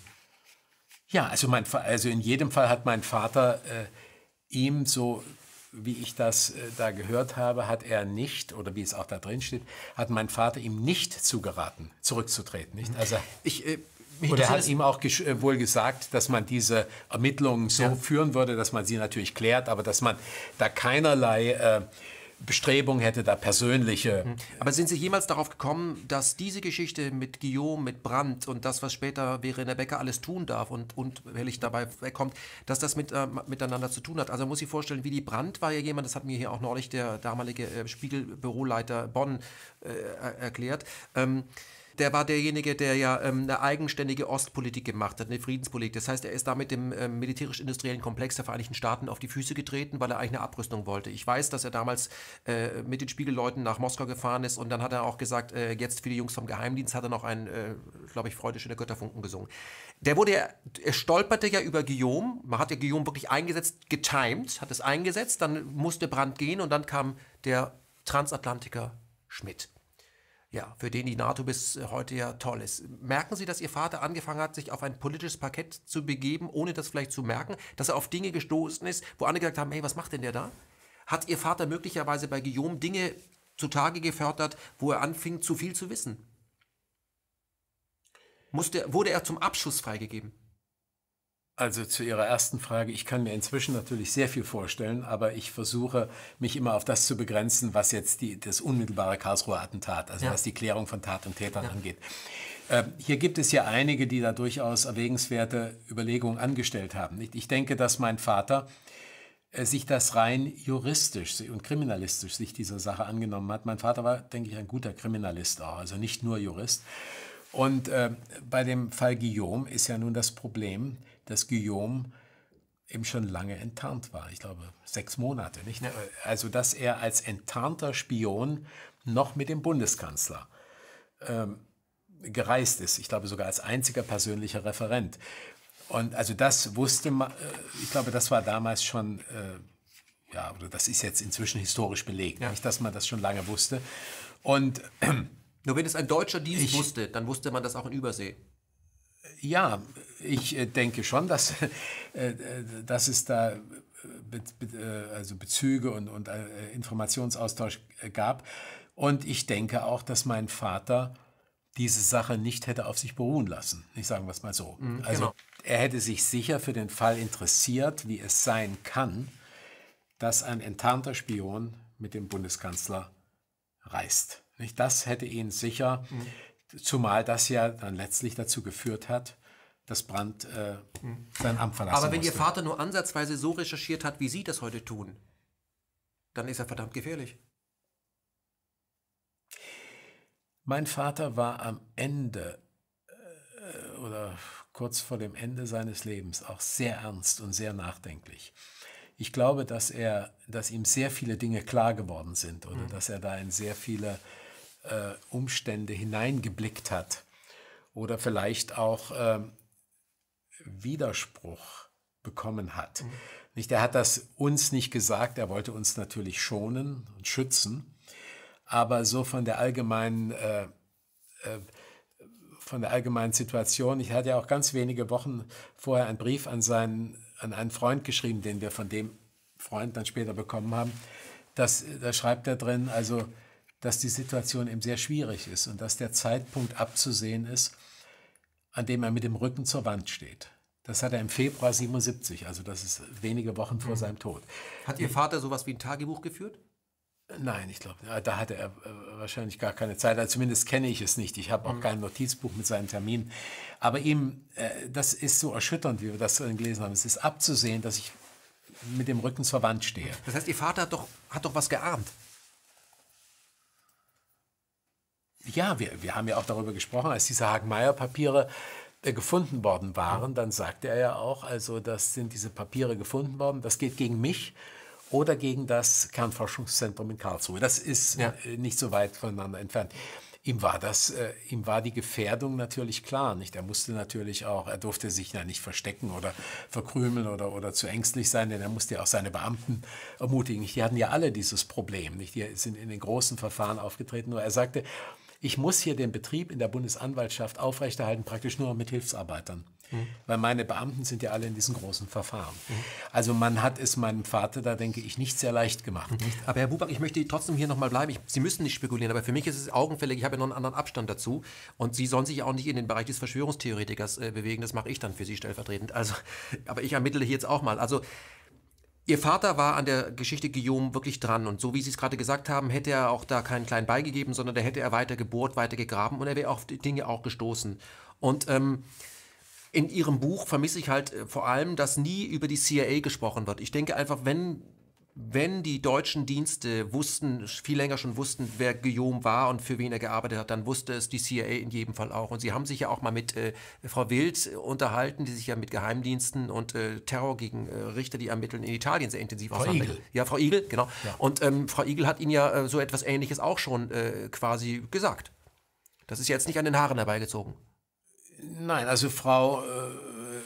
Ja, also, mein, also in jedem Fall hat mein Vater äh, ihm, so wie ich das äh, da gehört habe, hat er nicht, oder wie es auch da drin steht, hat mein Vater ihm nicht zugeraten, zurückzutreten. Nicht? Also, ich, äh, und er hat ihm auch ges äh, wohl gesagt, dass man diese Ermittlungen so ja. führen würde, dass man sie natürlich klärt, aber dass man da keinerlei äh, Bestrebung hätte, da persönliche... Aber sind Sie jemals darauf gekommen, dass diese Geschichte mit Guillaume, mit Brandt und das, was später Verena Becker alles tun darf und unhellig dabei wegkommt, dass das mit, äh, miteinander zu tun hat? Also man muss sich vorstellen, Willy Brandt war ja jemand, das hat mir hier auch neulich der damalige äh, Spiegel-Büroleiter Bonn äh, erklärt, ähm, der war derjenige, der ja ähm, eine eigenständige Ostpolitik gemacht hat, eine Friedenspolitik. Das heißt, er ist da mit dem ähm, militärisch-industriellen Komplex der Vereinigten Staaten auf die Füße getreten, weil er eigentlich eine Abrüstung wollte. Ich weiß, dass er damals äh, mit den Spiegelleuten nach Moskau gefahren ist und dann hat er auch gesagt, äh, jetzt für die Jungs vom Geheimdienst hat er noch ein, äh, glaube ich, Freude schöne Götterfunken gesungen. Der wurde ja, er stolperte ja über Guillaume. Man hat ja Guillaume wirklich eingesetzt, getimed, hat es eingesetzt, dann musste Brandt gehen und dann kam der Transatlantiker Schmidt. Ja, für den die NATO bis heute ja toll ist. Merken Sie, dass Ihr Vater angefangen hat, sich auf ein politisches Parkett zu begeben, ohne das vielleicht zu merken, dass er auf Dinge gestoßen ist, wo andere gesagt haben, hey, was macht denn der da? Hat Ihr Vater möglicherweise bei Guillaume Dinge zutage gefördert, wo er anfing, zu viel zu wissen? Musste, wurde er zum Abschuss freigegeben? Also zu Ihrer ersten Frage, ich kann mir inzwischen natürlich sehr viel vorstellen, aber ich versuche, mich immer auf das zu begrenzen, was jetzt die, das unmittelbare Karlsruher Attentat, also Ja. was die Klärung von Tat und Tätern Ja. angeht. Äh, hier gibt es ja einige, die da durchaus erwägenswerte Überlegungen angestellt haben. Nicht? Ich denke, dass mein Vater äh, sich das rein juristisch und kriminalistisch sich dieser Sache angenommen hat. Mein Vater war, denke ich, ein guter Kriminalist auch, also nicht nur Jurist. Und äh, bei dem Fall Guillaume ist ja nun das Problem, dass Guillaume eben schon lange enttarnt war. Ich glaube, sechs Monate, nicht? Ja. Also, dass er als enttarnter Spion noch mit dem Bundeskanzler ähm, gereist ist. Ich glaube, sogar als einziger persönlicher Referent. Und also das wusste man, äh, ich glaube, das war damals schon, äh, ja, oder das ist jetzt inzwischen historisch belegt, Ja. nicht, dass man das schon lange wusste. Und Nur wenn es ein deutscher Dienst Ich- wusste, dann wusste man das auch in Übersee. ja, ich äh, denke schon, dass, äh, äh, dass es da äh, Be Be äh, also Bezüge und, und äh, Informationsaustausch äh, gab. Und ich denke auch, dass mein Vater diese Sache nicht hätte auf sich beruhen lassen. Ich sagen wir es mal so. Also genau. er hätte sich sicher für den Fall interessiert, wie es sein kann, dass ein enttarnter Spion mit dem Bundeskanzler reist. Nicht? Das hätte ihn sicher, zumal das ja dann letztlich dazu geführt hat, dass Brandt äh, sein Amt verlassen Aber wenn Ihr musste. Vater nur ansatzweise so recherchiert hat, wie Sie das heute tun, dann ist er verdammt gefährlich. Mein Vater war am Ende äh, oder kurz vor dem Ende seines Lebens auch sehr ernst und sehr nachdenklich. Ich glaube, dass er, dass ihm sehr viele Dinge klar geworden sind oder dass er da in sehr viele äh, Umstände hineingeblickt hat oder vielleicht auch ähm, Widerspruch bekommen hat. Nicht, er hat das uns nicht gesagt, er wollte uns natürlich schonen und schützen, aber so von der allgemeinen, äh, äh, von der allgemeinen Situation, ich hatte ja auch ganz wenige Wochen vorher einen Brief an, seinen, an einen Freund geschrieben, den wir von dem Freund dann später bekommen haben, dass, da schreibt er drin, also, dass die Situation eben sehr schwierig ist und dass der Zeitpunkt abzusehen ist, an dem er mit dem Rücken zur Wand steht. Das hat er im Februar siebenundsiebzig, also das ist wenige Wochen vor seinem Tod. Hat Ihr Vater sowas wie ein Tagebuch geführt? Nein, ich glaube, da hatte er äh, wahrscheinlich gar keine Zeit. Also zumindest kenne ich es nicht. Ich habe auch kein Notizbuch mit seinen Terminen. Aber ihm, äh, das ist so erschütternd, wie wir das drin gelesen haben. Es ist abzusehen, dass ich mit dem Rücken zur Wand stehe. Das heißt, Ihr Vater hat doch, hat doch was geahnt. Ja, wir, wir haben ja auch darüber gesprochen, als diese Hagen-Meyer-Papiere äh, gefunden worden waren, dann sagte er ja auch, also das sind diese Papiere gefunden worden, das geht gegen mich oder gegen das Kernforschungszentrum in Karlsruhe. Das ist Ja. äh, nicht so weit voneinander entfernt. Ihm war das, äh, ihm war die Gefährdung natürlich klar, nicht? Er musste natürlich auch, er durfte sich ja nicht verstecken oder verkrümeln oder, oder zu ängstlich sein, denn er musste ja auch seine Beamten ermutigen. Die hatten ja alle dieses Problem, nicht? Die sind in den großen Verfahren aufgetreten. Nur er sagte, ich muss hier den Betrieb in der Bundesanwaltschaft aufrechterhalten, praktisch nur mit Hilfsarbeitern. Mhm. Weil meine Beamten sind ja alle in diesen großen Verfahren. Mhm. Also man hat es meinem Vater da, denke ich, nicht sehr leicht gemacht. Mhm. Aber Herr Buback, ich möchte trotzdem hier nochmal bleiben. Ich, Sie müssen nicht spekulieren, aber für mich ist es augenfällig, ich habe ja noch einen anderen Abstand dazu. Und Sie sollen sich auch nicht in den Bereich des Verschwörungstheoretikers äh, bewegen, das mache ich dann für Sie stellvertretend. Also, aber ich ermittle hier jetzt auch mal. Also, Ihr Vater war an der Geschichte Guillaume wirklich dran und so wie Sie es gerade gesagt haben, hätte er auch da keinen kleinen beigegeben, sondern da hätte er weiter gebohrt, weiter gegraben und er wäre auf die Dinge auch gestoßen. Und ähm, in Ihrem Buch vermisse ich halt äh, vor allem, dass nie über die C I A gesprochen wird. Ich denke einfach, wenn, wenn die deutschen Dienste wussten, viel länger schon wussten, wer Guillaume war und für wen er gearbeitet hat, dann wusste es die C I A in jedem Fall auch. Und Sie haben sich ja auch mal mit äh, Frau Wild unterhalten, die sich ja mit Geheimdiensten und äh, Terror gegen äh, Richter, die ermitteln, in Italien sehr intensiv Frau auseinandergesetzt. Igel. Ja, Frau Igel, genau. Ja. Und ähm, Frau Igel hat Ihnen ja äh, so etwas Ähnliches auch schon äh, quasi gesagt. Das ist jetzt nicht an den Haaren herbeigezogen. Nein, also Frau, äh,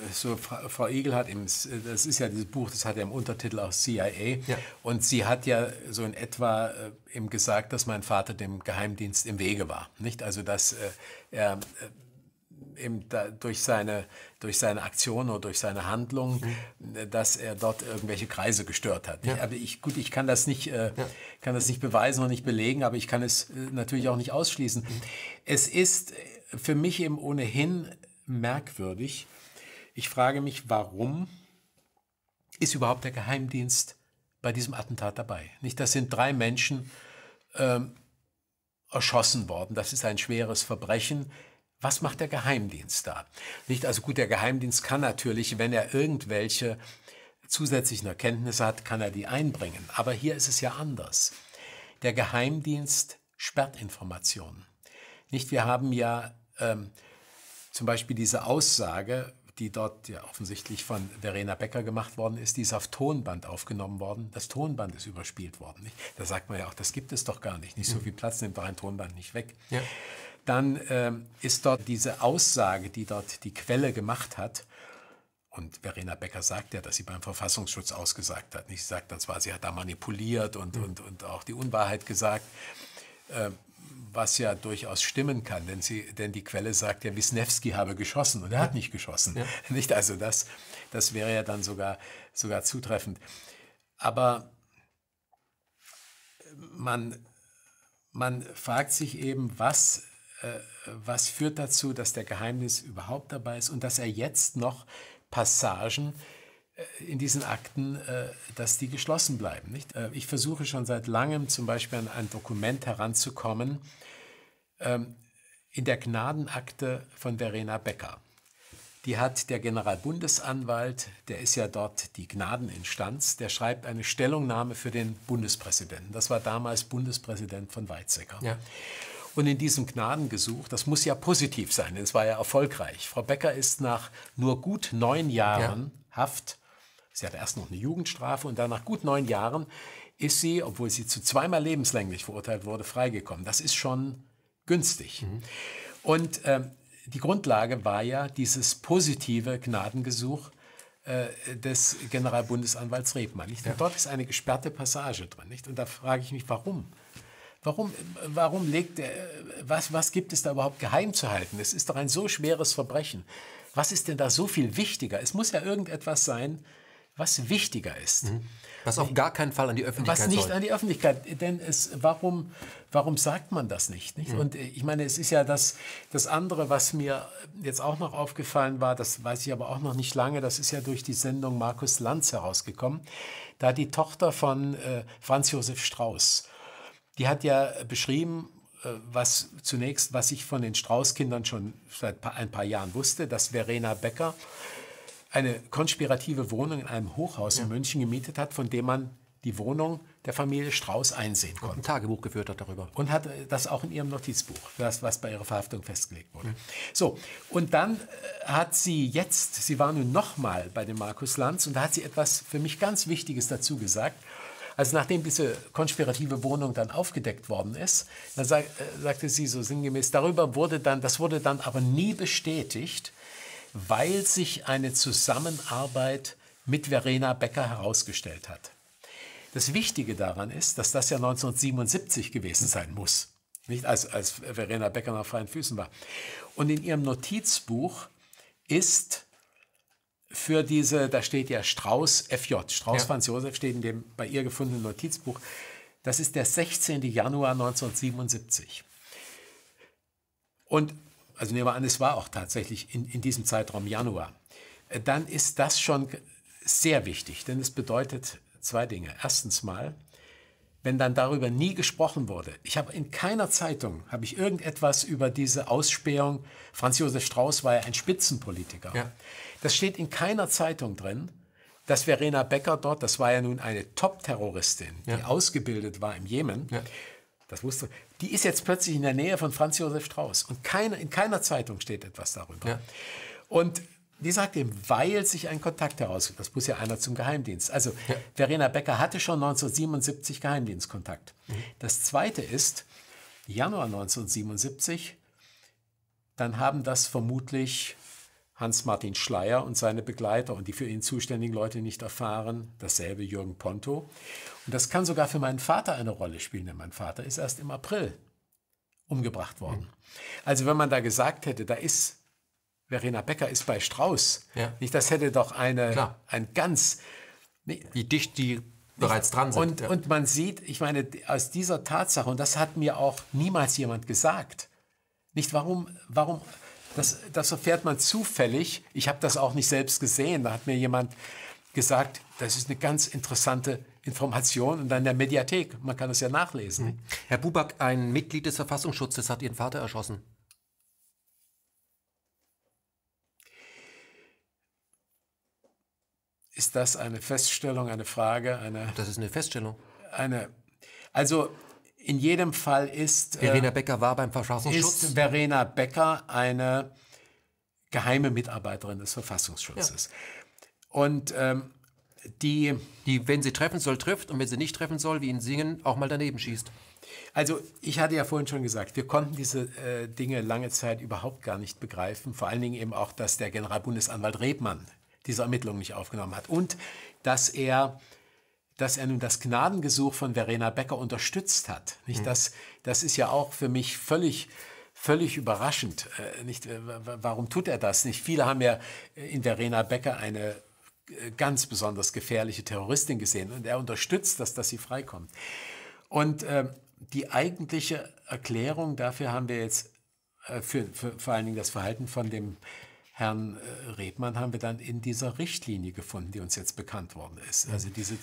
so Fra Frau Igel hat im, das ist ja dieses Buch, das hat ja im Untertitel auch C I A. Ja. Und sie hat ja so in etwa äh, eben gesagt, dass mein Vater dem Geheimdienst im Wege war. Nicht? Also, dass äh, er äh, eben da, durch, seine, durch seine Aktion oder durch seine Handlung, mhm. dass er dort irgendwelche Kreise gestört hat. Ja. Aber ich, gut, ich kann das, nicht, äh, ja. kann das nicht beweisen und nicht belegen, aber ich kann es äh, natürlich auch nicht ausschließen. Mhm. Es ist für mich eben ohnehin merkwürdig. Ich frage mich, warum ist überhaupt der Geheimdienst bei diesem Attentat dabei? Nicht, das sind drei Menschen ähm, erschossen worden. Das ist ein schweres Verbrechen. Was macht der Geheimdienst da? Nicht, also gut, der Geheimdienst kann natürlich, wenn er irgendwelche zusätzlichen Erkenntnisse hat, kann er die einbringen. Aber hier ist es ja anders. Der Geheimdienst sperrt Informationen. Nicht, wir haben ja ähm, zum Beispiel diese Aussage, die dort ja offensichtlich von Verena Becker gemacht worden ist, die ist auf Tonband aufgenommen worden. Das Tonband ist überspielt worden. Nicht? Da sagt man ja auch, das gibt es doch gar nicht. Nicht so viel Platz nimmt doch ein Tonband nicht weg. Ja. Dann ähm, ist dort diese Aussage, die dort die Quelle gemacht hat, und Verena Becker sagt ja, dass sie beim Verfassungsschutz ausgesagt hat. Nicht? Sie sagt dann zwar, sie hat da manipuliert und, mhm. und, und auch die Unwahrheit gesagt, äh, was ja durchaus stimmen kann, denn, sie, denn die Quelle sagt ja, Wisniewski habe geschossen und er hat nicht geschossen. Ja. Nicht? Also das, das wäre ja dann sogar, sogar zutreffend. Aber man, man fragt sich eben, was, äh, was führt dazu, dass der Geheimdienst überhaupt dabei ist und dass er jetzt noch Passagen äh, in diesen Akten, äh, dass die geschlossen bleiben. Nicht? Äh, ich versuche schon seit langem zum Beispiel an ein Dokument heranzukommen, ähm, in der Gnadenakte von Verena Becker. Die hat der Generalbundesanwalt, der ist ja dort die Gnadeninstanz, der schreibt eine Stellungnahme für den Bundespräsidenten. Das war damals Bundespräsident von Weizsäcker. Ja. Und in diesem Gnadengesuch, das muss ja positiv sein, denn es war ja erfolgreich. Frau Becker ist nach nur gut neun Jahren ja. Haft, sie hatte erst noch eine Jugendstrafe und dann nach gut neun Jahren ist sie, obwohl sie zu zweimal lebenslänglich verurteilt wurde, freigekommen. Das ist schon günstig. Mhm. Und ähm, die Grundlage war ja dieses positive Gnadengesuch äh, des Generalbundesanwalts Rebmann. Nicht? Und ja. dort ist eine gesperrte Passage drin. Nicht? Und da frage ich mich, warum? Warum, warum legt der, was, was gibt es da überhaupt geheim zu halten? Es ist doch ein so schweres Verbrechen. Was ist denn da so viel wichtiger? Es muss ja irgendetwas sein, was wichtiger ist. Mhm. Was auf gar keinen Fall an die Öffentlichkeit Was nicht soll. an die Öffentlichkeit, denn es, warum, warum sagt man das nicht? nicht? Mhm. Und ich meine, es ist ja das, das andere, was mir jetzt auch noch aufgefallen war, das weiß ich aber auch noch nicht lange, das ist ja durch die Sendung Markus Lanz herausgekommen, da die Tochter von äh, Franz Josef Strauß, die hat ja beschrieben, was zunächst, was ich von den Strauß-Kindern schon seit ein paar Jahren wusste, dass Verena Becker eine konspirative Wohnung in einem Hochhaus ja. in München gemietet hat, von dem man die Wohnung der Familie Strauß einsehen konnte. Und ein Tagebuch geführt hat darüber. Und hat das auch in ihrem Notizbuch, das, was bei ihrer Verhaftung festgelegt wurde. Mhm. So, und dann hat sie jetzt, sie war nun nochmal bei dem Markus Lanz und da hat sie etwas für mich ganz Wichtiges dazu gesagt. Also nachdem diese konspirative Wohnung dann aufgedeckt worden ist, dann sag, äh, sagte sie so sinngemäß, darüber wurde dann, das wurde dann aber nie bestätigt, weil sich eine Zusammenarbeit mit Verena Becker herausgestellt hat. Das Wichtige daran ist, dass das ja neunzehnhundertsiebenundsiebzig gewesen sein muss, nicht als, als Verena Becker noch auf freien Füßen war. Und in ihrem Notizbuch ist für diese, da steht ja Strauß F J, Strauß ja. Franz Josef steht in dem bei ihr gefundenen Notizbuch. Das ist der sechzehnten Januar neunzehnhundertsiebenundsiebzig. Und, also nehmen wir an, es war auch tatsächlich in, in diesem Zeitraum Januar. Dann ist das schon sehr wichtig, denn es bedeutet zwei Dinge. Erstens mal, wenn dann darüber nie gesprochen wurde. Ich habe in keiner Zeitung, habe ich irgendetwas über diese Ausspähung, Franz Josef Strauß war ja ein Spitzenpolitiker. Ja. Das steht in keiner Zeitung drin, dass Verena Becker dort, das war ja nun eine Top-Terroristin, ja. die ausgebildet war im Jemen, ja. das wusste, die ist jetzt plötzlich in der Nähe von Franz Josef Strauß. Und keine, in keiner Zeitung steht etwas darüber. Ja. Und die sagt eben, weil sich ein Kontakt herausgeht. Das muss ja einer zum Geheimdienst. Also ja. Verena Becker hatte schon neunzehnhundertsiebenundsiebzig Geheimdienstkontakt. Mhm. Das Zweite ist, Januar neunzehnhundertsiebenundsiebzig, dann haben das vermutlich Hans-Martin Schleyer und seine Begleiter und die für ihn zuständigen Leute nicht erfahren. Dasselbe Jürgen Ponto. Und das kann sogar für meinen Vater eine Rolle spielen, denn mein Vater ist erst im April umgebracht worden. Mhm. Also wenn man da gesagt hätte, da ist Verena Becker ist bei Strauß, ja. nicht, das hätte doch eine, ein ganz... Nee, wie dicht die bereits dran sind. Und, ja. und man sieht, ich meine, aus dieser Tatsache, und das hat mir auch niemals jemand gesagt, nicht warum, warum das, das erfährt man zufällig, ich habe das auch nicht selbst gesehen, da hat mir jemand gesagt, das ist eine ganz interessante Information und dann in der Mediathek, man kann das ja nachlesen. Mhm. Herr Buback, ein Mitglied des Verfassungsschutzes hat Ihren Vater erschossen. Ist das eine Feststellung, eine Frage? Eine, das ist eine Feststellung. Eine, also in jedem Fall ist... Verena Becker war beim Verfassungsschutz. Ist Verena Becker eine geheime Mitarbeiterin des Verfassungsschutzes. Ja. Und ähm, die... Die, wenn sie treffen soll, trifft und wenn sie nicht treffen soll, wie in Singen, auch mal daneben schießt. Also ich hatte ja vorhin schon gesagt, wir konnten diese äh, Dinge lange Zeit überhaupt gar nicht begreifen. Vor allen Dingen eben auch, dass der Generalbundesanwalt Rebmann diese Ermittlungen nicht aufgenommen hat. Und dass er, dass er nun das Gnadengesuch von Verena Becker unterstützt hat. Nicht? Mhm. Das, das ist ja auch für mich völlig, völlig überraschend. Äh, nicht, äh, warum tut er das nicht? Viele haben ja in Verena Becker eine äh, ganz besonders gefährliche Terroristin gesehen. Und er unterstützt das, dass sie freikommt. Und äh, die eigentliche Erklärung dafür haben wir jetzt, äh, für, für vor allen Dingen das Verhalten von dem Herrn Rebmann haben wir dann in dieser Richtlinie gefunden, die uns jetzt bekannt worden ist. Also diese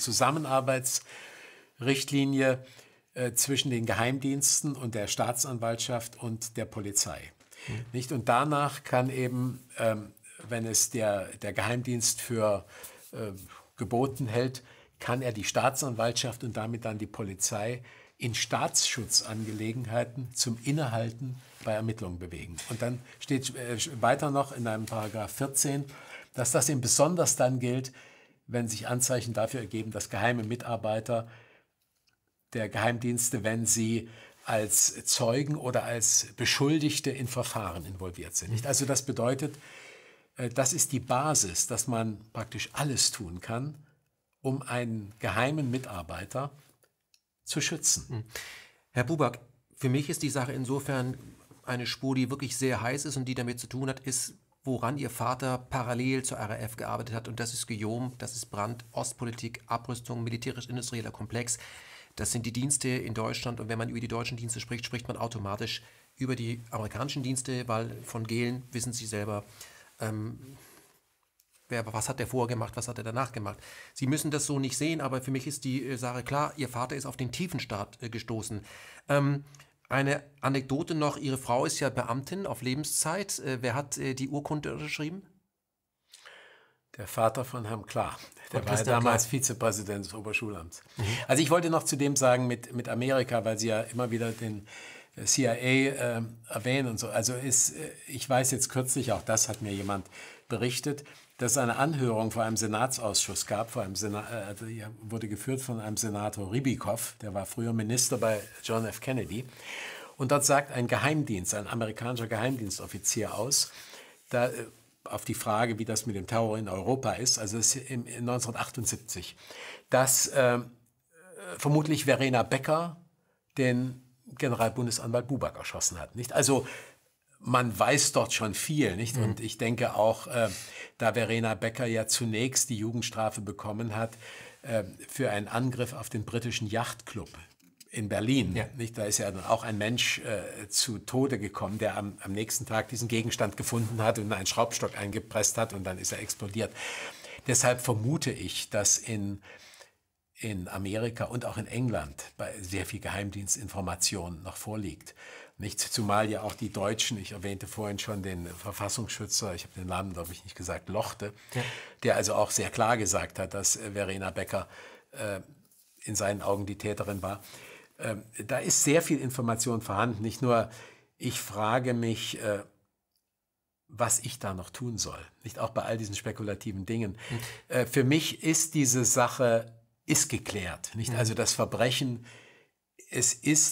Zusammenarbeitsrichtlinie äh, zwischen den Geheimdiensten und der Staatsanwaltschaft und der Polizei. Mhm. Nicht? Und danach kann eben, ähm, wenn es der, der Geheimdienst für äh, geboten hält, kann er die Staatsanwaltschaft und damit dann die Polizei in Staatsschutzangelegenheiten zum Innehalten bei Ermittlungen bewegen. Und dann steht äh, weiter noch in einem Paragraph vierzehn, dass das eben besonders dann gilt, wenn sich Anzeichen dafür ergeben, dass geheime Mitarbeiter der Geheimdienste, wenn sie als Zeugen oder als Beschuldigte in Verfahren involviert sind. Nicht? Also das bedeutet, äh, das ist die Basis, dass man praktisch alles tun kann, um einen geheimen Mitarbeiter zu schützen. Herr Buback, für mich ist die Sache insofern eine Spur, die wirklich sehr heiß ist und die damit zu tun hat, ist, woran Ihr Vater parallel zur R A F gearbeitet hat. Und das ist Guillaume, das ist Brandt, Ostpolitik, Abrüstung, militärisch-industrieller Komplex. Das sind die Dienste in Deutschland. Und wenn man über die deutschen Dienste spricht, spricht man automatisch über die amerikanischen Dienste, weil von Gehlen wissen Sie selber, ähm, wer, was hat der vorher gemacht, was hat er danach gemacht. Sie müssen das so nicht sehen, aber für mich ist die äh, Sache klar, Ihr Vater ist auf den Tiefenstaat äh, gestoßen. Ähm, eine Anekdote noch, Ihre Frau ist ja Beamtin auf Lebenszeit. Äh, wer hat äh, die Urkunde unterschrieben? Der Vater von Herrn Klar. Der war ja damals Klar. Vizepräsident des Oberschulamts. Mhm. Also ich wollte noch zu dem sagen mit, mit Amerika, weil Sie ja immer wieder den C I A äh, erwähnen und so. Also ist, ich weiß jetzt kürzlich, auch das hat mir jemand berichtet, dass es eine Anhörung vor einem Senatsausschuss gab, vor einem Senat, also wurde geführt von einem Senator Ribikoff, der war früher Minister bei John F. Kennedy. Und dort sagt ein Geheimdienst, ein amerikanischer Geheimdienstoffizier aus, da, auf die Frage, wie das mit dem Terror in Europa ist, also es ist im, in neunzehnhundertachtundsiebzig, dass äh, vermutlich Verena Becker den Generalbundesanwalt Buback erschossen hat. Nicht? Also man weiß dort schon viel, nicht? Mhm. Und ich denke auch, äh, da Verena Becker ja zunächst die Jugendstrafe bekommen hat äh, für einen Angriff auf den britischen Yachtclub in Berlin, ja. nicht? Da ist ja dann auch ein Mensch äh, zu Tode gekommen, der am, am nächsten Tag diesen Gegenstand gefunden hat und einen Schraubstock eingepresst hat und dann ist er explodiert. Deshalb vermute ich, dass in in Amerika und auch in England bei sehr viel Geheimdienstinformation noch vorliegt. Nicht, zumal ja auch die Deutschen, ich erwähnte vorhin schon den Verfassungsschützer, ich habe den Namen, glaube ich, nicht gesagt, Lochte, ja. der also auch sehr klar gesagt hat, dass Verena Becker äh, in seinen Augen die Täterin war. Äh, da ist sehr viel Information vorhanden. Nicht nur, ich frage mich, äh, was ich da noch tun soll. Nicht auch bei all diesen spekulativen Dingen. Mhm. Äh, für mich ist diese Sache ist geklärt. Nicht? Mhm. Also das Verbrechen, es ist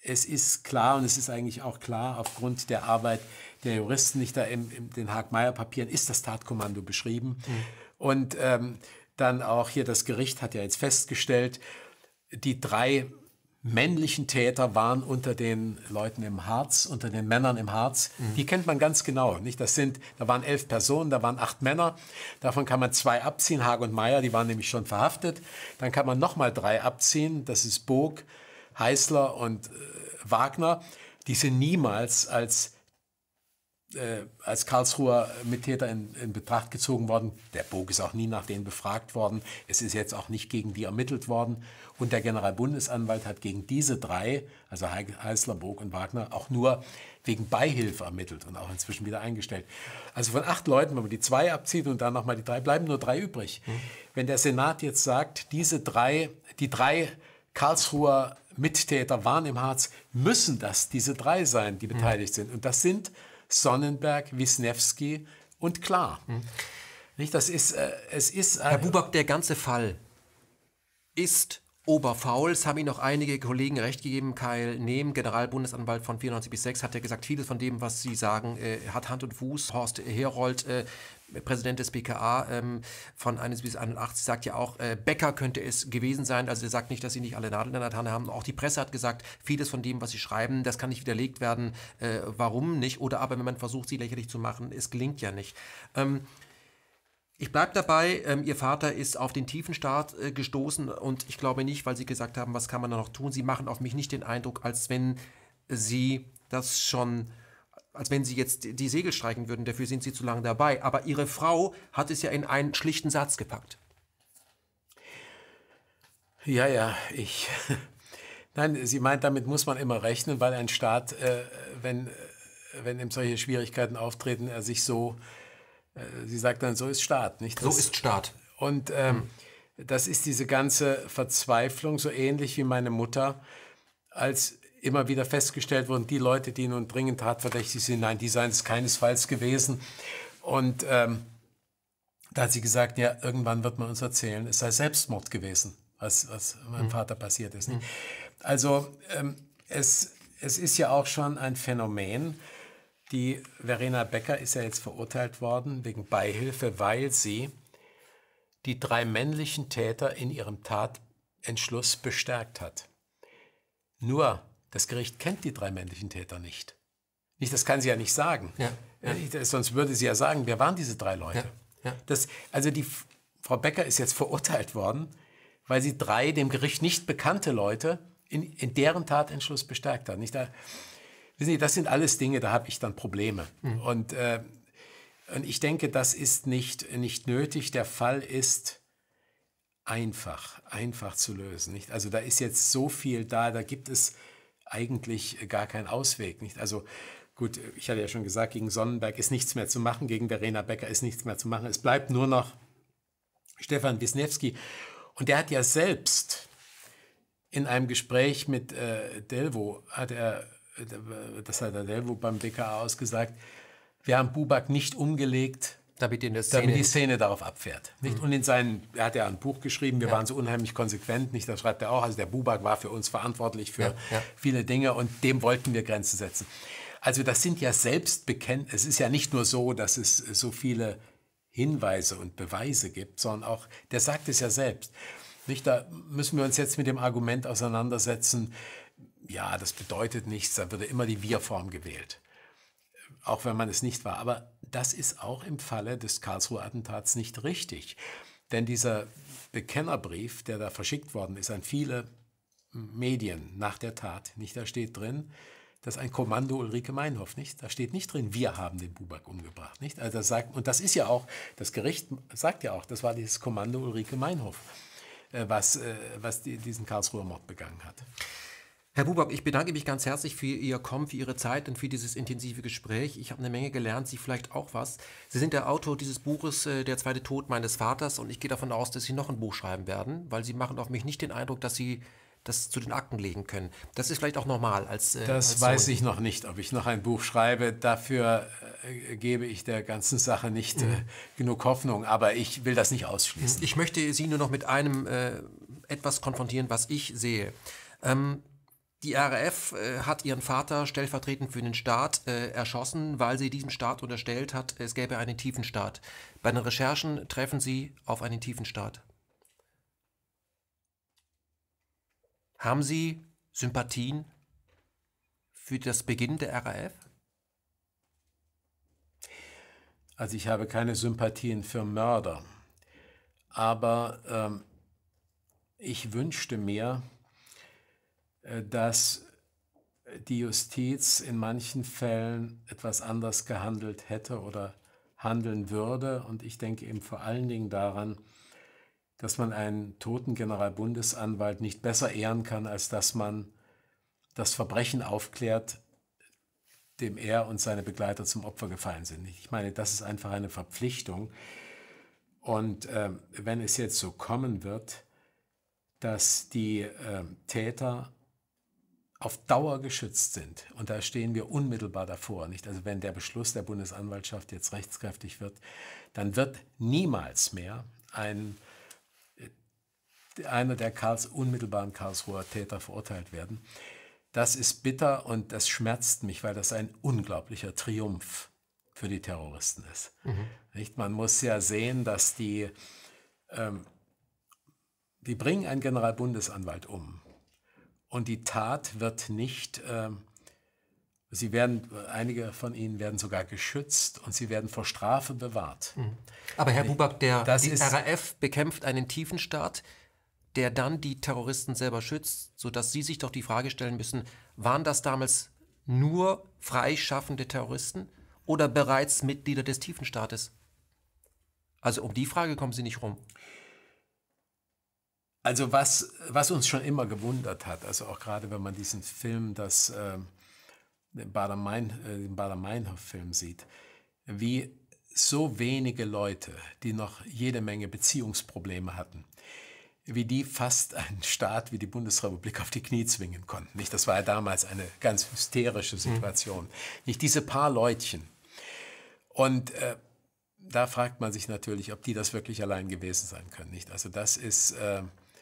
es ist klar, und es ist eigentlich auch klar, aufgrund der Arbeit der Juristen, nicht da in, in den Haag-Meyer-Papieren, ist das Tatkommando beschrieben. Mhm. Und ähm, dann auch hier das Gericht hat ja jetzt festgestellt, die drei männlichen Täter waren unter den Leuten im Harz, unter den Männern im Harz. Mhm. Die kennt man ganz genau. Nicht? Das sind, da waren elf Personen, da waren acht Männer. Davon kann man zwei abziehen, Haag und Meyer, die waren nämlich schon verhaftet. Dann kann man nochmal drei abziehen, das ist Bog, Heißler und äh, Wagner. Die sind niemals als Äh, als Karlsruher Mittäter in, in Betracht gezogen worden. Der Bog ist auch nie nach denen befragt worden. Es ist jetzt auch nicht gegen die ermittelt worden. Und der Generalbundesanwalt hat gegen diese drei, also Heißler, Bog und Wagner, auch nur wegen Beihilfe ermittelt und auch inzwischen wieder eingestellt. Also von acht Leuten, wenn man die zwei abzieht und dann nochmal die drei, bleiben nur drei übrig. Mhm. Wenn der Senat jetzt sagt, diese drei, die drei Karlsruher Mittäter waren im Harz, müssen das diese drei sein, die beteiligt mhm. sind. Und das sind Sonnenberg, Wisniewski und Klar. Hm. Nicht, das ist, äh, es ist, äh, Herr Buback, der ganze Fall ist oberfaul. Es haben Ihnen noch einige Kollegen recht gegeben. Kai Nehm, Generalbundesanwalt von vierundneunzig bis sechs, hat ja gesagt, vieles von dem, was Sie sagen, äh, hat Hand und Fuß. Horst Herold, äh, Präsident des B K A ähm, von einundsiebzig bis einundachtzig, sagt ja auch, äh, Becker könnte es gewesen sein. Also er sagt nicht, dass sie nicht alle Nadeln in der Tanne haben. Auch die Presse hat gesagt, vieles von dem, was sie schreiben, das kann nicht widerlegt werden. Äh, warum nicht? Oder aber wenn man versucht, sie lächerlich zu machen, es gelingt ja nicht. Ähm, Ich bleibe dabei, ähm, Ihr Vater ist auf den tiefen Staat äh, gestoßen und ich glaube nicht, weil Sie gesagt haben, was kann man da noch tun. Sie machen auf mich nicht den Eindruck, als wenn Sie das schon, als wenn Sie jetzt die Segel streichen würden, dafür sind Sie zu lange dabei. Aber Ihre Frau hat es ja in einen schlichten Satz gepackt. Ja, ja, ich... Nein, sie meint, damit muss man immer rechnen, weil ein Staat, äh, wenn, wenn ihm solche Schwierigkeiten auftreten, er sich so... Sie sagt dann, so ist Staat. Nicht? Das, so ist Staat. Und ähm, hm. das ist diese ganze Verzweiflung, so ähnlich wie meine Mutter, als immer wieder festgestellt wurden, die Leute, die nun dringend tatverdächtig sind, nein, die seien es keinesfalls gewesen. Und ähm, da hat sie gesagt, ja, irgendwann wird man uns erzählen, es sei Selbstmord gewesen, was, was meinem hm. Vater passiert ist. Hm. Also ähm, es, es ist ja auch schon ein Phänomen. Die Verena Becker ist ja jetzt verurteilt worden wegen Beihilfe, weil sie die drei männlichen Täter in ihrem Tatentschluss bestärkt hat. Nur, das Gericht kennt die drei männlichen Täter nicht. Nicht, das kann sie ja nicht sagen. Ja, ja. Sonst würde sie ja sagen, wer waren diese drei Leute? Ja, ja. Das, also die Frau Becker ist jetzt verurteilt worden, weil sie drei dem Gericht nicht bekannte Leute in, in deren Tatentschluss bestärkt hat. Nicht da, wissen Sie, das sind alles Dinge, da habe ich dann Probleme. Mhm. Und, äh, und ich denke, das ist nicht, nicht nötig. Der Fall ist einfach, einfach zu lösen. Nicht? Also da ist jetzt so viel da, da gibt es eigentlich gar keinen Ausweg. Nicht? Also gut, ich hatte ja schon gesagt, gegen Sonnenberg ist nichts mehr zu machen, gegen Verena Becker ist nichts mehr zu machen. Es bleibt nur noch Stefan Wisniewski. Und der hat ja selbst in einem Gespräch mit äh, Delvaux, hat er das hat der Delvaux beim B K A ausgesagt, wir haben Buback nicht umgelegt, damit, in der Szene damit die Szene darauf abfährt. Nicht? Mhm. Und in seinen, er hat ja ein Buch geschrieben, wir ja. waren so unheimlich konsequent, nicht? Das schreibt er auch, also der Buback war für uns verantwortlich für ja, ja. viele Dinge und dem wollten wir Grenzen setzen. Also das sind ja Selbstbekenntnisse, es ist ja nicht nur so, dass es so viele Hinweise und Beweise gibt, sondern auch, der sagt es ja selbst. Nicht? Da müssen wir uns jetzt mit dem Argument auseinandersetzen, ja, das bedeutet nichts, da würde immer die Wir-Form gewählt, auch wenn man es nicht war. Aber das ist auch im Falle des Karlsruher Attentats nicht richtig. Denn dieser Bekennerbrief, der da verschickt worden ist an viele Medien nach der Tat, nicht, da steht drin, das ist ein Kommando Ulrike Meinhof, nicht? Da steht nicht drin, wir haben den Buback umgebracht, nicht? Also das sagt, und das ist ja auch, das Gericht sagt ja auch, das war dieses Kommando Ulrike Meinhof, was, was die, diesen Karlsruher Mord begangen hat. Herr Buback, ich bedanke mich ganz herzlich für Ihr Kommen, für Ihre Zeit und für dieses intensive Gespräch. Ich habe eine Menge gelernt, Sie vielleicht auch was. Sie sind der Autor dieses Buches, äh, Der zweite Tod meines Vaters, und ich gehe davon aus, dass Sie noch ein Buch schreiben werden, weil Sie machen auf mich nicht den Eindruck, dass Sie das zu den Akten legen können. Das ist vielleicht auch normal. Als, äh, das als weiß ich noch nicht, ob ich noch ein Buch schreibe. Dafür äh, gebe ich der ganzen Sache nicht mhm. äh, genug Hoffnung, aber ich will das nicht ausschließen. Ich möchte Sie nur noch mit einem äh, etwas konfrontieren, was ich sehe. Ähm, Die R A F äh, hat ihren Vater stellvertretend für den Staat äh, erschossen, weil sie diesem Staat unterstellt hat, es gäbe einen Tiefenstaat. Bei den Recherchen treffen sie auf einen Tiefenstaat. Haben Sie Sympathien für das Beginn der R A F? Also ich habe keine Sympathien für Mörder, aber ähm, ich wünschte mir, äh, dass die Justiz in manchen Fällen etwas anders gehandelt hätte oder handeln würde. Und ich denke eben vor allen Dingen daran, dass man einen toten Generalbundesanwalt nicht besser ehren kann, als dass man das Verbrechen aufklärt, dem er und seine Begleiter zum Opfer gefallen sind. Ich meine, das ist einfach eine Verpflichtung. Und äh, wenn es jetzt so kommen wird, dass die äh, Täter auf Dauer geschützt sind, und da stehen wir unmittelbar davor, nicht? Also wenn der Beschluss der Bundesanwaltschaft jetzt rechtskräftig wird, dann wird niemals mehr ein, einer der Karls, unmittelbaren Karlsruher Täter verurteilt werden. Das ist bitter und das schmerzt mich, weil das ein unglaublicher Triumph für die Terroristen ist. Mhm. Nicht? Man muss ja sehen, dass die, ähm, die bringen einen Generalbundesanwalt um. Und die Tat wird nicht, äh, sie werden, einige von ihnen werden sogar geschützt und sie werden vor Strafe bewahrt. Aber Herr Buback, der, Das die ist- R A F bekämpft einen Tiefenstaat, der dann die Terroristen selber schützt, sodass Sie sich doch die Frage stellen müssen, waren das damals nur freischaffende Terroristen oder bereits Mitglieder des Tiefenstaates? Also um die Frage kommen Sie nicht rum. Also was, was uns schon immer gewundert hat, also auch gerade wenn man diesen Film, das, äh, den Baader-Mein, äh, den Baader-Meinhof-Film sieht, wie so wenige Leute, die noch jede Menge Beziehungsprobleme hatten, wie die fast einen Staat wie die Bundesrepublik auf die Knie zwingen konnten. Nicht? Das war ja damals eine ganz hysterische Situation. Mhm. Nicht diese paar Leutchen. Und äh, da fragt man sich natürlich, ob die das wirklich allein gewesen sein können. Nicht? Also das ist... Äh,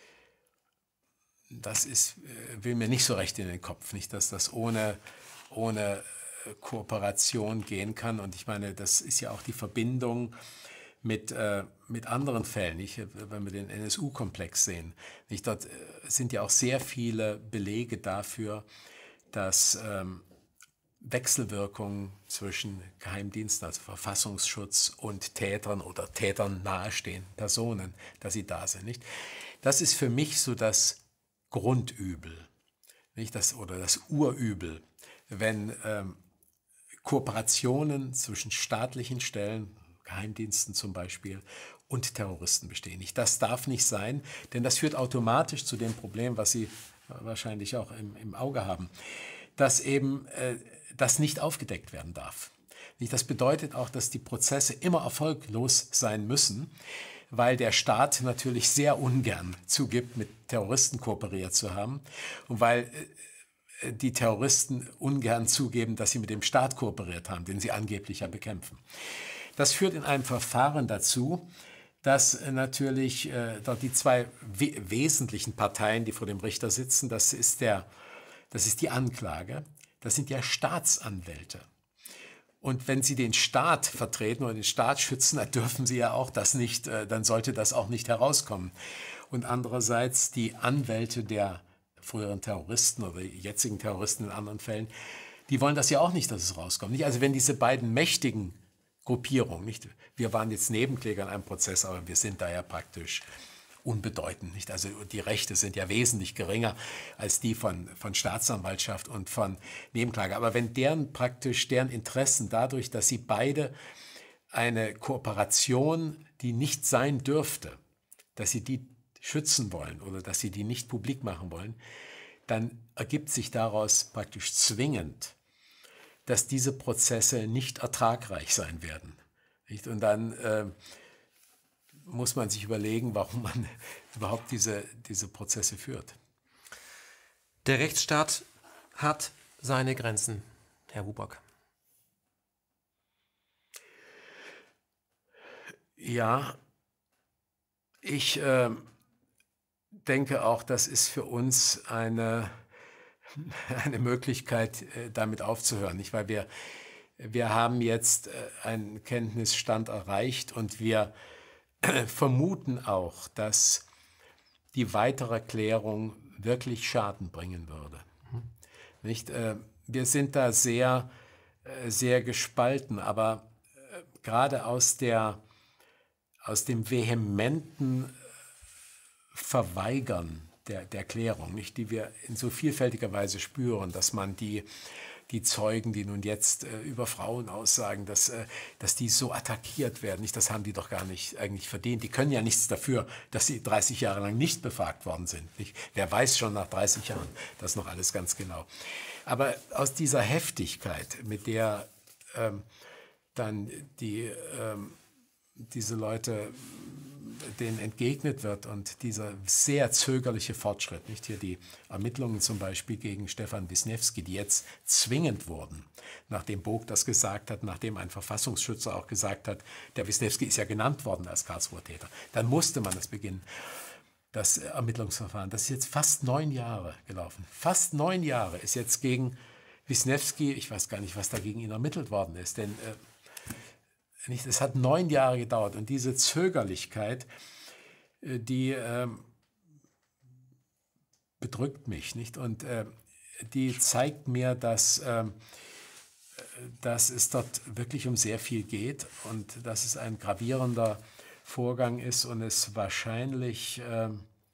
Das ist, will mir nicht so recht in den Kopf, nicht, dass das ohne, ohne Kooperation gehen kann. Und ich meine, das ist ja auch die Verbindung mit, äh, mit anderen Fällen, nicht? Wenn wir den N S U-Komplex sehen. Nicht? Dort sind ja auch sehr viele Belege dafür, dass ähm, Wechselwirkungen zwischen Geheimdiensten, also Verfassungsschutz und Tätern oder Tätern nahestehenden Personen, dass sie da sind. Nicht? Das ist für mich so das Grundübel, nicht das, oder das Urübel, wenn ähm, Kooperationen zwischen staatlichen Stellen, Geheimdiensten zum Beispiel, und Terroristen bestehen. Nicht, das darf nicht sein, denn das führt automatisch zu dem Problem, was Sie wahrscheinlich auch im, im Auge haben, dass eben äh, das nicht aufgedeckt werden darf. Nicht, das bedeutet auch, dass die Prozesse immer erfolglos sein müssen, weil der Staat natürlich sehr ungern zugibt, mit Terroristen kooperiert zu haben und weil äh, die Terroristen ungern zugeben, dass sie mit dem Staat kooperiert haben, den sie angeblich ja bekämpfen. Das führt in einem Verfahren dazu, dass äh, natürlich äh, dort die zwei we wesentlichen Parteien, die vor dem Richter sitzen, das ist, der, das ist die Anklage, das sind ja Staatsanwälte. Und wenn Sie den Staat vertreten oder den Staat schützen, dann dürfen Sie ja auch das nicht, dann sollte das auch nicht herauskommen. Und andererseits die Anwälte der früheren Terroristen oder jetzigen Terroristen in anderen Fällen, die wollen das ja auch nicht, dass es rauskommt. Nicht? Also wenn diese beiden mächtigen Gruppierungen, nicht, wir waren jetzt Nebenkläger in einem Prozess, aber wir sind da ja praktisch unbedeutend. Nicht? Also die Rechte sind ja wesentlich geringer als die von, von Staatsanwaltschaft und von Nebenklage. Aber wenn deren praktisch deren Interessen dadurch, dass sie beide eine Kooperation, die nicht sein dürfte, dass sie die schützen wollen oder dass sie die nicht publik machen wollen, dann ergibt sich daraus praktisch zwingend, dass diese Prozesse nicht ertragreich sein werden. Nicht? Und dann äh, muss man sich überlegen, warum man überhaupt diese, diese Prozesse führt. Der Rechtsstaat hat seine Grenzen, Herr Buback. Ja, ich äh, denke auch, das ist für uns eine, eine Möglichkeit, äh, damit aufzuhören. Nicht? Weil wir, wir haben jetzt äh, einen Kenntnisstand erreicht und wir äh, vermuten auch, dass die weitere Klärung wirklich Schaden bringen würde. Nicht? Äh, wir sind da sehr, äh, sehr gespalten, aber äh, gerade aus der, aus dem vehementen Verweigern der, der Klärung, nicht, die wir in so vielfältiger Weise spüren, dass man die, die Zeugen, die nun jetzt äh, über Frauen aussagen, dass, äh, dass die so attackiert werden, nicht, das haben die doch gar nicht eigentlich verdient. Die können ja nichts dafür, dass sie dreißig Jahre lang nicht befragt worden sind. Nicht? Wer weiß schon nach dreißig Jahren das noch alles ganz genau. Aber aus dieser Heftigkeit, mit der ähm, dann die, ähm, diese Leute denen entgegnet wird und dieser sehr zögerliche Fortschritt, nicht hier die Ermittlungen zum Beispiel gegen Stefan Wisniewski, die jetzt zwingend wurden, nachdem Bog das gesagt hat, nachdem ein Verfassungsschützer auch gesagt hat, der Wisniewski ist ja genannt worden als Karlsruher Täter, dann musste man das beginnen. Das Ermittlungsverfahren, das ist jetzt fast neun Jahre gelaufen. Fast neun Jahre ist jetzt gegen Wisniewski, ich weiß gar nicht, was da gegen ihn ermittelt worden ist, denn äh, nicht, es hat neun Jahre gedauert und diese Zögerlichkeit, äh, die äh, bedrückt mich, nicht? Und äh, die zeigt mir, dass, äh, dass es dort wirklich um sehr viel geht und dass es ein gravierender Vorgang ist und es wahrscheinlich, äh,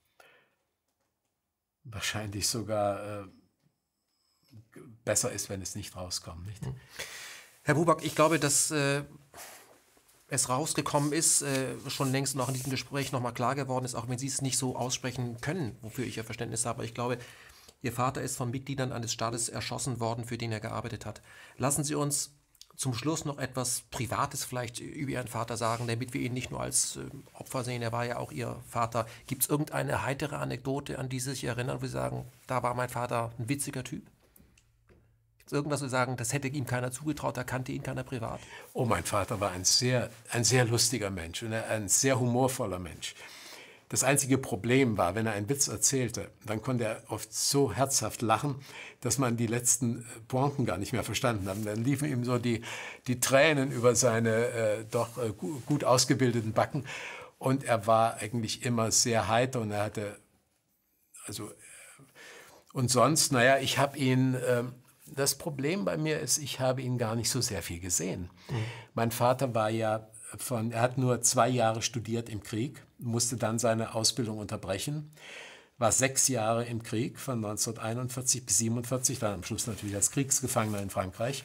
wahrscheinlich sogar äh, besser ist, wenn es nicht rauskommt. Nicht? Herr Buback, ich glaube, dass äh, es rausgekommen ist, äh, schon längst noch in diesem Gespräch nochmal klar geworden ist, auch wenn Sie es nicht so aussprechen können, wofür ich ja Verständnis habe. Ich glaube, Ihr Vater ist von Mitgliedern eines Staates erschossen worden, für den er gearbeitet hat. Lassen Sie uns zum Schluss noch etwas Privates vielleicht über Ihren Vater sagen, damit wir ihn nicht nur als äh, Opfer sehen, er war ja auch Ihr Vater. Gibt es irgendeine heitere Anekdote, an die Sie sich erinnern, wo Sie sagen, da war mein Vater ein witziger Typ? Gibt es irgendwas, wo Sie sagen, das hätte ihm keiner zugetraut, da kannte ihn keiner privat? Oh, mein Vater war ein sehr, ein sehr lustiger Mensch und ein sehr humorvoller Mensch. Das einzige Problem war, wenn er einen Witz erzählte, dann konnte er oft so herzhaft lachen, dass man die letzten Pointen gar nicht mehr verstanden hat. Dann liefen ihm so die, die Tränen über seine äh, doch äh, gut ausgebildeten Backen. Und er war eigentlich immer sehr heiter und er hatte, also, und sonst, naja, ich habe ihn, äh, das Problem bei mir ist, ich habe ihn gar nicht so sehr viel gesehen. Mhm. Mein Vater war ja von, er hat nur zwei Jahre studiert im Krieg, musste dann seine Ausbildung unterbrechen, war sechs Jahre im Krieg von neunzehnhunderteinundvierzig bis siebenundvierzig, dann am Schluss natürlich als Kriegsgefangener in Frankreich.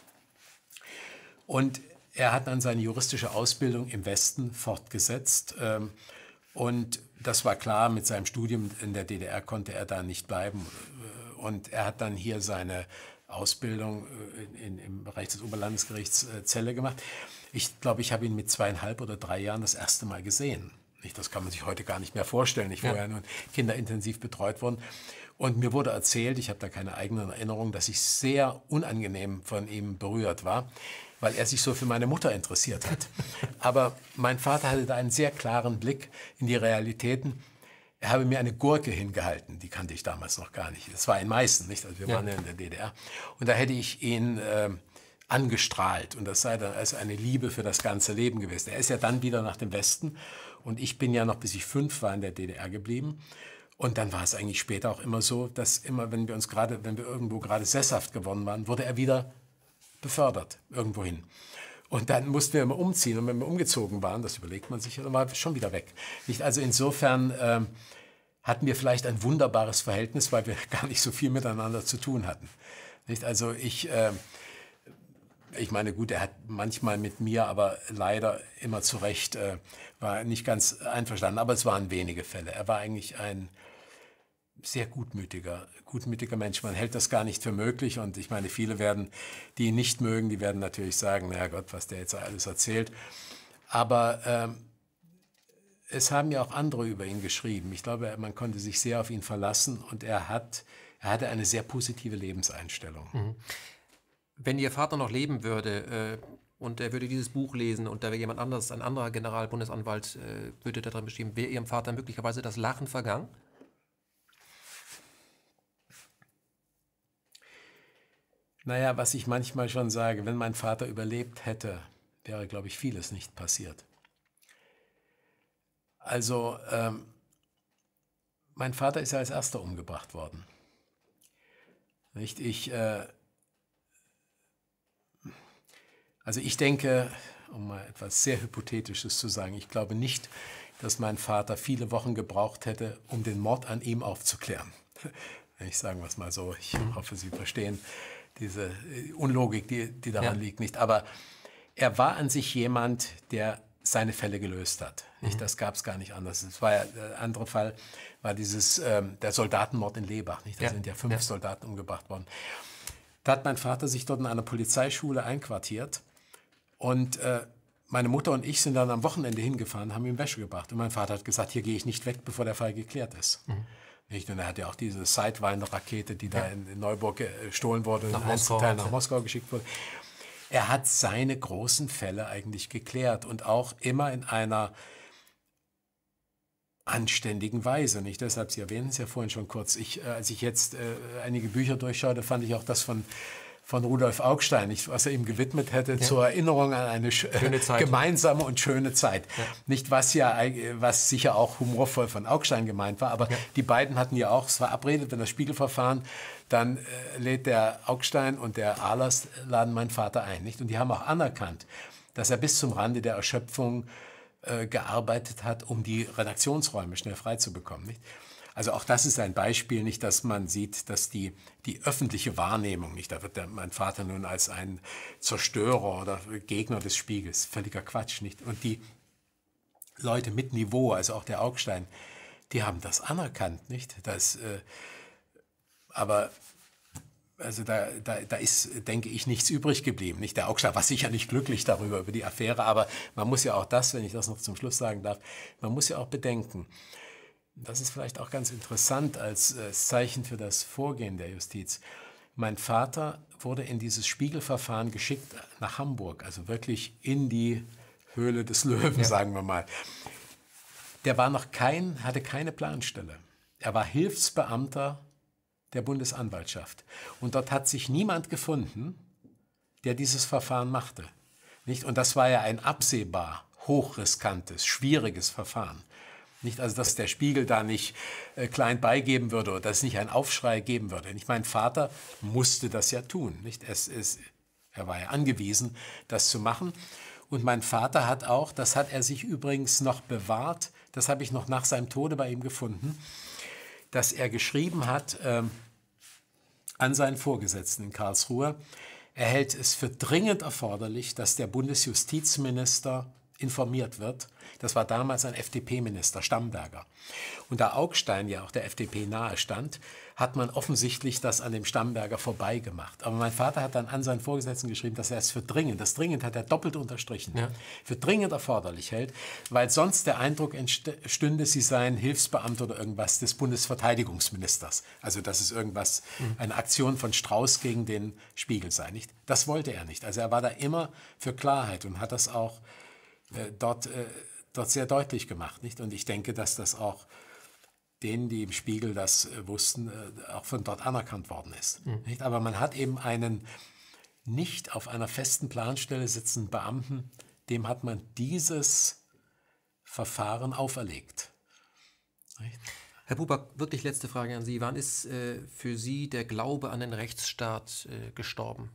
Und er hat dann seine juristische Ausbildung im Westen fortgesetzt. Und das war klar, mit seinem Studium in der D D R konnte er da nicht bleiben. Und er hat dann hier seine Ausbildung in, in, im Bereich des Oberlandesgerichts Celle gemacht. Ich glaube, ich habe ihn mit zweieinhalb oder drei Jahren das erste Mal gesehen. Das kann man sich heute gar nicht mehr vorstellen. Ich war ja nun kinderintensiv betreut worden. Und mir wurde erzählt, ich habe da keine eigenen Erinnerungen, dass ich sehr unangenehm von ihm berührt war, weil er sich so für meine Mutter interessiert hat. Aber mein Vater hatte da einen sehr klaren Blick in die Realitäten. Er habe mir eine Gurke hingehalten, die kannte ich damals noch gar nicht. Das war in Meißen, nicht? Also wir ja. waren ja in der D D R. Und da hätte ich ihn äh, angestrahlt und das sei dann als eine Liebe für das ganze Leben gewesen. Er ist ja dann wieder nach dem Westen und ich bin ja noch, bis ich fünf war, in der D D R geblieben. Und dann war es eigentlich später auch immer so, dass immer, wenn wir uns gerade, wenn wir irgendwo gerade sesshaft geworden waren, wurde er wieder befördert irgendwohin. Und dann mussten wir immer umziehen. Und wenn wir umgezogen waren, das überlegt man sich, dann war er schon wieder weg. Nicht? Also insofern ähm, hatten wir vielleicht ein wunderbares Verhältnis, weil wir gar nicht so viel miteinander zu tun hatten. Nicht? Also ich, äh, ich meine, gut, er hat manchmal mit mir, aber leider immer zu Recht, äh, war nicht ganz einverstanden. Aber es waren wenige Fälle. Er war eigentlich ein sehr gutmütiger, gutmütiger Mensch. Man hält das gar nicht für möglich. Und ich meine, viele werden, die ihn nicht mögen, die werden natürlich sagen, na Gott, was der jetzt alles erzählt. Aber ähm, es haben ja auch andere über ihn geschrieben. Ich glaube, man konnte sich sehr auf ihn verlassen und er, hat, er hatte eine sehr positive Lebenseinstellung. Mhm. Wenn Ihr Vater noch leben würde äh, und er würde dieses Buch lesen und da wäre jemand anderes, ein anderer Generalbundesanwalt, äh, würde darin beschreiben, wäre Ihrem Vater möglicherweise das Lachen vergangen? Naja, was ich manchmal schon sage, wenn mein Vater überlebt hätte, wäre, glaube ich, vieles nicht passiert. Also, ähm, mein Vater ist ja als Erster umgebracht worden. Nicht? Ich, äh, also ich denke, um mal etwas sehr Hypothetisches zu sagen, ich glaube nicht, dass mein Vater viele Wochen gebraucht hätte, um den Mord an ihm aufzuklären. Ich sage es mal so, ich hoffe, Sie verstehen diese Unlogik, die, die daran ja. liegt, nicht. Aber er war an sich jemand, der seine Fälle gelöst hat. Nicht? Das gab es gar nicht anders. Es war ja, der andere Fall war dieses, ähm, der Soldatenmord in Lebach. Nicht? Da ja. sind ja fünf ja. Soldaten umgebracht worden. Da hat mein Vater sich dort in einer Polizeischule einquartiert und äh, meine Mutter und ich sind dann am Wochenende hingefahren, haben ihm Wäsche gebracht. Und mein Vater hat gesagt, hier gehe ich nicht weg, bevor der Fall geklärt ist. Mhm. Nicht? Und er hat ja auch diese Sidewinder-Rakete, die ja. da in, in Neuburg gestohlen wurde und ein Teil nach Moskau geschickt wurde. Er hat seine großen Fälle eigentlich geklärt und auch immer in einer anständigen Weise. Nicht? Deshalb, Sie erwähnen es ja vorhin schon kurz. Ich, äh, als ich jetzt äh, einige Bücher durchschaute, fand ich auch das von, von Rudolf Augstein, nicht, was er ihm gewidmet hätte, ja. zur Erinnerung an eine schöne Zeit. gemeinsame und schöne Zeit. Ja. Nicht, was ja, was sicher auch humorvoll von Augstein gemeint war, aber ja. die beiden hatten ja auch, es war verabredet, wenn das Spiegelverfahren, dann äh, lädt der Augstein und der Ahlers laden meinen Vater ein. Nicht? Und die haben auch anerkannt, dass er bis zum Rande der Erschöpfung äh, gearbeitet hat, um die Redaktionsräume schnell frei zu bekommen. Nicht? Also auch das ist ein Beispiel, nicht, dass man sieht, dass die, die öffentliche Wahrnehmung, nicht, da wird der, mein Vater nun als ein Zerstörer oder Gegner des Spiegels, völliger Quatsch, nicht? Und die Leute mit Niveau, also auch der Augstein, die haben das anerkannt, nicht? Das, äh, aber also da, da, da ist, denke ich, nichts übrig geblieben. Nicht? Der Augstein war sicher nicht glücklich darüber, über die Affäre, aber man muss ja auch das, wenn ich das noch zum Schluss sagen darf, man muss ja auch bedenken, das ist vielleicht auch ganz interessant als äh, Zeichen für das Vorgehen der Justiz. Mein Vater wurde in dieses Spiegelverfahren geschickt nach Hamburg, also wirklich in die Höhle des Löwen, ja. sagen wir mal. Der war noch kein, hatte keine Planstelle. Er war Hilfsbeamter der Bundesanwaltschaft. Und dort hat sich niemand gefunden, der dieses Verfahren machte. Nicht? Und das war ja ein absehbar hochriskantes, schwieriges Verfahren. Nicht, also dass der Spiegel da nicht äh, klein beigeben würde oder dass es nicht einen Aufschrei geben würde. Nicht? Mein Vater musste das ja tun. Nicht? Es, es, er war ja angewiesen, das zu machen. Und mein Vater hat auch, das hat er sich übrigens noch bewahrt, das habe ich noch nach seinem Tode bei ihm gefunden, dass er geschrieben hat äh, an seinen Vorgesetzten in Karlsruhe, er hält es für dringend erforderlich, dass der Bundesjustizminister informiert wird. Das war damals ein F D P-Minister, Stamberger. Und da Augstein ja auch der F D P nahe stand, hat man offensichtlich das an dem Stamberger vorbeigemacht. Aber mein Vater hat dann an seinen Vorgesetzten geschrieben, dass er es für dringend, das dringend hat er doppelt unterstrichen, ja. für dringend erforderlich hält, weil sonst der Eindruck entstünde, sie seien Hilfsbeamter oder irgendwas des Bundesverteidigungsministers. Also dass es irgendwas, mhm. eine Aktion von Strauß gegen den Spiegel sei. Nicht? Das wollte er nicht. Also er war da immer für Klarheit und hat das auch äh, dort, äh, dort sehr deutlich gemacht. Nicht? Und ich denke, dass das auch denen, die im Spiegel das äh, wussten, äh, auch von dort anerkannt worden ist. Mhm. Nicht? Aber man hat eben einen nicht auf einer festen Planstelle sitzenden Beamten, dem hat man dieses Verfahren auferlegt. Nicht? Herr Buback, wirklich letzte Frage an Sie. Wann ist äh, für Sie der Glaube an den Rechtsstaat äh, gestorben?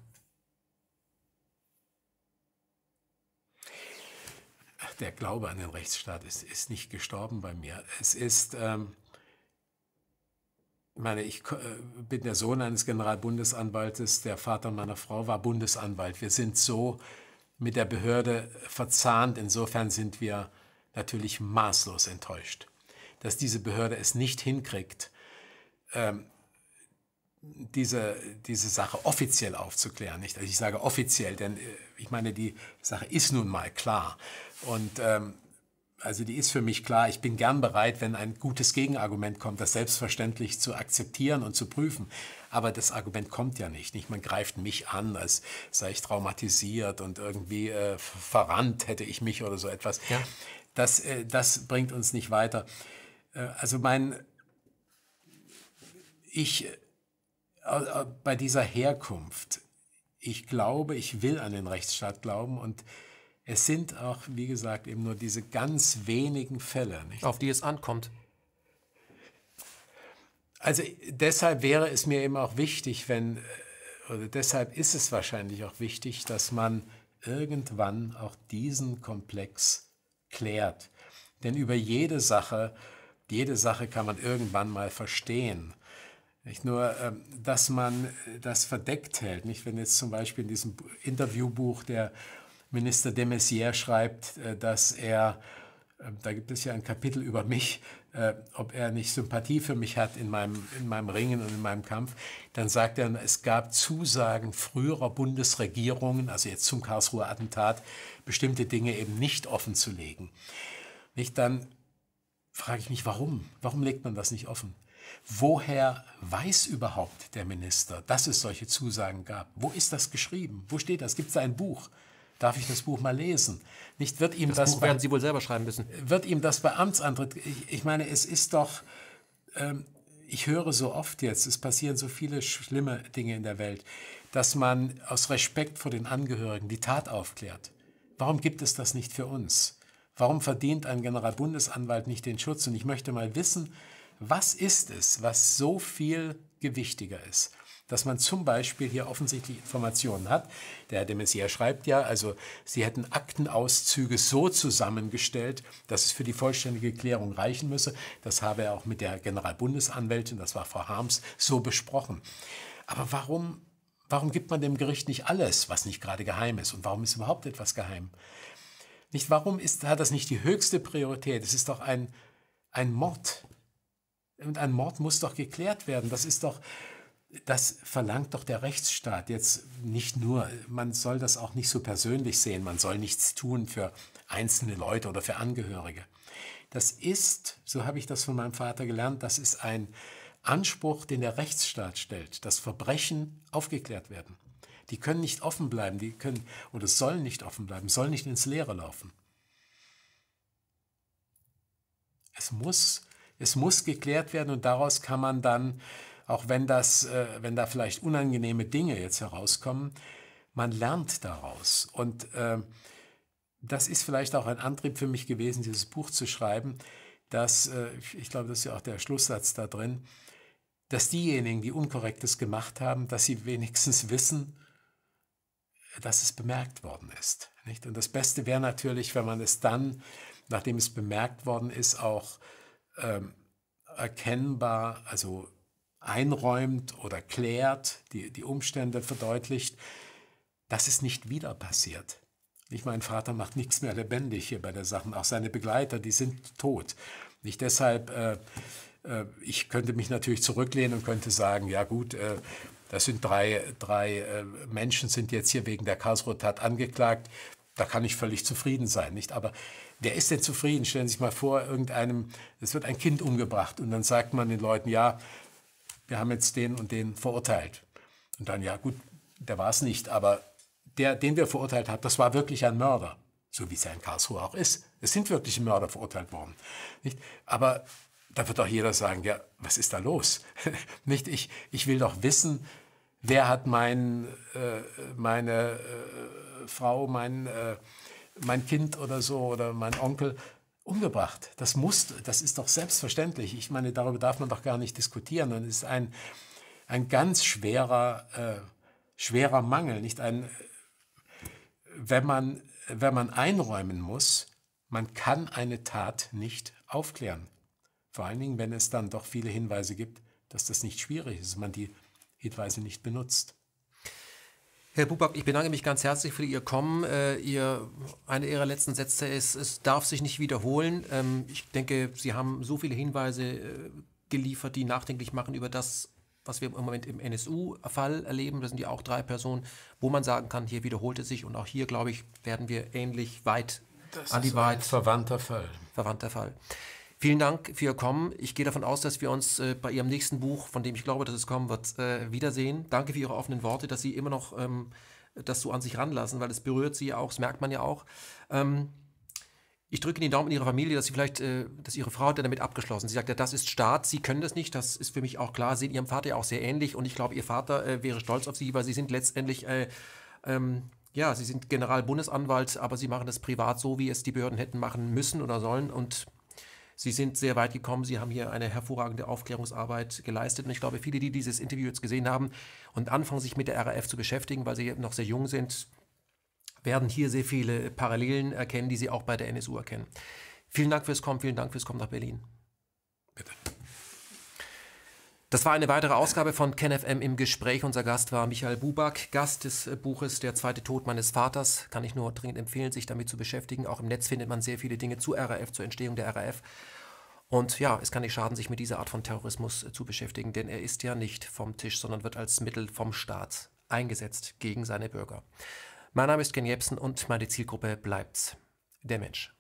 Der Glaube an den Rechtsstaat ist, ist nicht gestorben bei mir. Es ist, ähm, ich meine, ich äh, bin der Sohn eines Generalbundesanwaltes, der Vater meiner Frau war Bundesanwalt. Wir sind so mit der Behörde verzahnt, insofern sind wir natürlich maßlos enttäuscht, dass diese Behörde es nicht hinkriegt, ähm, diese, diese Sache offiziell aufzuklären. Nicht? Also ich sage offiziell, denn äh, ich meine, die Sache ist nun mal klar. Und ähm, also die ist für mich klar. Ich bin gern bereit, wenn ein gutes Gegenargument kommt, das selbstverständlich zu akzeptieren und zu prüfen. Aber das Argument kommt ja nicht. nicht? Man greift mich an, als sei ich traumatisiert und irgendwie äh, verrannt hätte ich mich oder so etwas. Ja. Das, äh, das bringt uns nicht weiter. Äh, also mein, ich, äh, bei dieser Herkunft, ich glaube, ich will an den Rechtsstaat glauben und es sind auch, wie gesagt, eben nur diese ganz wenigen Fälle, nicht? Auf die es ankommt. Also deshalb wäre es mir eben auch wichtig, wenn, oder deshalb ist es wahrscheinlich auch wichtig, dass man irgendwann auch diesen Komplex klärt. Denn über jede Sache, jede Sache kann man irgendwann mal verstehen. Nicht nur, dass man das verdeckt hält. Nicht, wenn jetzt zum Beispiel in diesem Interviewbuch der Minister de Maizière schreibt, dass er, da gibt es ja ein Kapitel über mich, ob er nicht Sympathie für mich hat in meinem, in meinem Ringen und in meinem Kampf, dann sagt er, es gab Zusagen früherer Bundesregierungen, also jetzt zum Karlsruher Attentat, bestimmte Dinge eben nicht offen zu legen. Nicht, dann frage ich mich, warum? Warum legt man das nicht offen? Woher weiß überhaupt der Minister, dass es solche Zusagen gab? Wo ist das geschrieben? Wo steht das? Gibt es da ein Buch? Darf ich das Buch mal lesen? Nicht, wird ihm Das, das Buch bei, werden Sie wohl selber schreiben müssen. Wird ihm das bei Amtsantritt... Ich, ich meine, es ist doch... Ähm, ich höre so oft jetzt, es passieren so viele schlimme Dinge in der Welt, dass man aus Respekt vor den Angehörigen die Tat aufklärt. Warum gibt es das nicht für uns? Warum verdient ein Generalbundesanwalt nicht den Schutz? Und ich möchte mal wissen, was ist es, was so viel gewichtiger ist? Dass man zum Beispiel hier offensichtlich Informationen hat. Der Herr de Maizière schreibt ja, also Sie hätten Aktenauszüge so zusammengestellt, dass es für die vollständige Klärung reichen müsse. Das habe er auch mit der Generalbundesanwältin, das war Frau Harms, so besprochen. Aber warum, warum gibt man dem Gericht nicht alles, was nicht gerade geheim ist? Und warum ist überhaupt etwas geheim? Nicht, warum ist, hat das nicht die höchste Priorität? Es ist doch ein, ein Mord. Und ein Mord muss doch geklärt werden. Das ist doch, das verlangt doch der Rechtsstaat. Jetzt nicht nur, man soll das auch nicht so persönlich sehen. Man soll nichts tun für einzelne Leute oder für Angehörige. Das ist, so habe ich das von meinem Vater gelernt, das ist ein Anspruch, den der Rechtsstaat stellt, dass Verbrechen aufgeklärt werden. Die können nicht offen bleiben, die können oder sollen nicht offen bleiben, sollen nicht ins Leere laufen. Es muss Es muss geklärt werden und daraus kann man dann, auch wenn, das, äh, wenn da vielleicht unangenehme Dinge jetzt herauskommen, man lernt daraus. Und äh, das ist vielleicht auch ein Antrieb für mich gewesen, dieses Buch zu schreiben, dass, äh, ich glaube, das ist ja auch der Schlusssatz da drin, dass diejenigen, die Unkorrektes gemacht haben, dass sie wenigstens wissen, dass es bemerkt worden ist. Nicht? Und das Beste wäre natürlich, wenn man es dann, nachdem es bemerkt worden ist, auch Ähm, erkennbar, also einräumt oder klärt, die, die Umstände verdeutlicht, dass es nicht wieder passiert. Nicht, mein Vater macht nichts mehr lebendig hier bei der Sache, auch seine Begleiter, die sind tot. Nicht deshalb, äh, äh, ich könnte mich natürlich zurücklehnen und könnte sagen, ja gut, äh, das sind drei, drei äh, Menschen sind jetzt hier wegen der Karlsruher Tat angeklagt, da kann ich völlig zufrieden sein, nicht? Aber wer ist denn zufrieden? Stellen Sie sich mal vor, irgendeinem, es wird ein Kind umgebracht und dann sagt man den Leuten, ja, wir haben jetzt den und den verurteilt. Und dann, ja gut, der war es nicht, aber der, den wir verurteilt haben, das war wirklich ein Mörder. So wie es ja in Karlsruhe auch ist. Es sind wirkliche Mörder verurteilt worden. Nicht? Aber da wird doch jeder sagen, ja, was ist da los? Nicht? Ich, ich will doch wissen, wer hat mein, äh, meine äh, Frau, mein, äh, mein Kind oder so oder mein Onkel umgebracht. Das muss, das ist doch selbstverständlich. Ich meine, darüber darf man doch gar nicht diskutieren. Und es ist ein, ein ganz schwerer, äh, schwerer Mangel. Nicht ein, wenn man, wenn man einräumen muss, man kann eine Tat nicht aufklären. Vor allen Dingen, wenn es dann doch viele Hinweise gibt, dass das nicht schwierig ist, man die Hinweise nicht benutzt. Herr Buback, ich bedanke mich ganz herzlich für Ihr Kommen. Äh, Ihr, einer Ihrer letzten Sätze ist, es darf sich nicht wiederholen. Ähm, ich denke, Sie haben so viele Hinweise äh, geliefert, die nachdenklich machen über das, was wir im Moment im N S U-Fall erleben. Das sind ja auch drei Personen, wo man sagen kann, hier wiederholt es sich. Und auch hier, glaube ich, werden wir ähnlich weit das an die ist Wahrheit. Ein verwandter Fall. Verwandter Fall. Vielen Dank für Ihr Kommen. Ich gehe davon aus, dass wir uns äh, bei Ihrem nächsten Buch, von dem ich glaube, dass es kommen wird, äh, wiedersehen. Danke für Ihre offenen Worte, dass Sie immer noch ähm, das so an sich ranlassen, weil es berührt Sie ja auch, das merkt man ja auch. Ähm, Ich drücke Ihnen die Daumen in Ihrer Familie, dass Sie vielleicht, äh, dass Ihre Frau hat ja damit abgeschlossen. Sie sagt ja, das ist Staat, Sie können das nicht, das ist für mich auch klar, sehen Ihrem Vater ja auch sehr ähnlich und ich glaube, Ihr Vater äh, wäre stolz auf Sie, weil Sie sind letztendlich, äh, ähm, ja, Sie sind Generalbundesanwalt, aber Sie machen das privat so, wie es die Behörden hätten machen müssen oder sollen und Sie sind sehr weit gekommen, Sie haben hier eine hervorragende Aufklärungsarbeit geleistet und ich glaube, viele, die dieses Interview jetzt gesehen haben und anfangen, sich mit der R A F zu beschäftigen, weil sie noch sehr jung sind, werden hier sehr viele Parallelen erkennen, die Sie auch bei der N S U erkennen. Vielen Dank fürs Kommen, vielen Dank fürs Kommen nach Berlin. Bitte. Das war eine weitere Ausgabe von KenFM im Gespräch. Unser Gast war Michael Buback, Gast des Buches Der zweite Tod meines Vaters. Kann ich nur dringend empfehlen, sich damit zu beschäftigen. Auch im Netz findet man sehr viele Dinge zu R A F, zur Entstehung der R A F. Und ja, es kann nicht schaden, sich mit dieser Art von Terrorismus zu beschäftigen, denn er ist ja nicht vom Tisch, sondern wird als Mittel vom Staat eingesetzt gegen seine Bürger. Mein Name ist Ken Jebsen und meine Zielgruppe bleibt der Mensch.